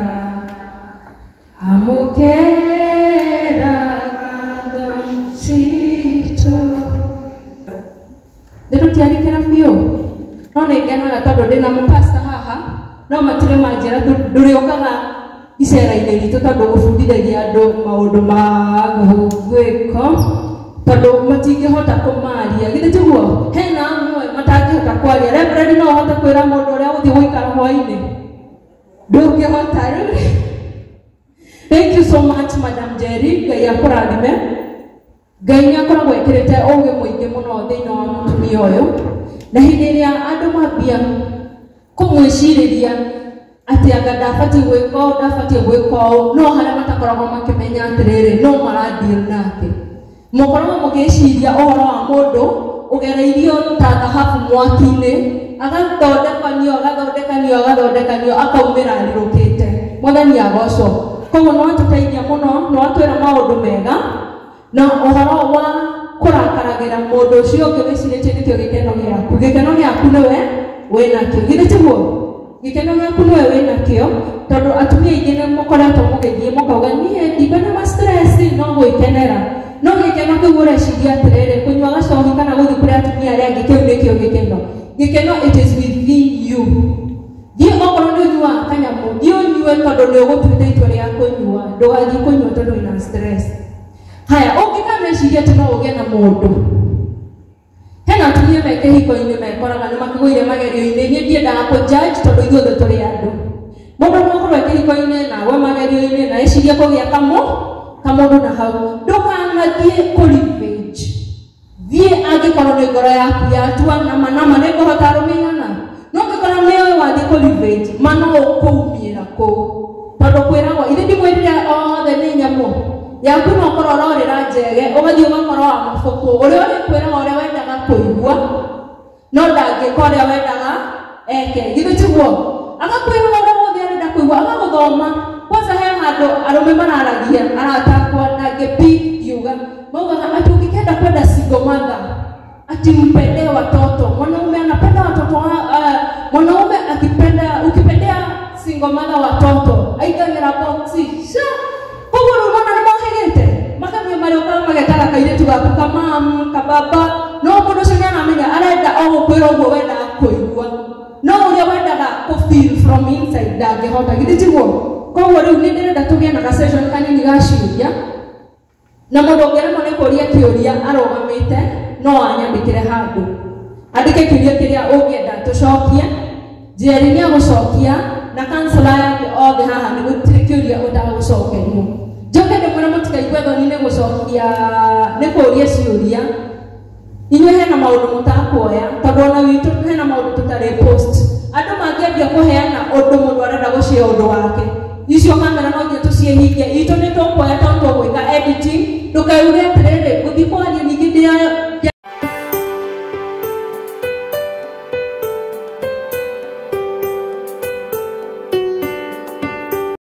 amũkĩra ngatho citũ. Ndĩrũtiarĩkĩra biũ no nĩngenaga tondũ ndĩna mũpasta haha no matirĩ manjĩra ndũrĩũkaga icera-inĩ ritũ tondũ gũbundithagia andũ maũndũ ma gwĩko tondũ matingĩhota kũmaria githĩ tiguo hena amwe matangĩhota kwaria. Reverend no ũhote kwĩra mũndũ ũrĩa ũthiĩ gũikara hwainĩ ndũngĩhota rĩu. Thank you so much Madam Jerry, Ngai akũrathime. Ngai nĩakoragwo ekĩrĩte ũgĩ mũingĩ mũno thĩinĩ wa mũtumia ũyũ na hĩndĩ ĩrĩa andũ mambia kũmwĩcirĩria atĩ anga ndabatiĩ gwĩka ũũ ndabatiĩ gwĩka ũũ no harĩa matakoragwo makĩmenya atĩrĩrĩ no marandeal nake. Mũkoragwo mũgĩciria ũhoro wa mũndũ ũgereirio ta thahabu mwaki-inĩ agathondekanio akaumĩra arĩrũkĩte. Mwathani agocwo. Koguo no atũteithia mũno no atwĩra maũndũ mega na ũhoro wa kũrakaragĩra mũndũ ũcio ũngĩ wĩcirĩtie nĩkĩo gĩkeno gĩaku. Gĩkeno gĩaku nĩwe wĩnakĩo githĩ tiguo gĩkeno gĩaku nĩwe wĩnakĩo tondũ atumia aingĩ nĩmũkoretwo mũgĩthiĩ mũkauga niĩ ndingana ma stress no gwĩkenera no gĩkeno kĩu ũreciria atĩrĩrĩ kũnyua gacohi kana gũthiĩ kũrĩ atumia arĩa angĩ kĩu nĩkĩo gĩkeno. Gĩkeno it is within you. Thiĩ okorwo nĩ ũnyuaga kanyamũ thiĩ ũnyue tondũ nĩ ũgũtuĩte itua rĩa kũnyua ndũgathiĩ kũnyua tondũ wĩna stress. Haya ũngĩkameciria atĩ no ũgĩe na mũndũ hena atumia me kĩhiko-inĩ mekoraga nĩ makĩgũire magerio-inĩ. Niĩ ndiendaga kũjudge tondũ ithuothe tũrĩ andũ. Mũndũ no ũkorwo kĩhiko-inĩ nawe magerio-inĩ na ecirie kũgĩa kamũndũ na hau ndũkanathiĩ kũrevenge. Thiĩ angĩkorwo nĩ ngoro yaku yatua nama nĩ ngũhota arũmĩigana no ngĩkorwo nĩ ũyũ wathiĩ kũrevenge ma no ũkũumĩra kũu tondũ kwĩragwo ithe ndimwĩrire othe nĩ nyamũ yaku no ũkorwo ũrorĩra njege ũgathiĩ ũgakorwo wa mabuku ũrĩa ũrĩkwĩraga ũrĩa wendaga kũigua no ndangĩka ũrĩa wendaga eke githĩ tiguo agakwĩraga ũrĩa wothe arenda kũigua agagũthoma. Kwanza he handũ arũme mararagia aratakwa na ngĩpi kiuga maugaga atĩ ũngĩkenda kwenda single mother ati mpende watoto. Mwanaume anapenda watoto mwanaume ukipendea single mother watoto aitagĩra boxi koguo rũmana nĩ mohĩgĩte makamia marĩa ũkara magetaga kairĩtu gaku kamamu kababa no mũndũ ũcio nĩaramenya arenda o gũkwĩra ũguo wendaga kũigua no ũrĩa wendaga kũ-feel from inside ndangĩhota githĩ tiguo. Koguo rĩu nĩ ndĩrenda tũgĩe na ga-session kanini ga ciũria na mũndũ ũngĩremwo nĩ kũũria kĩũria arũgamĩte no anyandĩkĩre handũ andĩke kĩũria kĩrĩa ũngĩenda tũcokie. Njeri nĩagũcokia na kansela yake othe haha nĩ gũtirĩ kĩũria ũtagũcokerio. Njoke ndĩmwĩre mũtikaigue thoni nĩ gũcokia nĩ kũũria ciũria. Inyuĩ hena maũndũ mũtakuoya tondũ ona witũ hena maũndũ tũtarĩ post. Andũ mangĩambia kũheana ũndũ mũndũ arenda gũcia ũndũ wake icio kamera no nginya tũciĩhinge itũ nĩ tũkuoya tondũ twagwĩka editing ndũkauge atĩrĩrĩ gũthiĩ kwaria ningĩ